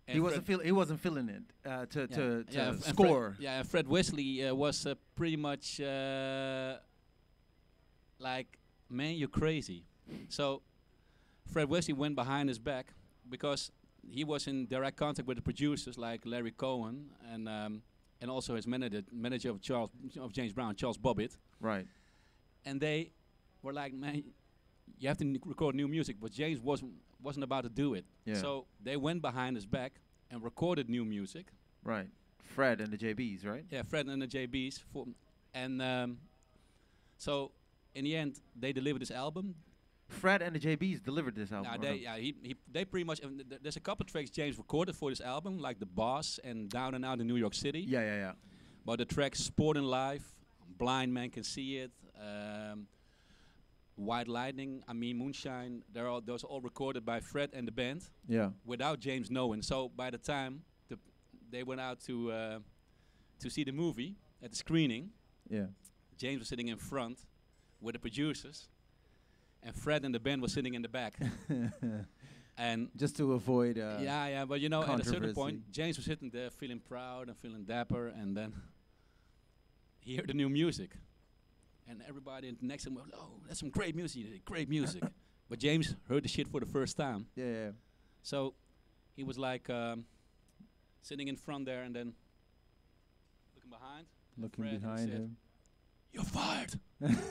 And He wasn't Fred- feel he wasn't feeling it uh, to yeah, to, to yeah, and Fred- score. yeah, and Fred Wesley uh, was uh, pretty much uh, like, man, you're crazy. So Fred Wesley went behind his back because he was in direct contact with the producers like Larry Cohen and um, and also his manager manager of Charles of James Brown, Charles Bobbitt, Right. and they were like, man, you have to n- record new music, but James wasn't wasn't about to do it. Yeah. So they went behind his back and recorded new music. Right. Fred and the J Bs, right? Yeah, Fred and the J Bs, for and um, so in the end they delivered this album. Fred and the J Bs delivered this album. Nah, or they, no? yeah, he, he, they pretty much. Um, th- there's a couple tracks James recorded for this album, like The Boss and Down and Out in New York City. Yeah, yeah, yeah. But the tracks Sport and Life, Blind Man Can See It, um, White Lightning, I mean Moonshine, they're all those are all recorded by Fred and the band Yeah. without James knowing. So by the time the they went out to uh, to see the movie at the screening, Yeah. James was sitting in front with the producers, and Fred and the band was sitting in the back. And Just to avoid. Uh, yeah, yeah, but you know, at a certain point, controversy. James was sitting there feeling proud and feeling dapper, and then he heard the new music, and everybody next to him was, "Oh, that's some great music, you did, great music." But James heard the shit for the first time, Yeah, yeah. so he was like um, sitting in front there, and then looking behind. Looking Fred behind said, him. "You're fired."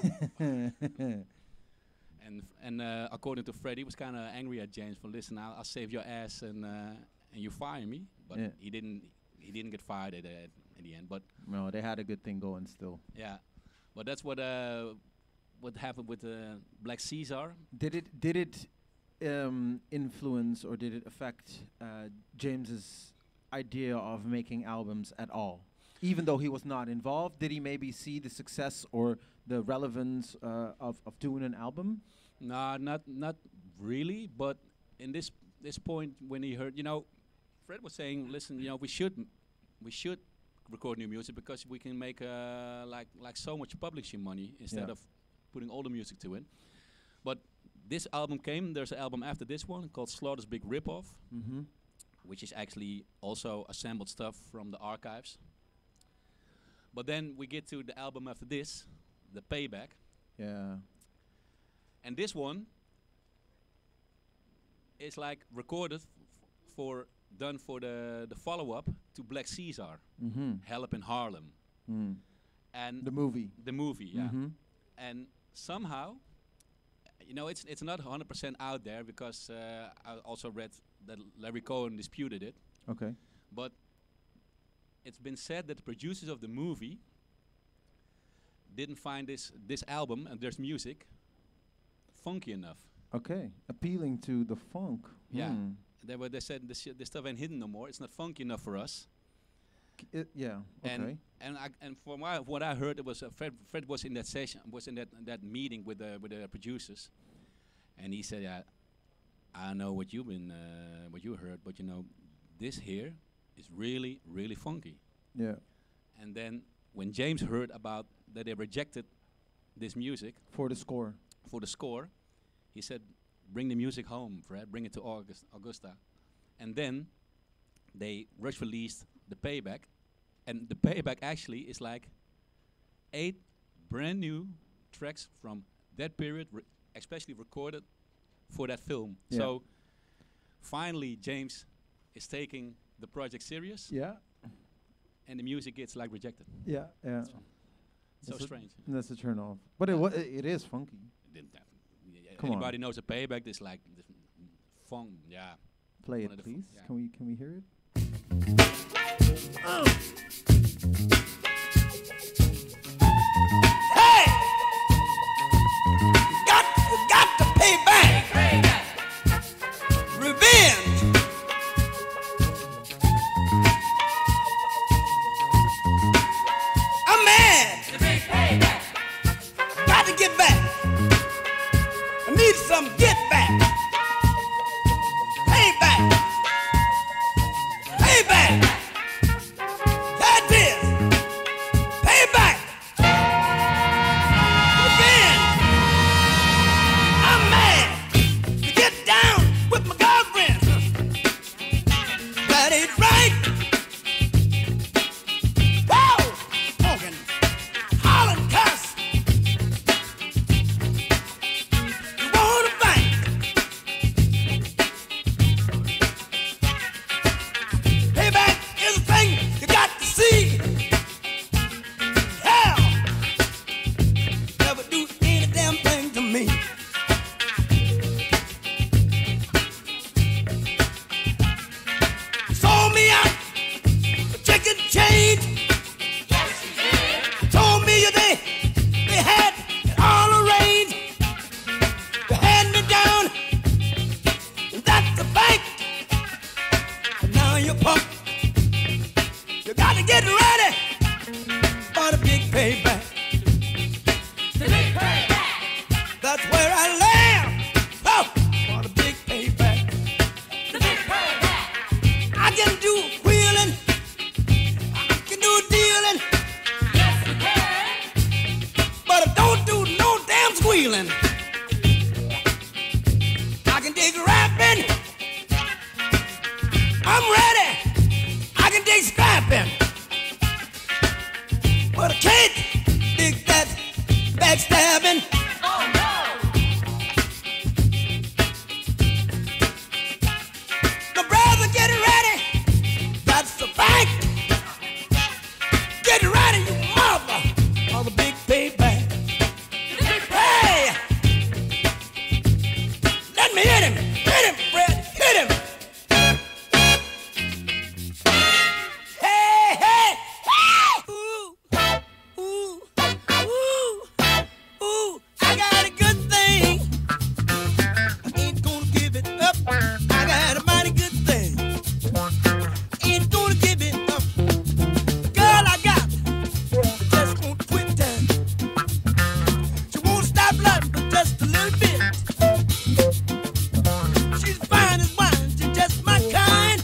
And f- and uh, according to Fred, he was kind of angry at James for, "Listen, I'll, I'll save your ass and uh, and you fire me." But Yeah. he didn't. He didn't get fired at, uh, in the end. But No, they had a good thing going still. yeah, but that's what uh, what happened with uh, Black Caesar. Did it did it um, influence or did it affect uh, James's idea of making albums at all? Even though he was not involved, did he maybe see the success or the relevance uh, of of doing an album? Nah, not not really. But in this this point, when he heard, you know, Fred was saying, "Listen, you know, we should m- we should record new music because we can make uh, like like so much publishing money instead Yeah. of putting all the music to it." But this album came. There's an album after this one called Slaughter's Big Ripoff, Mm-hmm. which is actually also assembled stuff from the archives. But then we get to the album after this, The Payback, Yeah. and this one is like recorded f- for done for the the follow-up to Black Caesar, Mm-hmm. Hell Up in Harlem, Mm. and The movie. the movie, yeah. Mm-hmm. And somehow, you know, it's it's not one hundred percent out there because uh, I also read that Larry Cohen disputed it, Okay. but it's been said that the producers of the movie didn't find this this album and there's music funky enough. Okay. Appealing to the funk. Yeah. Hmm. They were they said this shit- this stuff ain't hidden no more. It's not funky enough for us. K- it- yeah. And Okay. and I and from what I, what I heard, it was uh, Fred. Fred was in that session, was in that that meeting with the with the producers, and he said, "Yeah, I know what you've been uh, what you heard, but you know, this here is really really funky." Yeah. And then when James heard about that they rejected this music For the score. for the score, he said, "Bring the music home, Fred. Bring it to August, Augusta." And then they rush released the Payback, and the Payback actually is like eight brand new tracks from that period, re- especially recorded for that film. Yeah. So finally, James is taking the project serious, Yeah. and the music gets like rejected. Yeah. Yeah. So That's a- strange. That's a turn off. But it wa- i- it is funky. It didn't happen. Yeah, Come on. Anybody knows a Payback? This like this funk, yeah. Play One it, of the fu- please. yeah. Can we can we hear it? Hey! Got, got to pay back. Revenge. I'm mad. Got to get back. I need some get back. Pay back. Pay back. That is. Pay back. Revenge. I'm mad to get down with my girlfriend. That squealing. I can dig rapping. I'm ready. I can dig scrapping. But I can't dig that backstabbing. Oh no! The brother getting ready. That's the fact. Get ready, you mother, for the big payback. Hey! Let me hit him. Hit him, Fred. Hit him. Hey, hey. Ooh, ooh, ooh, ooh. I got a good thing. I ain't gonna give it up. I got a mighty good thing. Ain't gonna give it up. The girl I got just won't quit time. She won't stop loving but just a little bit. She's fine as wine, she's just my kind.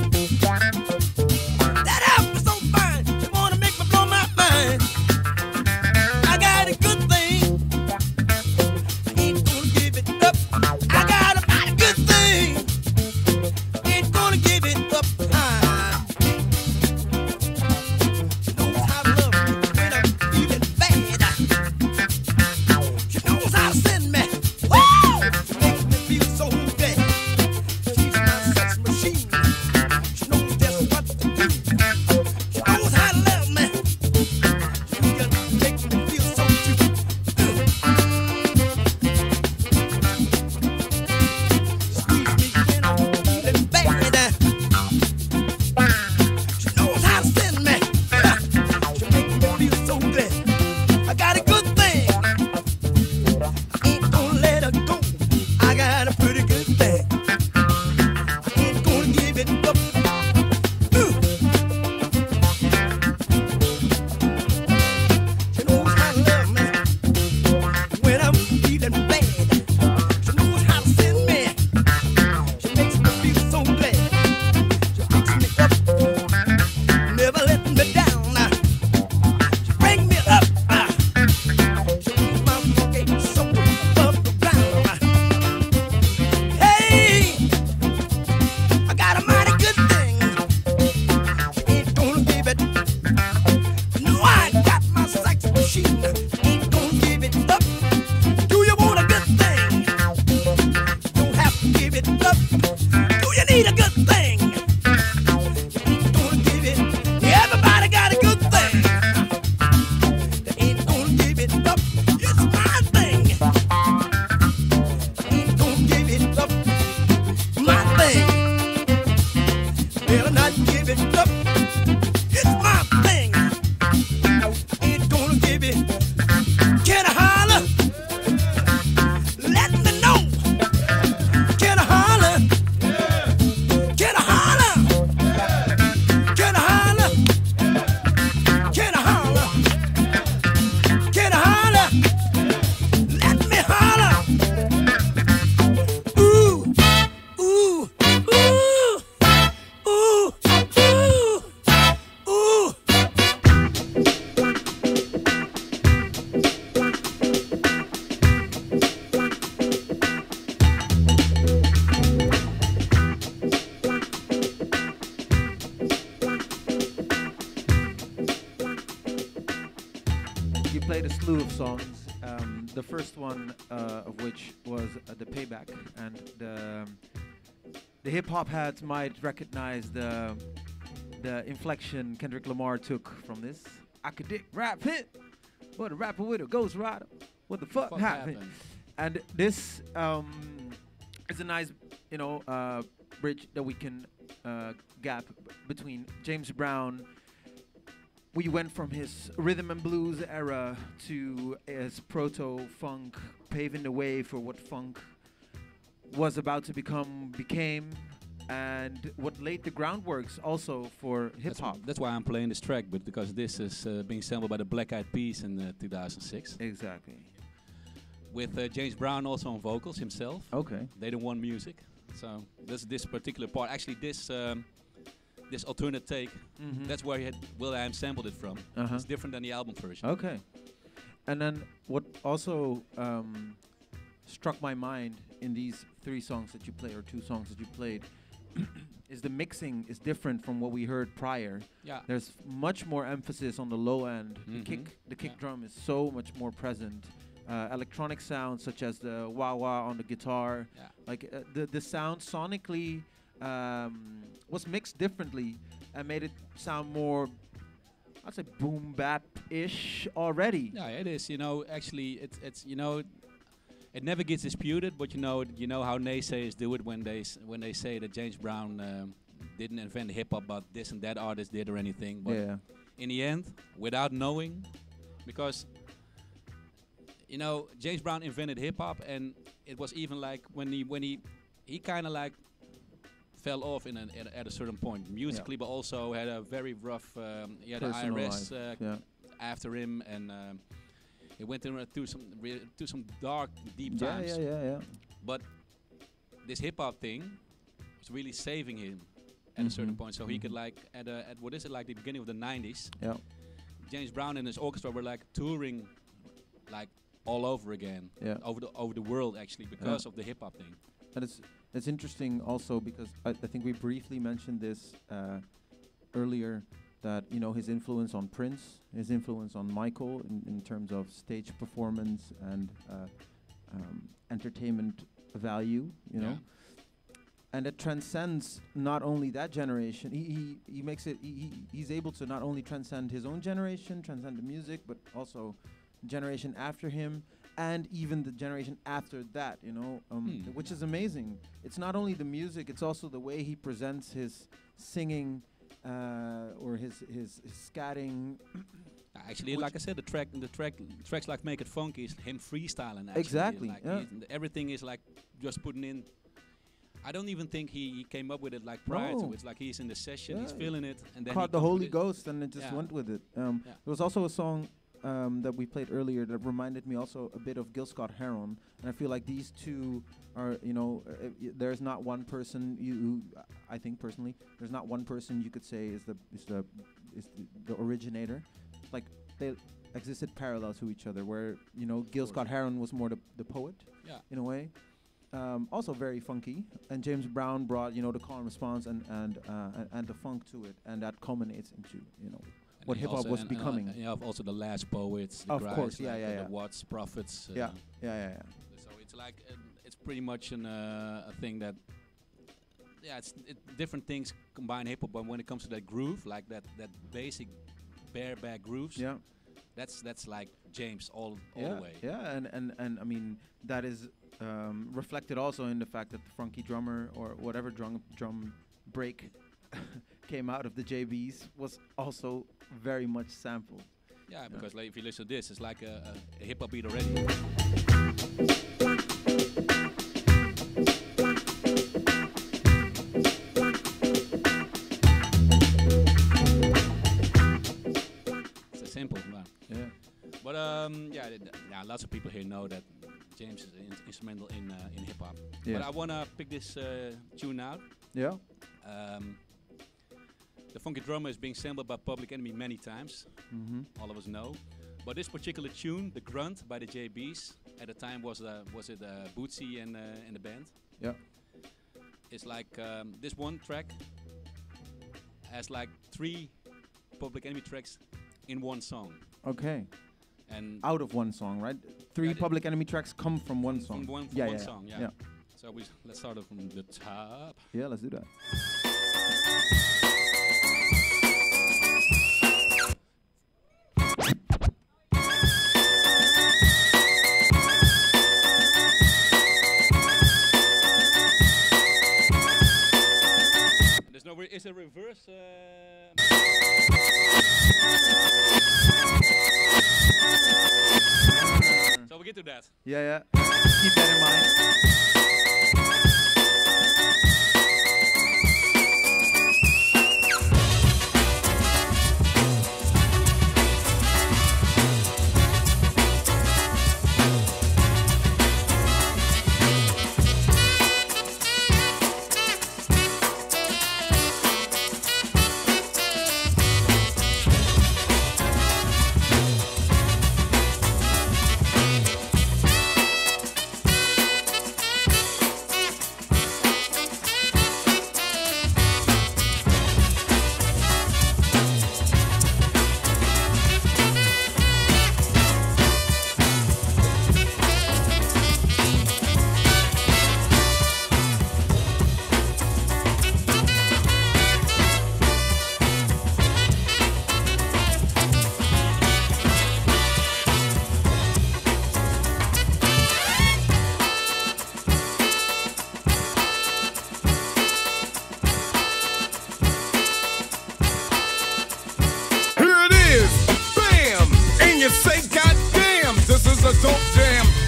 That apple so fine, she wanna make me blow my mind. I got a good thing. I ain't gonna give it up. I got a mighty good thing. Ain't gonna give it up. Ah. She knows how to love me when I'm feeling bad. She knows how to send me. Woo! She makes me feel so good. She's my sex machine. She knows just what to do. She knows how to love me. She can make me feel so true. Squeeze me when I'm feeling bad. She knows how to send me. She makes me feel so good. I got a good thing. I ain't gonna let her go. I got a pretty good thing. I ain't gonna give it up. Ooh. She knows how to love me when I'm feeling bad. She knows how to send me. She makes me feel so glad. She picks me up, never letting me down. She bring me up. She moves my funky soul above the ground. Hey, I got a mighty good thing. Ain't gonna give it. No, I got my sex machine. Ain't gonna give it up. Do you want a good thing? Don't have to give it up. Do you need a good thing? Ain't gonna give it. Everybody got a good thing. Ain't gonna give it up. It's my thing. Ain't gonna give it up. My thing. Better not give it up. It's my thing. Ain't gonna give it. Can I holler? Let me know. Can I holler? Can I holler? Can I holler? Can I holler? Can I holler? Let me holler. Ooh, ooh, ooh, ooh, ooh, ooh. You played a slew of songs. Um, the first one uh, of which was uh, the Payback, and the um, the hip hop heads might recognize the the inflection Kendrick Lamar took from this. I could dig rap hit, but a rapper with a ghost rider. What the fuck, Fuck happened? happened? And this um, is a nice, you know, uh, bridge that we can uh, gap b- between James Brown. We went from his rhythm and blues era to his proto-funk, paving the way for what funk was about to become, became, and what laid the groundworks also for That's, hip-hop. that's why I'm playing this track, but because this is uh, being sampled by the Black Eyed Peas in uh, two thousand six. Exactly. With uh, James Brown also on vocals himself. Okay. They don't want music. So this this particular part, actually this um, this alternate take, Mhm. that's where he had Will I Am sampled it from. Uh-huh. It's different than the album version. Okay. And then what also um, struck my mind in these three songs that you played, or two songs that you played, is the mixing is different from what we heard prior. Yeah. There's much more emphasis on the low end. Mhm. The kick, the kick Yeah. drum is so much more present. Uh, electronic sounds such as the wah wah on the guitar, Yeah. like uh, the the sound sonically um, was mixed differently and made it sound more, I'd say, boom bap ish already. Yeah, it is. You know, actually, it's it's you know, it never gets disputed. But you know, you know how naysayers do it when they s- when they say that James Brown um, didn't invent hip hop, but this and that artist did or anything. But Yeah. in the end, without knowing, because you know, James Brown invented hip hop, and it was even like when he when he he kind of like fell off in an, at, a- at a certain point musically, but also had a very rough. Um, he had the I Personal R S life, uh, yeah. after him, and um, he went through, uh, through some re- through some dark, deep Yeah, times. yeah, yeah, yeah. But this hip hop thing was really saving him at a certain Mhm, point. So he could mhm. like at a, at what is it like the beginning of the nineties. Yeah. James Brown and his orchestra were like touring, like all over again, Yeah. over the over the world actually because of the hip hop thing. And it's it's interesting also because I, I think we briefly mentioned this uh, earlier, that you know his influence on Prince, his influence on Michael in, in terms of stage performance and uh, um, entertainment value, you know, and it transcends not only that generation. He he, he makes it. He, he he's able to not only transcend his own generation, transcend the music, but also generation after him, and even the generation after that, you know, um, Hmm. which is amazing. It's not only the music; it's also the way he presents his singing uh, or his his, his scatting. Actually, Which- like I said, the track, the track, tracks like "Make It Funky" is him freestyling. Actually. Exactly, Like yeah. he's- everything is like just putting in. I don't even think he, he came up with it like prior No. to. It's like he's in the session, he's Yeah. feeling it, and then he Caught the comes with Holy it. Ghost and it just Yeah. went with it. Um, Yeah. There was also a song um, that we played earlier that reminded me also a bit of Gil Scott-Heron, and I feel like these two are, you know, uh, y- there's not one person you, who, I think personally, there's not one person you could say is the is the is the, the originator. Like they existed parallel to each other, where you know Gil course. Scott-Heron was more the the poet Yeah. in a way. Um, also very funky, and James Brown brought you know the call and response and and uh, and, and the funk to it, and that culminates into you know And what he hip hop also- was and- and, uh, becoming. and you have also the last poets, the Of Grimes, course, yeah, like, yeah, uh, yeah. the Watts, Prophets. Uh, yeah, yeah, yeah, yeah. So it's like uh, it's pretty much an, uh, a thing that, yeah, it's it, different things combine hip hop, but when it comes to that groove, like that that basic bareback grooves, Yeah, that's that's like James all all yeah, the way. yeah, and, and and I mean that is um, reflected also in the fact that the funky drummer or whatever drum drum break came out of the J Bs was also very much sampled. Yeah, because like, if you listen to this, it's like a, a, a hip hop beat already. It's a simple, man. Yeah, But um, yeah, th- th- yeah, lots of people here know that James is in- instrumental in uh, in hip hop. yeah, But I wanna pick this uh, tune out. yeah. Um, the funky drummer is being sampled by Public Enemy many times. Mm-hmm. All of us know. But this particular tune, the Grunt by the J Bs, at the time was uh, was it uh, Bootsy and uh, and the band. Yeah. It's like um, this one track has like three Public Enemy tracks in one song. Okay. And Out of one song, right? Three Yeah, the- Public Enemy tracks come from one song. from one, from yeah, one yeah, song, yeah. yeah. So we s- let's start off from the top. Yeah, let's do that. There's no re- is a reverse. Uh, so we get to that. Yeah, yeah. Keep that in mind.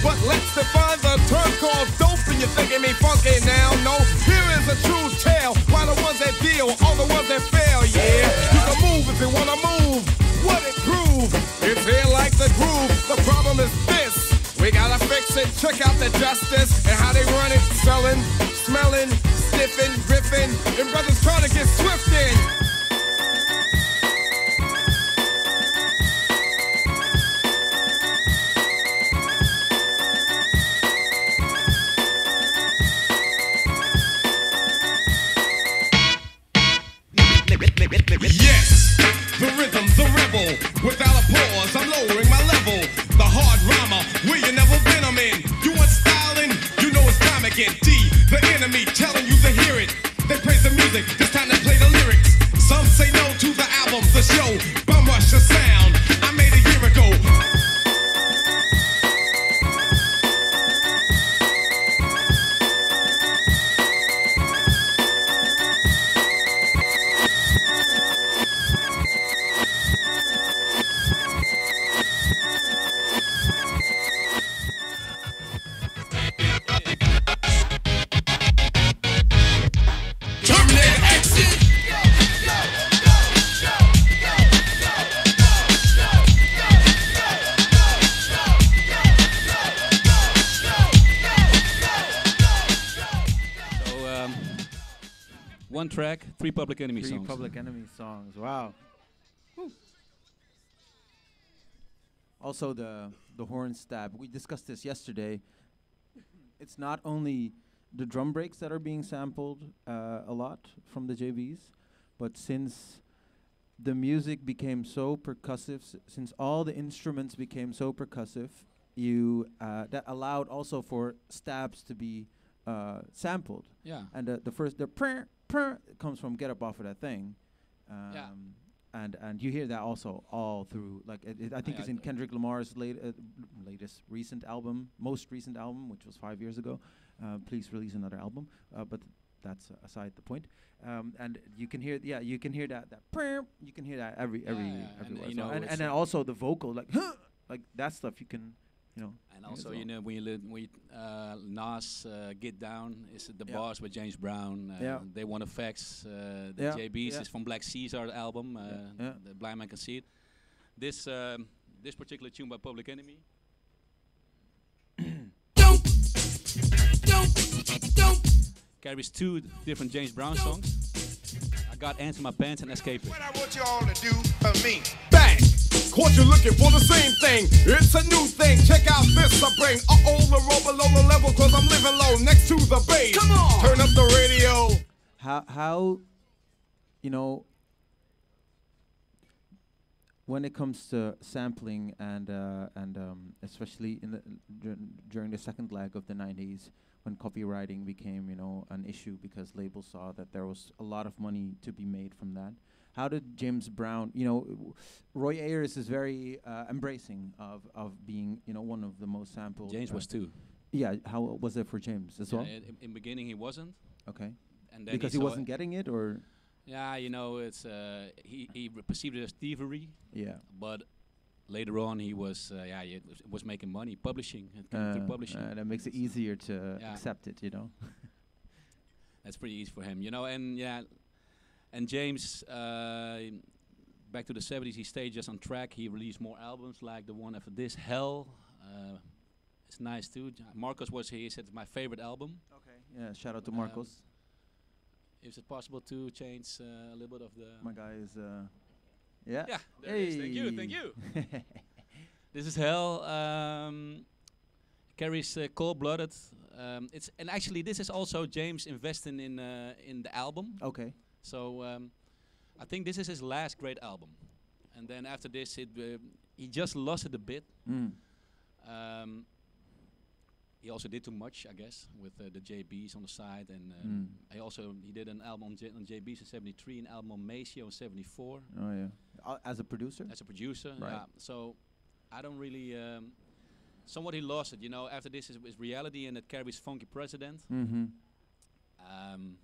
But let's define the term called dope, and you're thinking me funky now. No, here is a true tale. Why the ones that deal, all the ones that fail, yeah. You can move if you wanna move. What it prove? It's here like the groove. The problem is this. We gotta fix it. Check out the justice and how they run it. Selling, smelling, sniffing, riffing, and brothers trying to get swift in. Yes, the rhythm's a rebel. Without a pause, I'm lowering my level. The hard rhymer, where you never been, I'm in. You want styling? You know it's time again. D, the enemy, telling you to hear it. They praise the music, it's time to play the lyrics. Some say no to the album, the show. Bum rush the sound, I made a year ago. One track, three Public Enemy Three songs. Public Enemy songs. Wow. Whew. Also, the the horn stab. We discussed this yesterday. It's not only the drum breaks that are being sampled uh, a lot from the J Bs, but since the music became so percussive, s since all the instruments became so percussive, you uh, that allowed also for stabs to be uh, sampled. Yeah. And the, the first the prr, prr, comes from Get Up Off of That Thing. Um, Yeah. And and you hear that also all through, like it, it, I think Yeah, it's in I- Kendrick Lamar's late, uh, latest recent album, most recent album, which was five years ago. Uh, please release another album, uh, but that's uh, aside the point. Um, and you can hear, yeah, you can hear that that prr, you can hear that every Yeah, every yeah, and everywhere. you So know, and it's and then uh, also the vocal, like huh, like that stuff you can, you know. And hear also, as you well. know, when you li- we uh, Nas uh, Get Down is the Yeah. boss with James Brown. Uh, Yeah. They Want Effects. Uh, the Yeah, J Bs yeah. is from Black Caesar album. Uh, Yeah. The Blind Man Can See It. This um, this particular tune by Public Enemy. Carries two different James Brown songs. I got Ants in My Pants and Escape It. What I want you all to do for me. Bang! Caught you looking for the same thing. It's a new thing. Check out this I bring. Uh-oh, the roll below the level, cause I'm living low next to the bass. Come on! Turn up the radio. How how, you know, when it comes to sampling and uh, and um, especially in the dur- during the second leg of the nineties, when copywriting became, you know, an issue because labels saw that there was a lot of money to be made from that. How did James Brown, you know, w- Roy Ayers is very uh, embracing of of being, you know, one of the most sampled. James uh, was too. Yeah, how was it for James as Yeah, well? in, in beginning he wasn't. Okay, And then because he saw wasn't getting it, or Yeah, you know, it's uh, he he re- perceived it as thievery, yeah. but later on he was uh, yeah he was, was making money publishing and coming Uh, through publishing. uh, that makes it easier to Yeah. accept it, you know. That's pretty easy for him, you know. And yeah, and James, uh, back to the seventies, he stayed just on track. He released more albums, like the one after this, Hell. Uh, it's nice too. J- Marcos was here. He said it's my favorite album. Okay. Yeah. Shout out to Um, Marcos. Is it possible to change uh, a little bit of the? My guy is. Uh, yeah. Yeah, there it is. Thank you, thank Hey. you. This is Hell. Um, carries uh, Cold-Blooded. Um, it's and actually this is also James investing in uh, in the album. Okay. So um, I think this is his last great album. And then after this, it uh, he just lost it a bit. Mm. Um, he also did too much, I guess, with uh, the J Bs on the side, and um, Mm. he also he did an album on, J- on J Bs in seventy-three, an album on Maceo in seventy-four Oh yeah. Uh, as a producer. as a producer. Right. Yeah. So I don't really. Um, somewhat he lost it, you know. After this is, is Reality, and it carries Funky President. Mm-hmm. Um,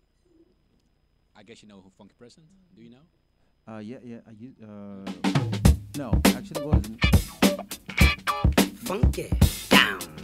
I guess you know who Funky President. Do you know? Uh, yeah, yeah. I u- uh, no, actually wasn't. Funky down.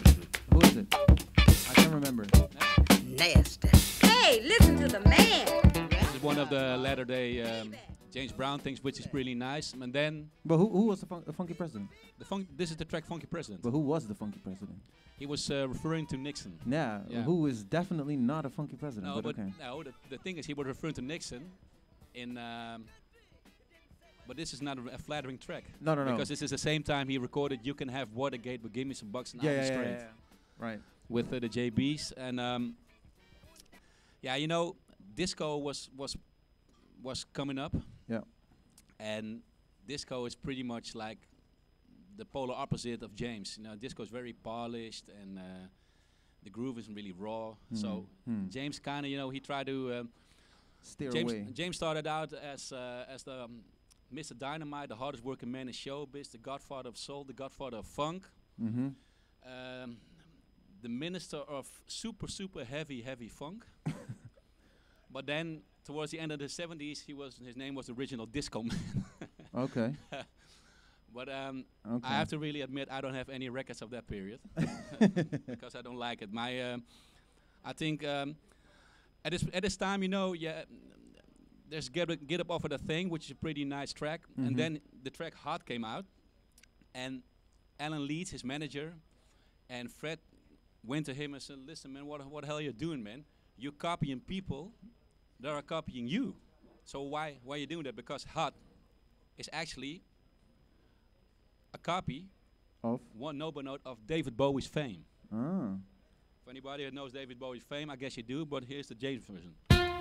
is it? I can't remember. Nasty. Hey, listen to the man. This is one of the latter day um, James Brown things, which is really nice. And then But who, who was the, fun the Funky President? the fun this is the track Funky President. But who was the Funky President? He was uh, referring to Nixon. Yeah, Yeah. who is definitely not a Funky President. No, but, but okay. no, the, the thing is, he was referring to Nixon in. Um, but this is not a, a flattering track. No, no, no. Because this is the same time he recorded "You Can Have Watergate, but Give Me Some Bucks and Yeah, I'll Be yeah, yeah, Straight" yeah, right. with uh, the J Bs. And um, yeah, you know, disco was was was coming up. Yeah. And disco is pretty much like the polar opposite of James. You know, disco is very polished and uh, the groove isn't really raw. So Hmm. James kind of, you know, he tried to. Um, Steer James, away. James started out as uh, as the um, Mister Dynamite, the hardest working man in showbiz, the godfather of soul, the godfather of funk, Mm-hmm. um, the minister of super super heavy heavy funk. But then towards the end of the seventies, he was his name was the original disco man. Okay. But um, Okay. I have to really admit I don't have any records of that period because I don't like it. My, um, I think um, at this at this time, you know, yeah, there's Get Up, Get Up Off of the Thing, which is a pretty nice track, Mhm. and then the track Hot came out, and Alan Leeds, his manager, and Fred went to him and said, "Listen, man, what what the hell are you doing, man? You're copying people that are copying you. So why why are you doing that? Because Hot is actually a copy, Of? one noble note of David Bowie's Fame. Ah. For anybody who knows David Bowie's Fame, I guess you do, but here's the James version.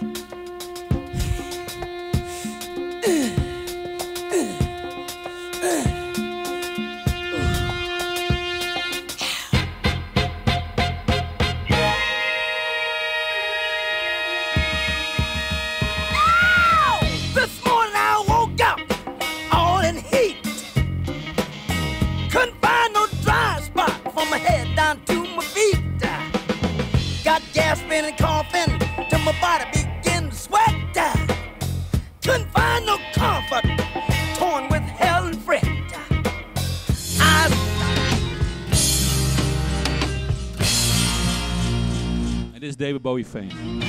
This morning I woke up all in heat. Couldn't find no dry spot from my head down to my feet. Got gasping and coughing till my body began to sweat. Couldn't find no comfort, torn with hell and fret. I And this is David Bowie Fame.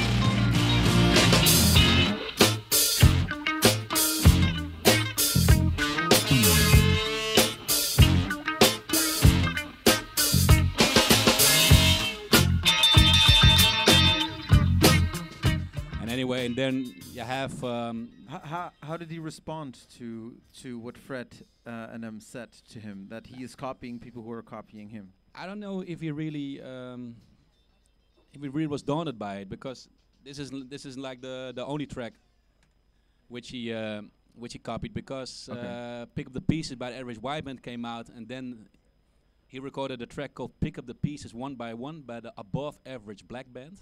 And anyway, and then you have um, How, how, how did he respond to to what Fred uh, and them said to him, that he is copying people who are copying him? I don't know if he really um, if he really was daunted by it, because this is this is like the the only track which he uh, which he copied, because Okay. uh, Pick Up the Pieces by the Average White Band came out, and then he recorded a track called Pick Up the Pieces One by One by the Above Average Black Band,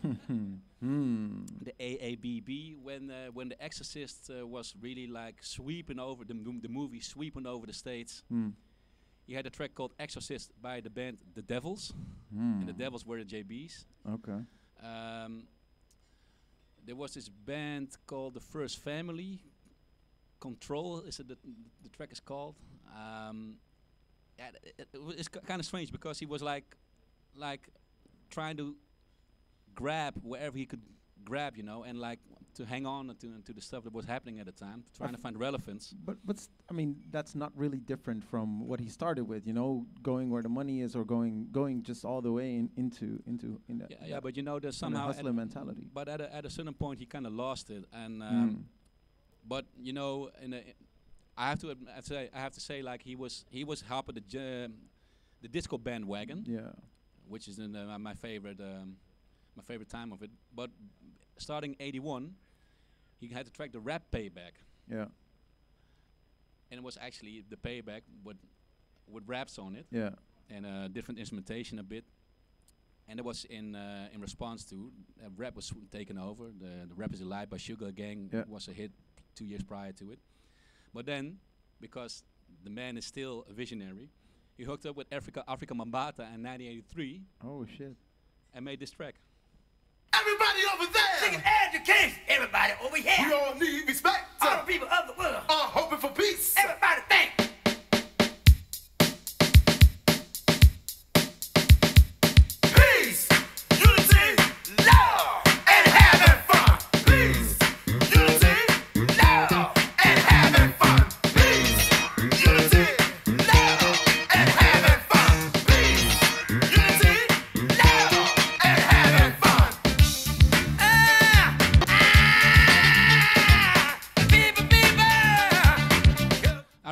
Hmm. the A A B B, when uh, when The Exorcist uh, was really like sweeping over the mo- the movie sweeping over the States. Hmm. He had a track called Exorcist by the band The Devils, Hmm. and the Devils were the J Bs. Okay. Um, there was this band called The First Family. Control is it the, the track is called. Um, yeah, it, it, it was- it's kind of strange because he was like, like, trying to grab wherever he could grab, you know, and like to hang on to to the stuff that was happening at the time, trying to find relevance. But but st- I mean, that's not really different from what he started with, you know, going where the money is, or going going just all the way in, into into in that. Yeah, that yeah, but you know, there's kinda somehow. hustler at- mentality. But at a, at a certain point, he kind of lost it, and um, Mm. but you know, in a, I have to adm- I have to say I have to say like he was he was helping the j- the disco bandwagon, Yeah. which is in uh, my favorite um, my favorite time of it. But starting eighty-one, he had to track the rap payback, Yeah. and it was actually the payback with with raps on it Yeah. and uh, different instrumentation a bit. And it was in uh, in response to uh, rap was sw- taken over. The the Rap Is Alive by Sugar Gang Yeah. was a hit two years prior to it. But then, because the man is still a visionary, he hooked up with Africa Africa Mambata in nineteen eighty-three Oh shit. and made this track. Everybody over there, Seeking education, everybody over we here. all need respect. All the people of the world. Uh, hoping for peace. Everybody think.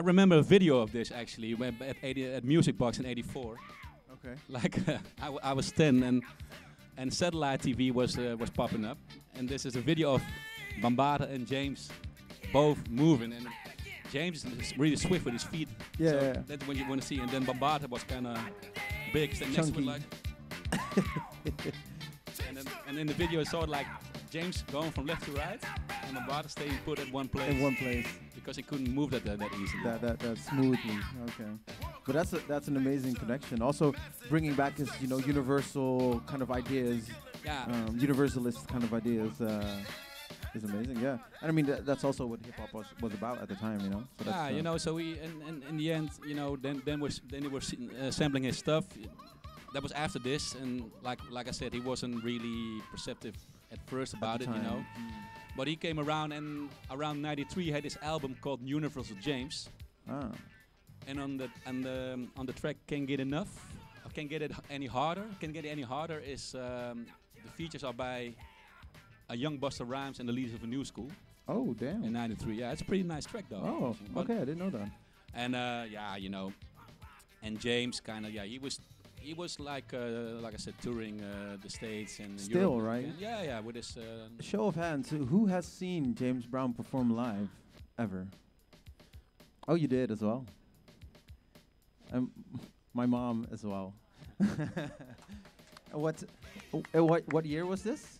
remember a video of this actually when- at, eighty, at Music Box in eighty-four. Okay. Like uh, I, w- I was ten and and satellite T V was uh, was popping up, and this is a video of Bambata and James both moving, and James is really swift with his feet. Yeah, so yeah. that's what you want to see. And then Bambata was kind of big, standing next to it Chunky. like. and, then, and in the video, it's sort of like James going from left to right, and Bambata staying put at one place In one place. because he couldn't move that that, that easily. That that that smoothly. Okay. But that's a, that's an amazing connection. Also, bringing back his you know universal kind of ideas, yeah. um, universalist kind of ideas. Uh, is amazing, yeah. And I mean, that, that's also what hip hop was, was about at the time, you know. So Yeah, that's, uh, you know, so we, and, and in the end, you know, then then was then he was uh, sampling his stuff. That was after this, and like like I said, he wasn't really perceptive at first about the it, you time. know. But he came around, and around ninety-three, he had this album called Universal James, Ah, and on the on the on the track Can't Get Enough, or Can't Get It H- Any Harder. Can't Get It Any Harder is um, the features are by a young Busta Rhymes and the leaders of a new school oh damn. in ninety-three. Yeah, it's a pretty nice track though. Oh, But- okay, I didn't know that. And uh, yeah, you know, and James kind of yeah, he was he was like uh, like I said, touring uh, the States and Still, Europe. right? And yeah, yeah, with his. Uh, Show of hands, who- who has seen James Brown perform live ever? Oh, you did as well. Um, my mom as well. what, uh, what what year was this?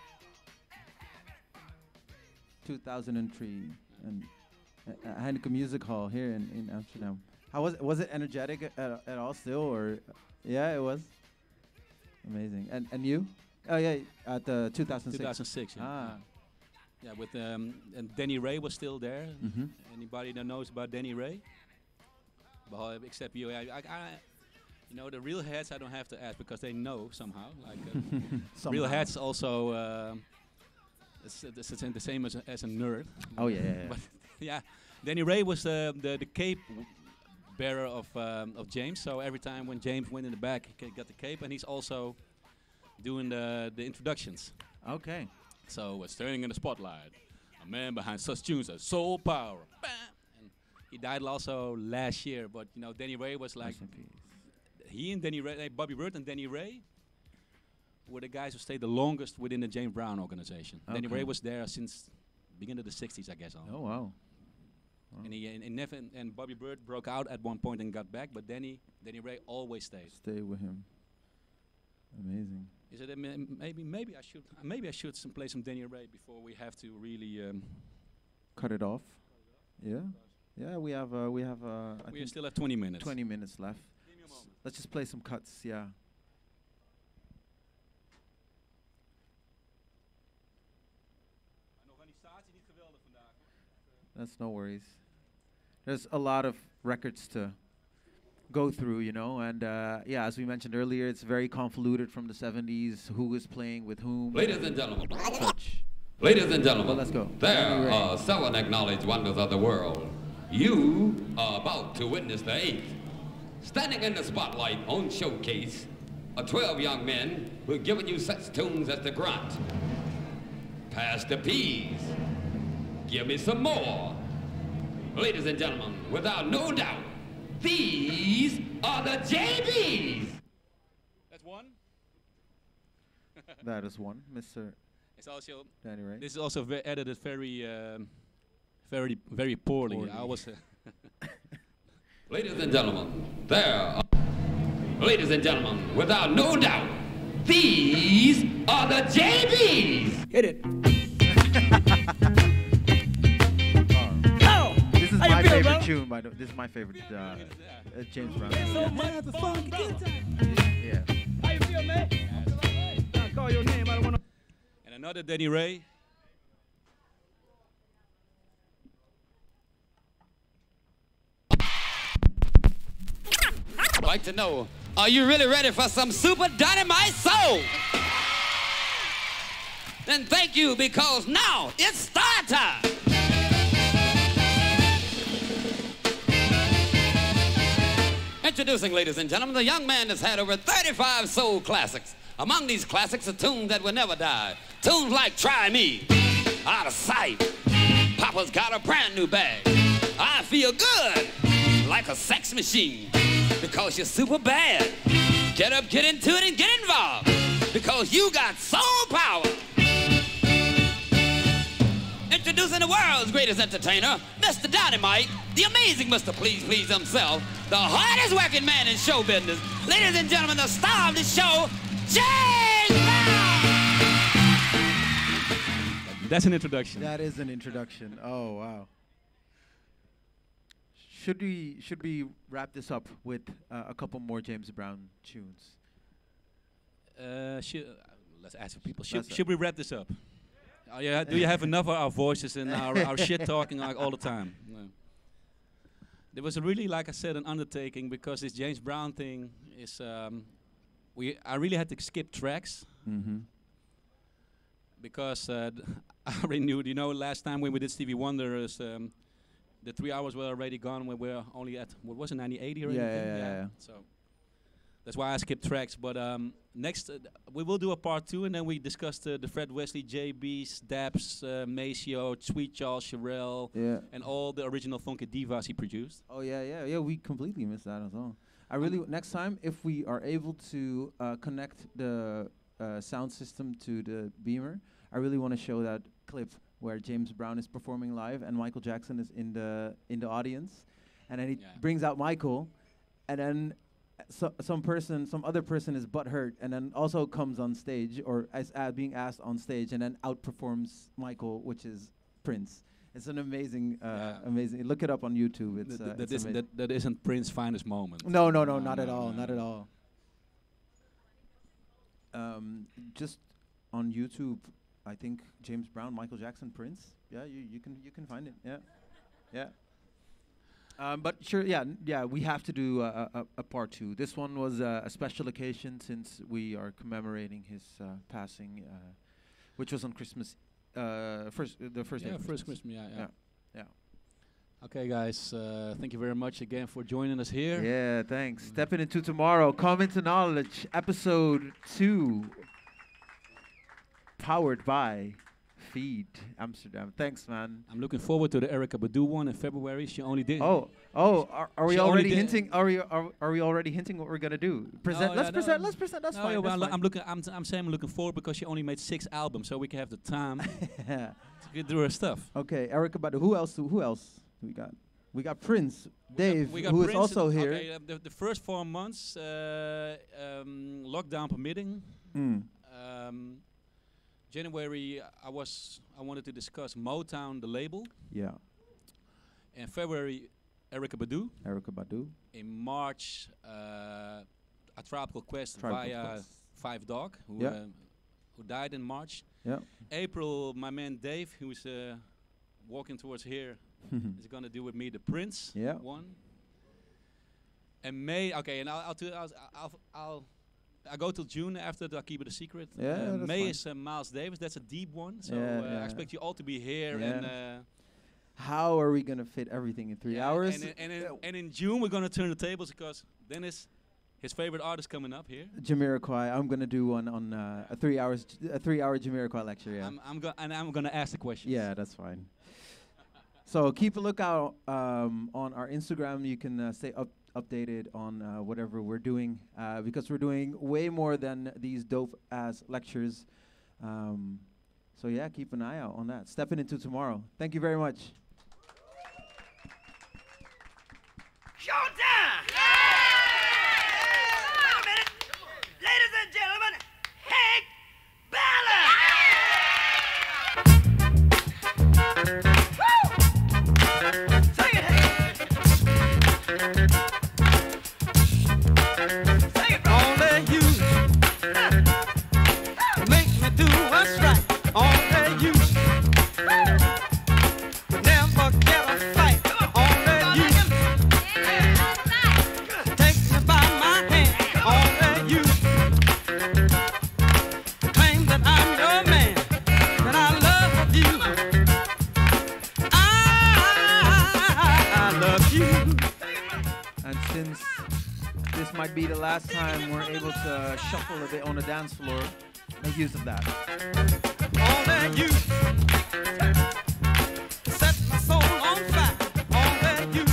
two thousand three, and uh, Heineken Music Hall here in, in Amsterdam. How was it? Was it energetic at, at all still, or yeah, it was amazing. And and you? Oh yeah, at the two thousand six. two thousand six. Yeah. Ah. Yeah, with um, and Danny Ray was still there. Mm-hmm. Anybody that knows about Danny Ray? Well, except you, I, I, I, you know, the real heads I don't have to ask because they know somehow. Like uh, real heads also. Uh, it's, it's, it's the same as a, as a nerd. Oh yeah, yeah, yeah. But yeah, Danny Ray was uh, the the cape w- bearer of um, of James. So every time when James went in the back, he ca- got the cape, and he's also doing the the introductions. Okay. So uh, standing in the spotlight, a man behind such tunes as Soul Power. Bam! And he died also last year, but you know Danny Ray was like Rest in peace. he and Danny Ray, uh, Bobby Bird and Danny Ray were the guys who stayed the longest within the James Brown organization. Danny Okay. Ray was there since beginning of the sixties, I guess. On. Oh wow. And he and, and never and Bobby Bird broke out at one point and got back, but Danny Danny Ray always stayed. Stay with him. Amazing. Is it uh, m- maybe maybe I should uh, maybe I should some play some Danny Ray before we have to really. Um, Cut it off. Yeah. Yeah, we have uh, we have uh, I we think still have twenty minutes. twenty minutes left. Give me a moment. Let's just play some cuts. Yeah. That's no worries. There's a lot of records to go through, you know, and uh, yeah, as we mentioned earlier, it's very convoluted from the seventies. Who is playing with whom? Ladies and gentlemen, Such. ladies and gentlemen, Well, let's go. There Danny Ray. are seven acknowledged wonders of the world. You are about to witness the eighth. Standing in the spotlight on Showcase are twelve young men who have given you such tunes as the grunt. Pass the peas. Give me some more. Ladies and gentlemen, without no doubt, these are the J Bs. That's one. That is one, Mister It's also Danny Ray. this is also ve- edited very um, very very poorly. Poorly. I was. Uh, Ladies and gentlemen, there are... Ladies and gentlemen, without no doubt, these are the J Bs. Hit it. Oh, This is how you my feel, favorite bro? tune. By the, this is my favorite uh, uh, James Brown. So tune. much fun. Yeah. How you feel, man? I call your name. I don't want to. and another Danny Ray. I'd like to know, are you really ready for some super dynamite soul? Then thank you, because now it's start time. Introducing, ladies and gentlemen, the young man that's had over thirty-five soul classics. Among these classics are tunes that will never die. Tunes like Try Me, Out of Sight, Papa's Got a Brand New Bag, I feel good, like a sex machine, because you're super bad. Get up, get into it, and get involved, because you got soul power. Introducing the world's greatest entertainer, Mister Dynamite, the amazing Mister Please Please himself, the hardest working man in show business. Ladies and gentlemen, the star of the show, James Brown! That's an introduction. That is an introduction. Oh wow. Should we should we wrap this up with uh, a couple more James Brown tunes? Uh, should, uh, let's ask the people. Should, Let's should we wrap this up? Uh, yeah, do you have enough of our voices and our, our shit talking like all the time? No. There was a really, like I said, an undertaking, because this James Brown thing is. Um, we I really had to skip tracks. Mm-hmm. Because uh, I already knew, you know, last time when we did Stevie Wonder, is, um, the three hours were already gone. We were only at, what was it, ninety-eight or Yeah, anything? yeah, yeah, yeah. So that's why I skipped tracks. But um, next, uh, we will do a part two, and then we discussed uh, the Fred Wesley, J B's, Daps, uh, Maceo, Sweet Charles, Sherelle, Yeah. and all the original Funky Divas he produced. Oh yeah, yeah, yeah. We completely missed that as well. I really w- next time, if we are able to uh, connect the uh, sound system to the Beamer, I really want to show that clip where James Brown is performing live and Michael Jackson is in the in the audience, and then he Yeah. brings out Michael, and then so some person, some other person is butthurt, and then also comes on stage or as uh, being asked on stage, and then outperforms Michael, which is Prince. It's an amazing, uh, Yeah. amazing. Look it up on YouTube. It's, Th- uh, th- that, it's isn't, amazing. that, that isn't Prince's finest moment. No, no, no, not No, at no, all, no. not at all. Um, just on YouTube, I think James Brown, Michael Jackson, Prince. Yeah, you, you can you can find it. Yeah, yeah. Um, but sure, yeah, n- yeah. We have to do uh, a, a, a part two. This one was uh, a special occasion since we are commemorating his uh, passing, uh, which was on Christmas, uh, first uh, the first day. Yeah, of first Christmas, yeah, yeah. Yeah. Okay, guys, uh, thank you very much again for joining us here. Yeah, thanks. Stepping Into Tomorrow, Come Into Knowledge, episode two, powered by Feed Amsterdam. Thanks, man. I'm looking forward to the Erykah Badu one in February. She only did. Oh, oh, are, are we She only already did- hinting? Are we are, are we already hinting what we're gonna do? Present. Oh, let's yeah, present. no, Let's present. That's no, fine. yeah, well, that's I'm, fine. I'm looking. I'm, I'm saying I'm looking forward because she only made six albums, so we can have the time Yeah. to get through her stuff. Okay, Erykah Badu. Who else? do- Who else do we got? We got Prince, Dave, We got who is Prince also and- here. Okay, uh, the, the first four months, uh, um, lockdown permitting. Mm. Um, January, I was I wanted to discuss Motown, the label. Yeah, In February, Erykah Badu. Erykah Badu. In March, uh, A Tropical Quest Tropical via Quest. Five Dog, who Yeah. uh, who died in March. Yeah. April, my man Dave, who's uh, walking towards here, is gonna do with me the Prince Yeah. one. And May, okay, and I'll I'll, do, I'll I'll I'll I go till June after that. I'll keep it a secret. Yeah, uh, that's May fine. is uh, Miles Davis. That's a deep one. So Yeah, uh, yeah. I expect you all to be here. Yeah. And uh, How are we gonna fit everything in three yeah, hours? And, in- and, in, and in June we're gonna turn the tables because then is his favorite artist coming up here. Jamiroquai. I'm gonna do one on uh, a three hours, a three-hour Jamiroquai lecture. Yeah. I'm I'm go and I'm gonna ask the questions. Yeah, that's fine. So keep a lookout um, on our Instagram. You can uh, stay up updated on uh, whatever we're doing uh, because we're doing way more than these dope ass lectures. Um, so yeah, keep an eye out on that. Stepping Into Tomorrow. Thank you very much. Showtime! Wait a minute. Ladies and gentlemen, Hank Ballard! Woo! Sing it, Hank! Sing it, bro! Only you make me do what's right. Only you would never get a fight. Only you take me by my hand. Only you claim that I'm your man, that I love you. I, I love you. And since this might be the last time we're able to shuffle a bit on the dance floor, make use of that. Only you set my soul on fire. Only you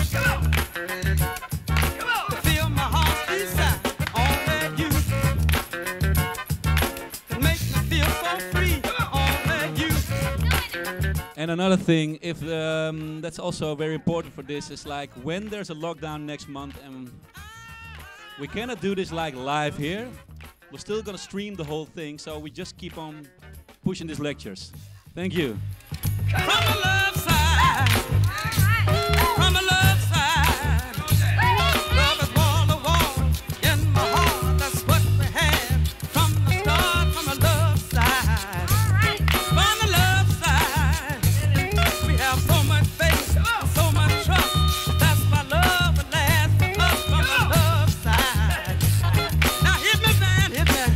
And another thing, if um, that's also very important for this, is like when there's a lockdown next month and we cannot do this like live here, we're still gonna stream the whole thing, so we just keep on pushing these lectures. Thank you. From the love side, from the love side, love is wall to wall in my heart. That's what we had from the start. From the love side, from the love side, we have so much faith, so much trust. That's why love will last for us from the love side. Now hit me, man, hit me.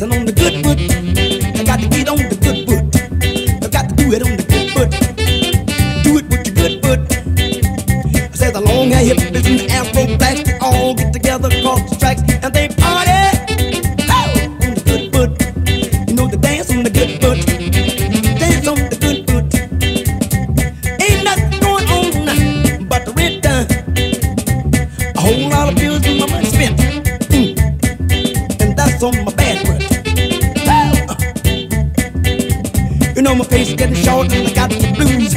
dancing on the good foot. I got to get on the good foot. I got to do it on the good foot. Do it with your good foot. I said the long hair hippies and the afro blacks, they all get together across the tracks and they party. Oh, on the good foot. You know the dance on the good foot. Dance on the good foot. Ain't nothing going on but the red done. A whole lot of bills and my money spent. Mm. And that's on my bad foot. Oh. You know my face is getting short and I got the blues.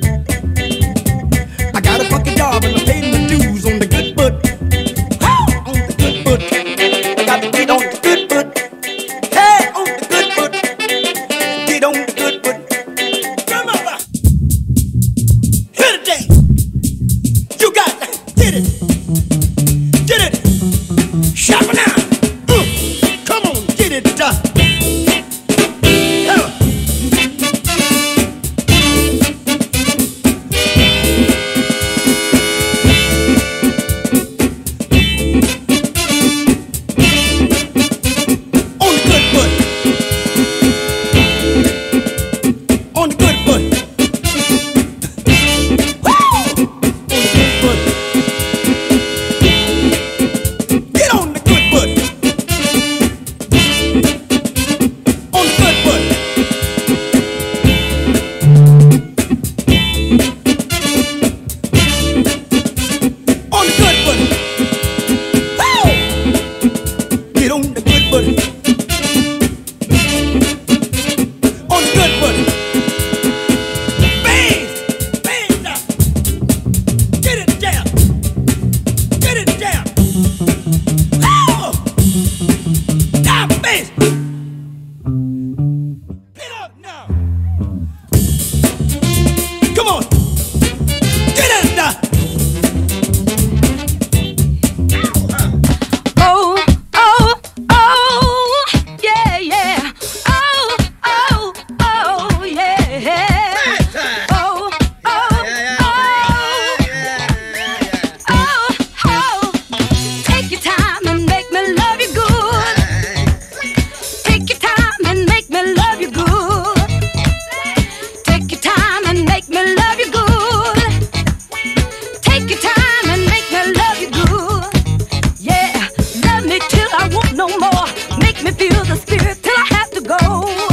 I got a fucking job and I paid my dues on the good foot. Oh. On the good foot. I got to get on the good foot. Hey, on the good foot. Get on the good foot. Come on. Hit it down. You got that. Hit it. Get it. Shop it now. Uh, come on, get it done. Uh. On the good foot. On the good foot. Woo! On the good foot. Get on the good foot. On the good foot. On the good foot. Woo! Get on the good foot. On the good foot. Bang! Bang down. Get it down. Get it down. Oh! Now, bass. Get up now. Come on. Get it down. Oh, oh, oh, yeah, yeah. Oh, oh, oh, yeah. Oh, oh, oh, oh, oh. Take your time and make me love you good. Take your time and make me love you good. Take your time and make me love you good. Take your time and make me love you good. Yeah, love me till I want no more. Make me feel the spirit till I have to go.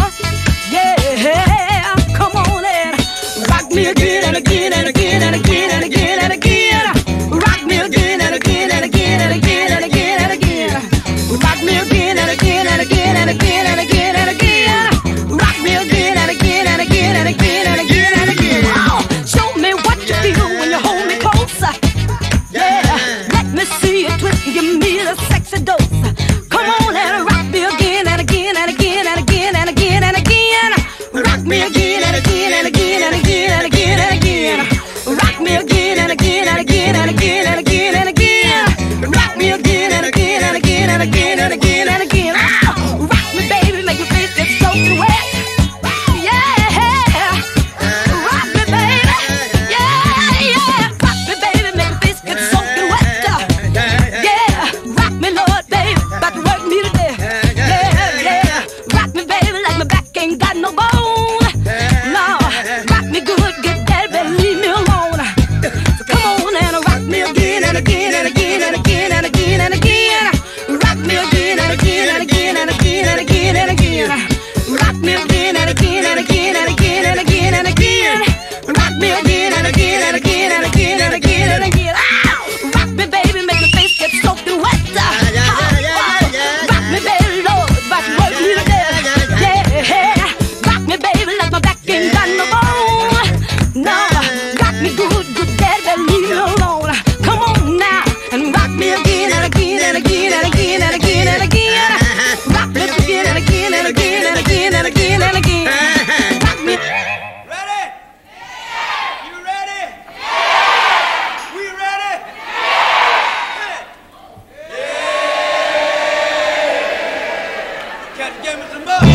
Yeah, come on and rock me again and again and again and again and again and again. Rock me again and again and again and again and again and again. Rock me again and again and again and again and again and again. Rock me again and again and again and again and again and again. Oh, show me what you feel when you hold me closer. Yeah, let me see you twist and give me the sexy dose. Come on and rock me again and again and again and again and again and again. Rock me again and again and again and again and again and again. Rock me again and again and again and again and again and again. Rock me again and again and again and again and again and again. Oh, rock me, baby, make me feel it soaking wet. Yeah, rock me, baby. Yeah, yeah, rock me, baby, make me feel it soaking wet. Yeah, rock me, Lord, baby, about to work me to death. Yeah, yeah, rock me, baby, like my back ain't got no bone. No, rock me good, good, daddy, better leave me alone. So come on and rock me again and again and again and again and again and again. Rock me again and again and again and again and again and again. Rock me again and again and again and again and again and again. Rock me again and again and again and again and again and again. Ah! Rock me, baby, make my face get soaking wet. Ah, rock me, baby, Lord, about to work me to death. Yeah, rock me, baby, like my back ain't got no bone. No, rock me good, good, daddy, better leave me alone. Come on now and rock me again and again and again and again and again and again. Rock me again and again and again and again and again and again. Rock me. Ready? You ready? We ready? Yeah! Got to give me some more.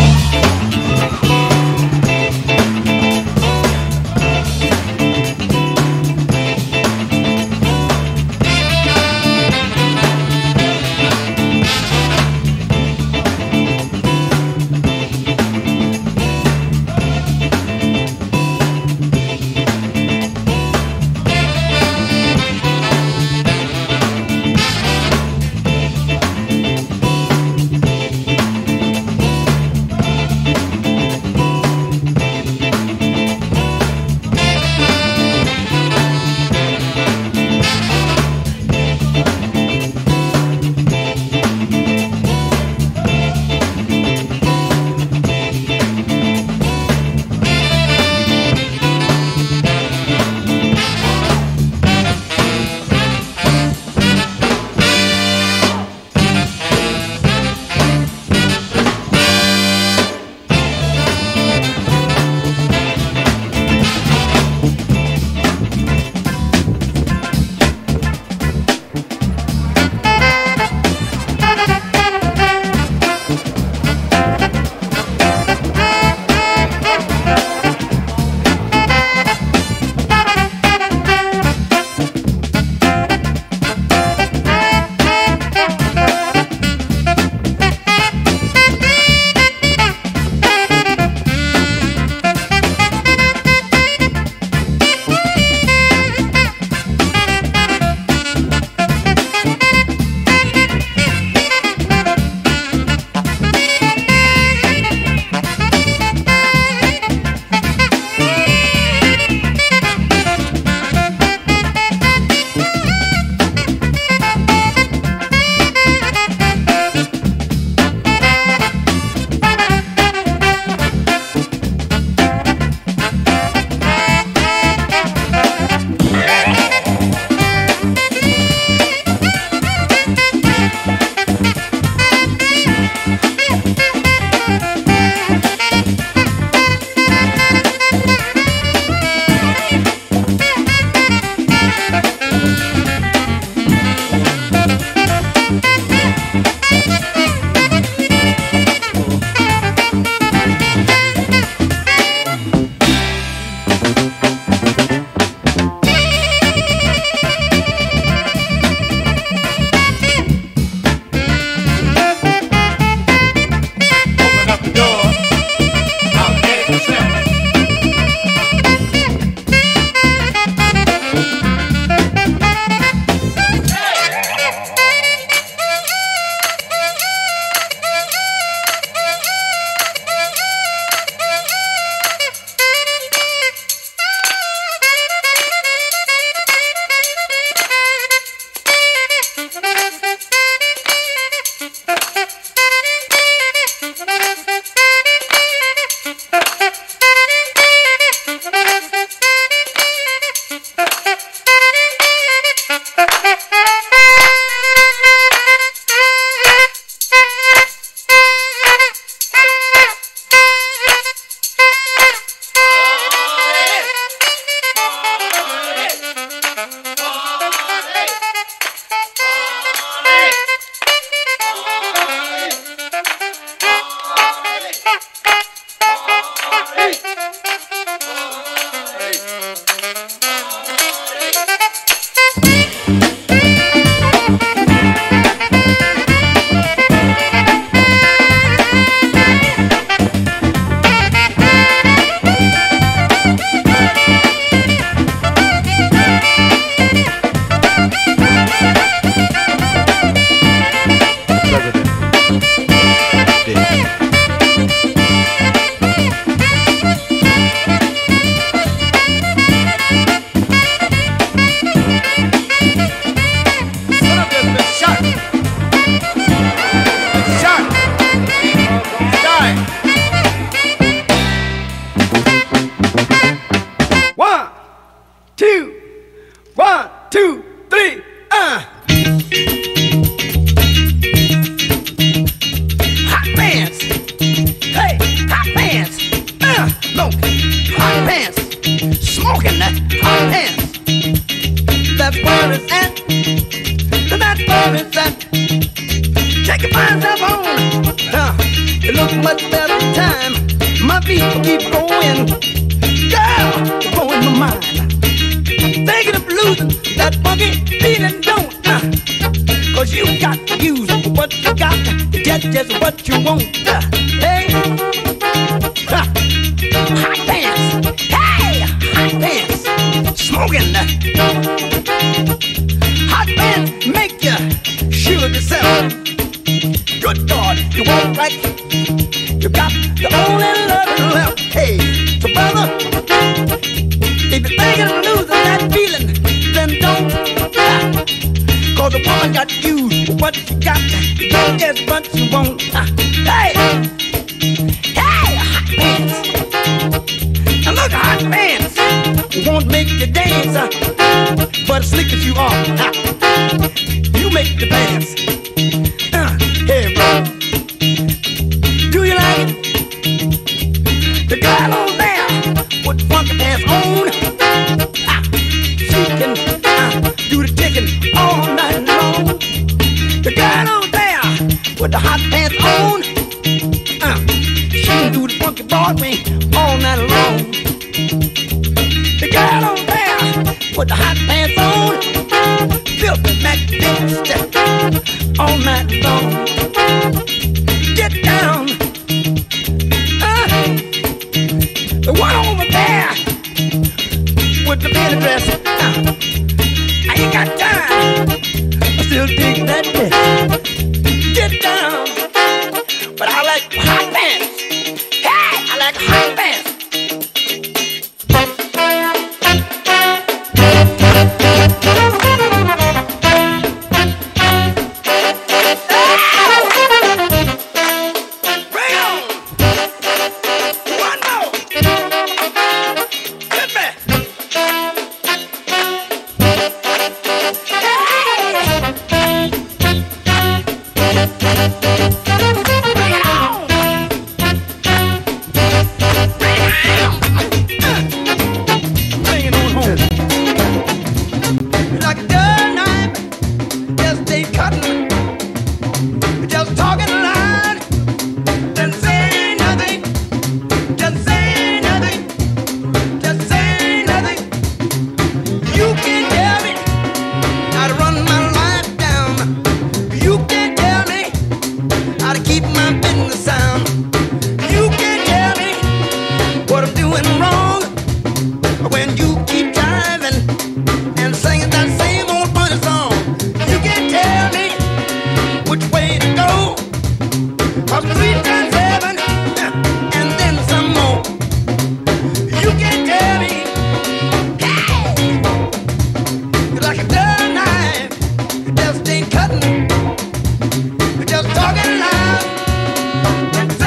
Just talking loud and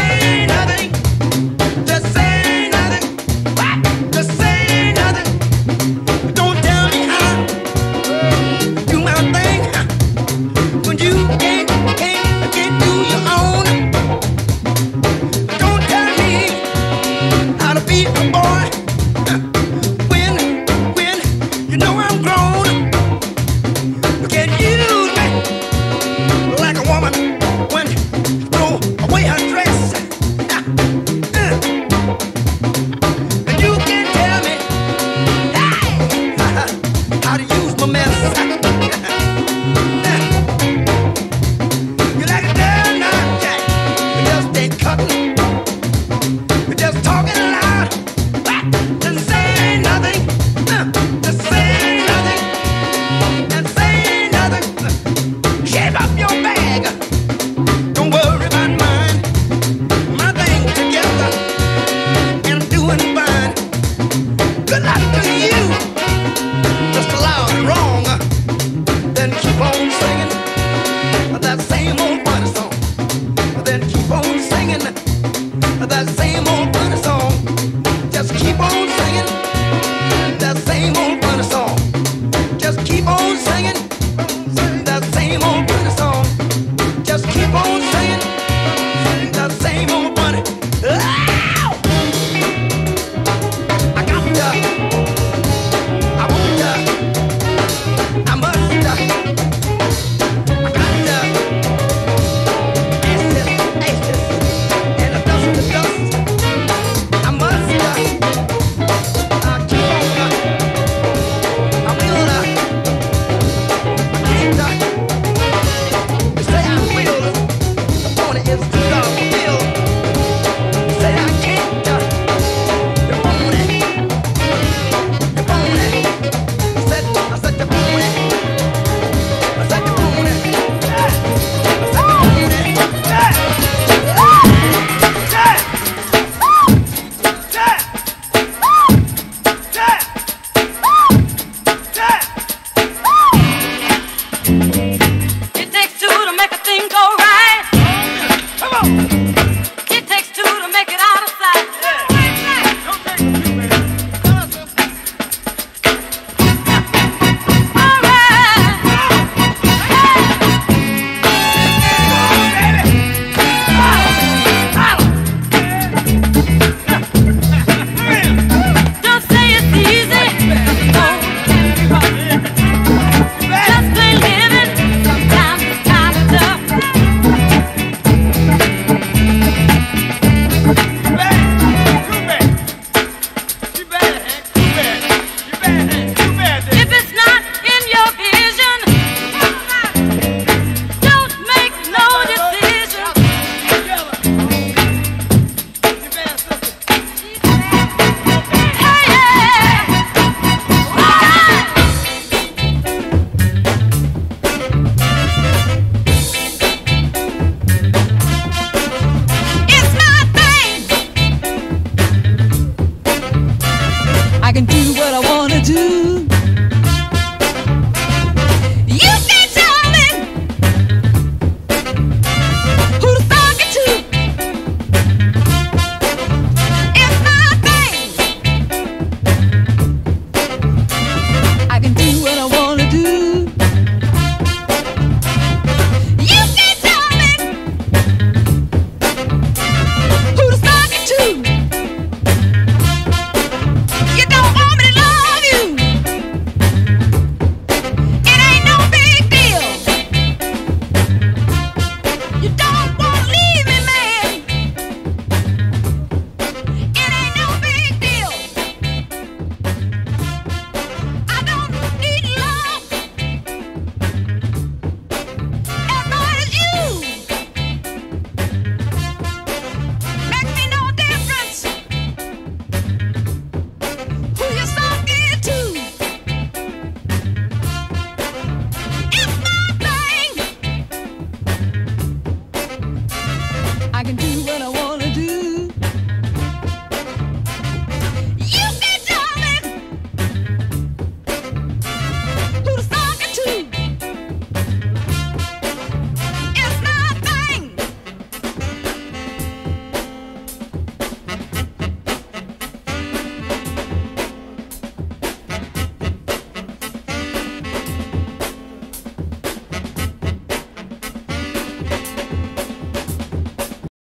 can do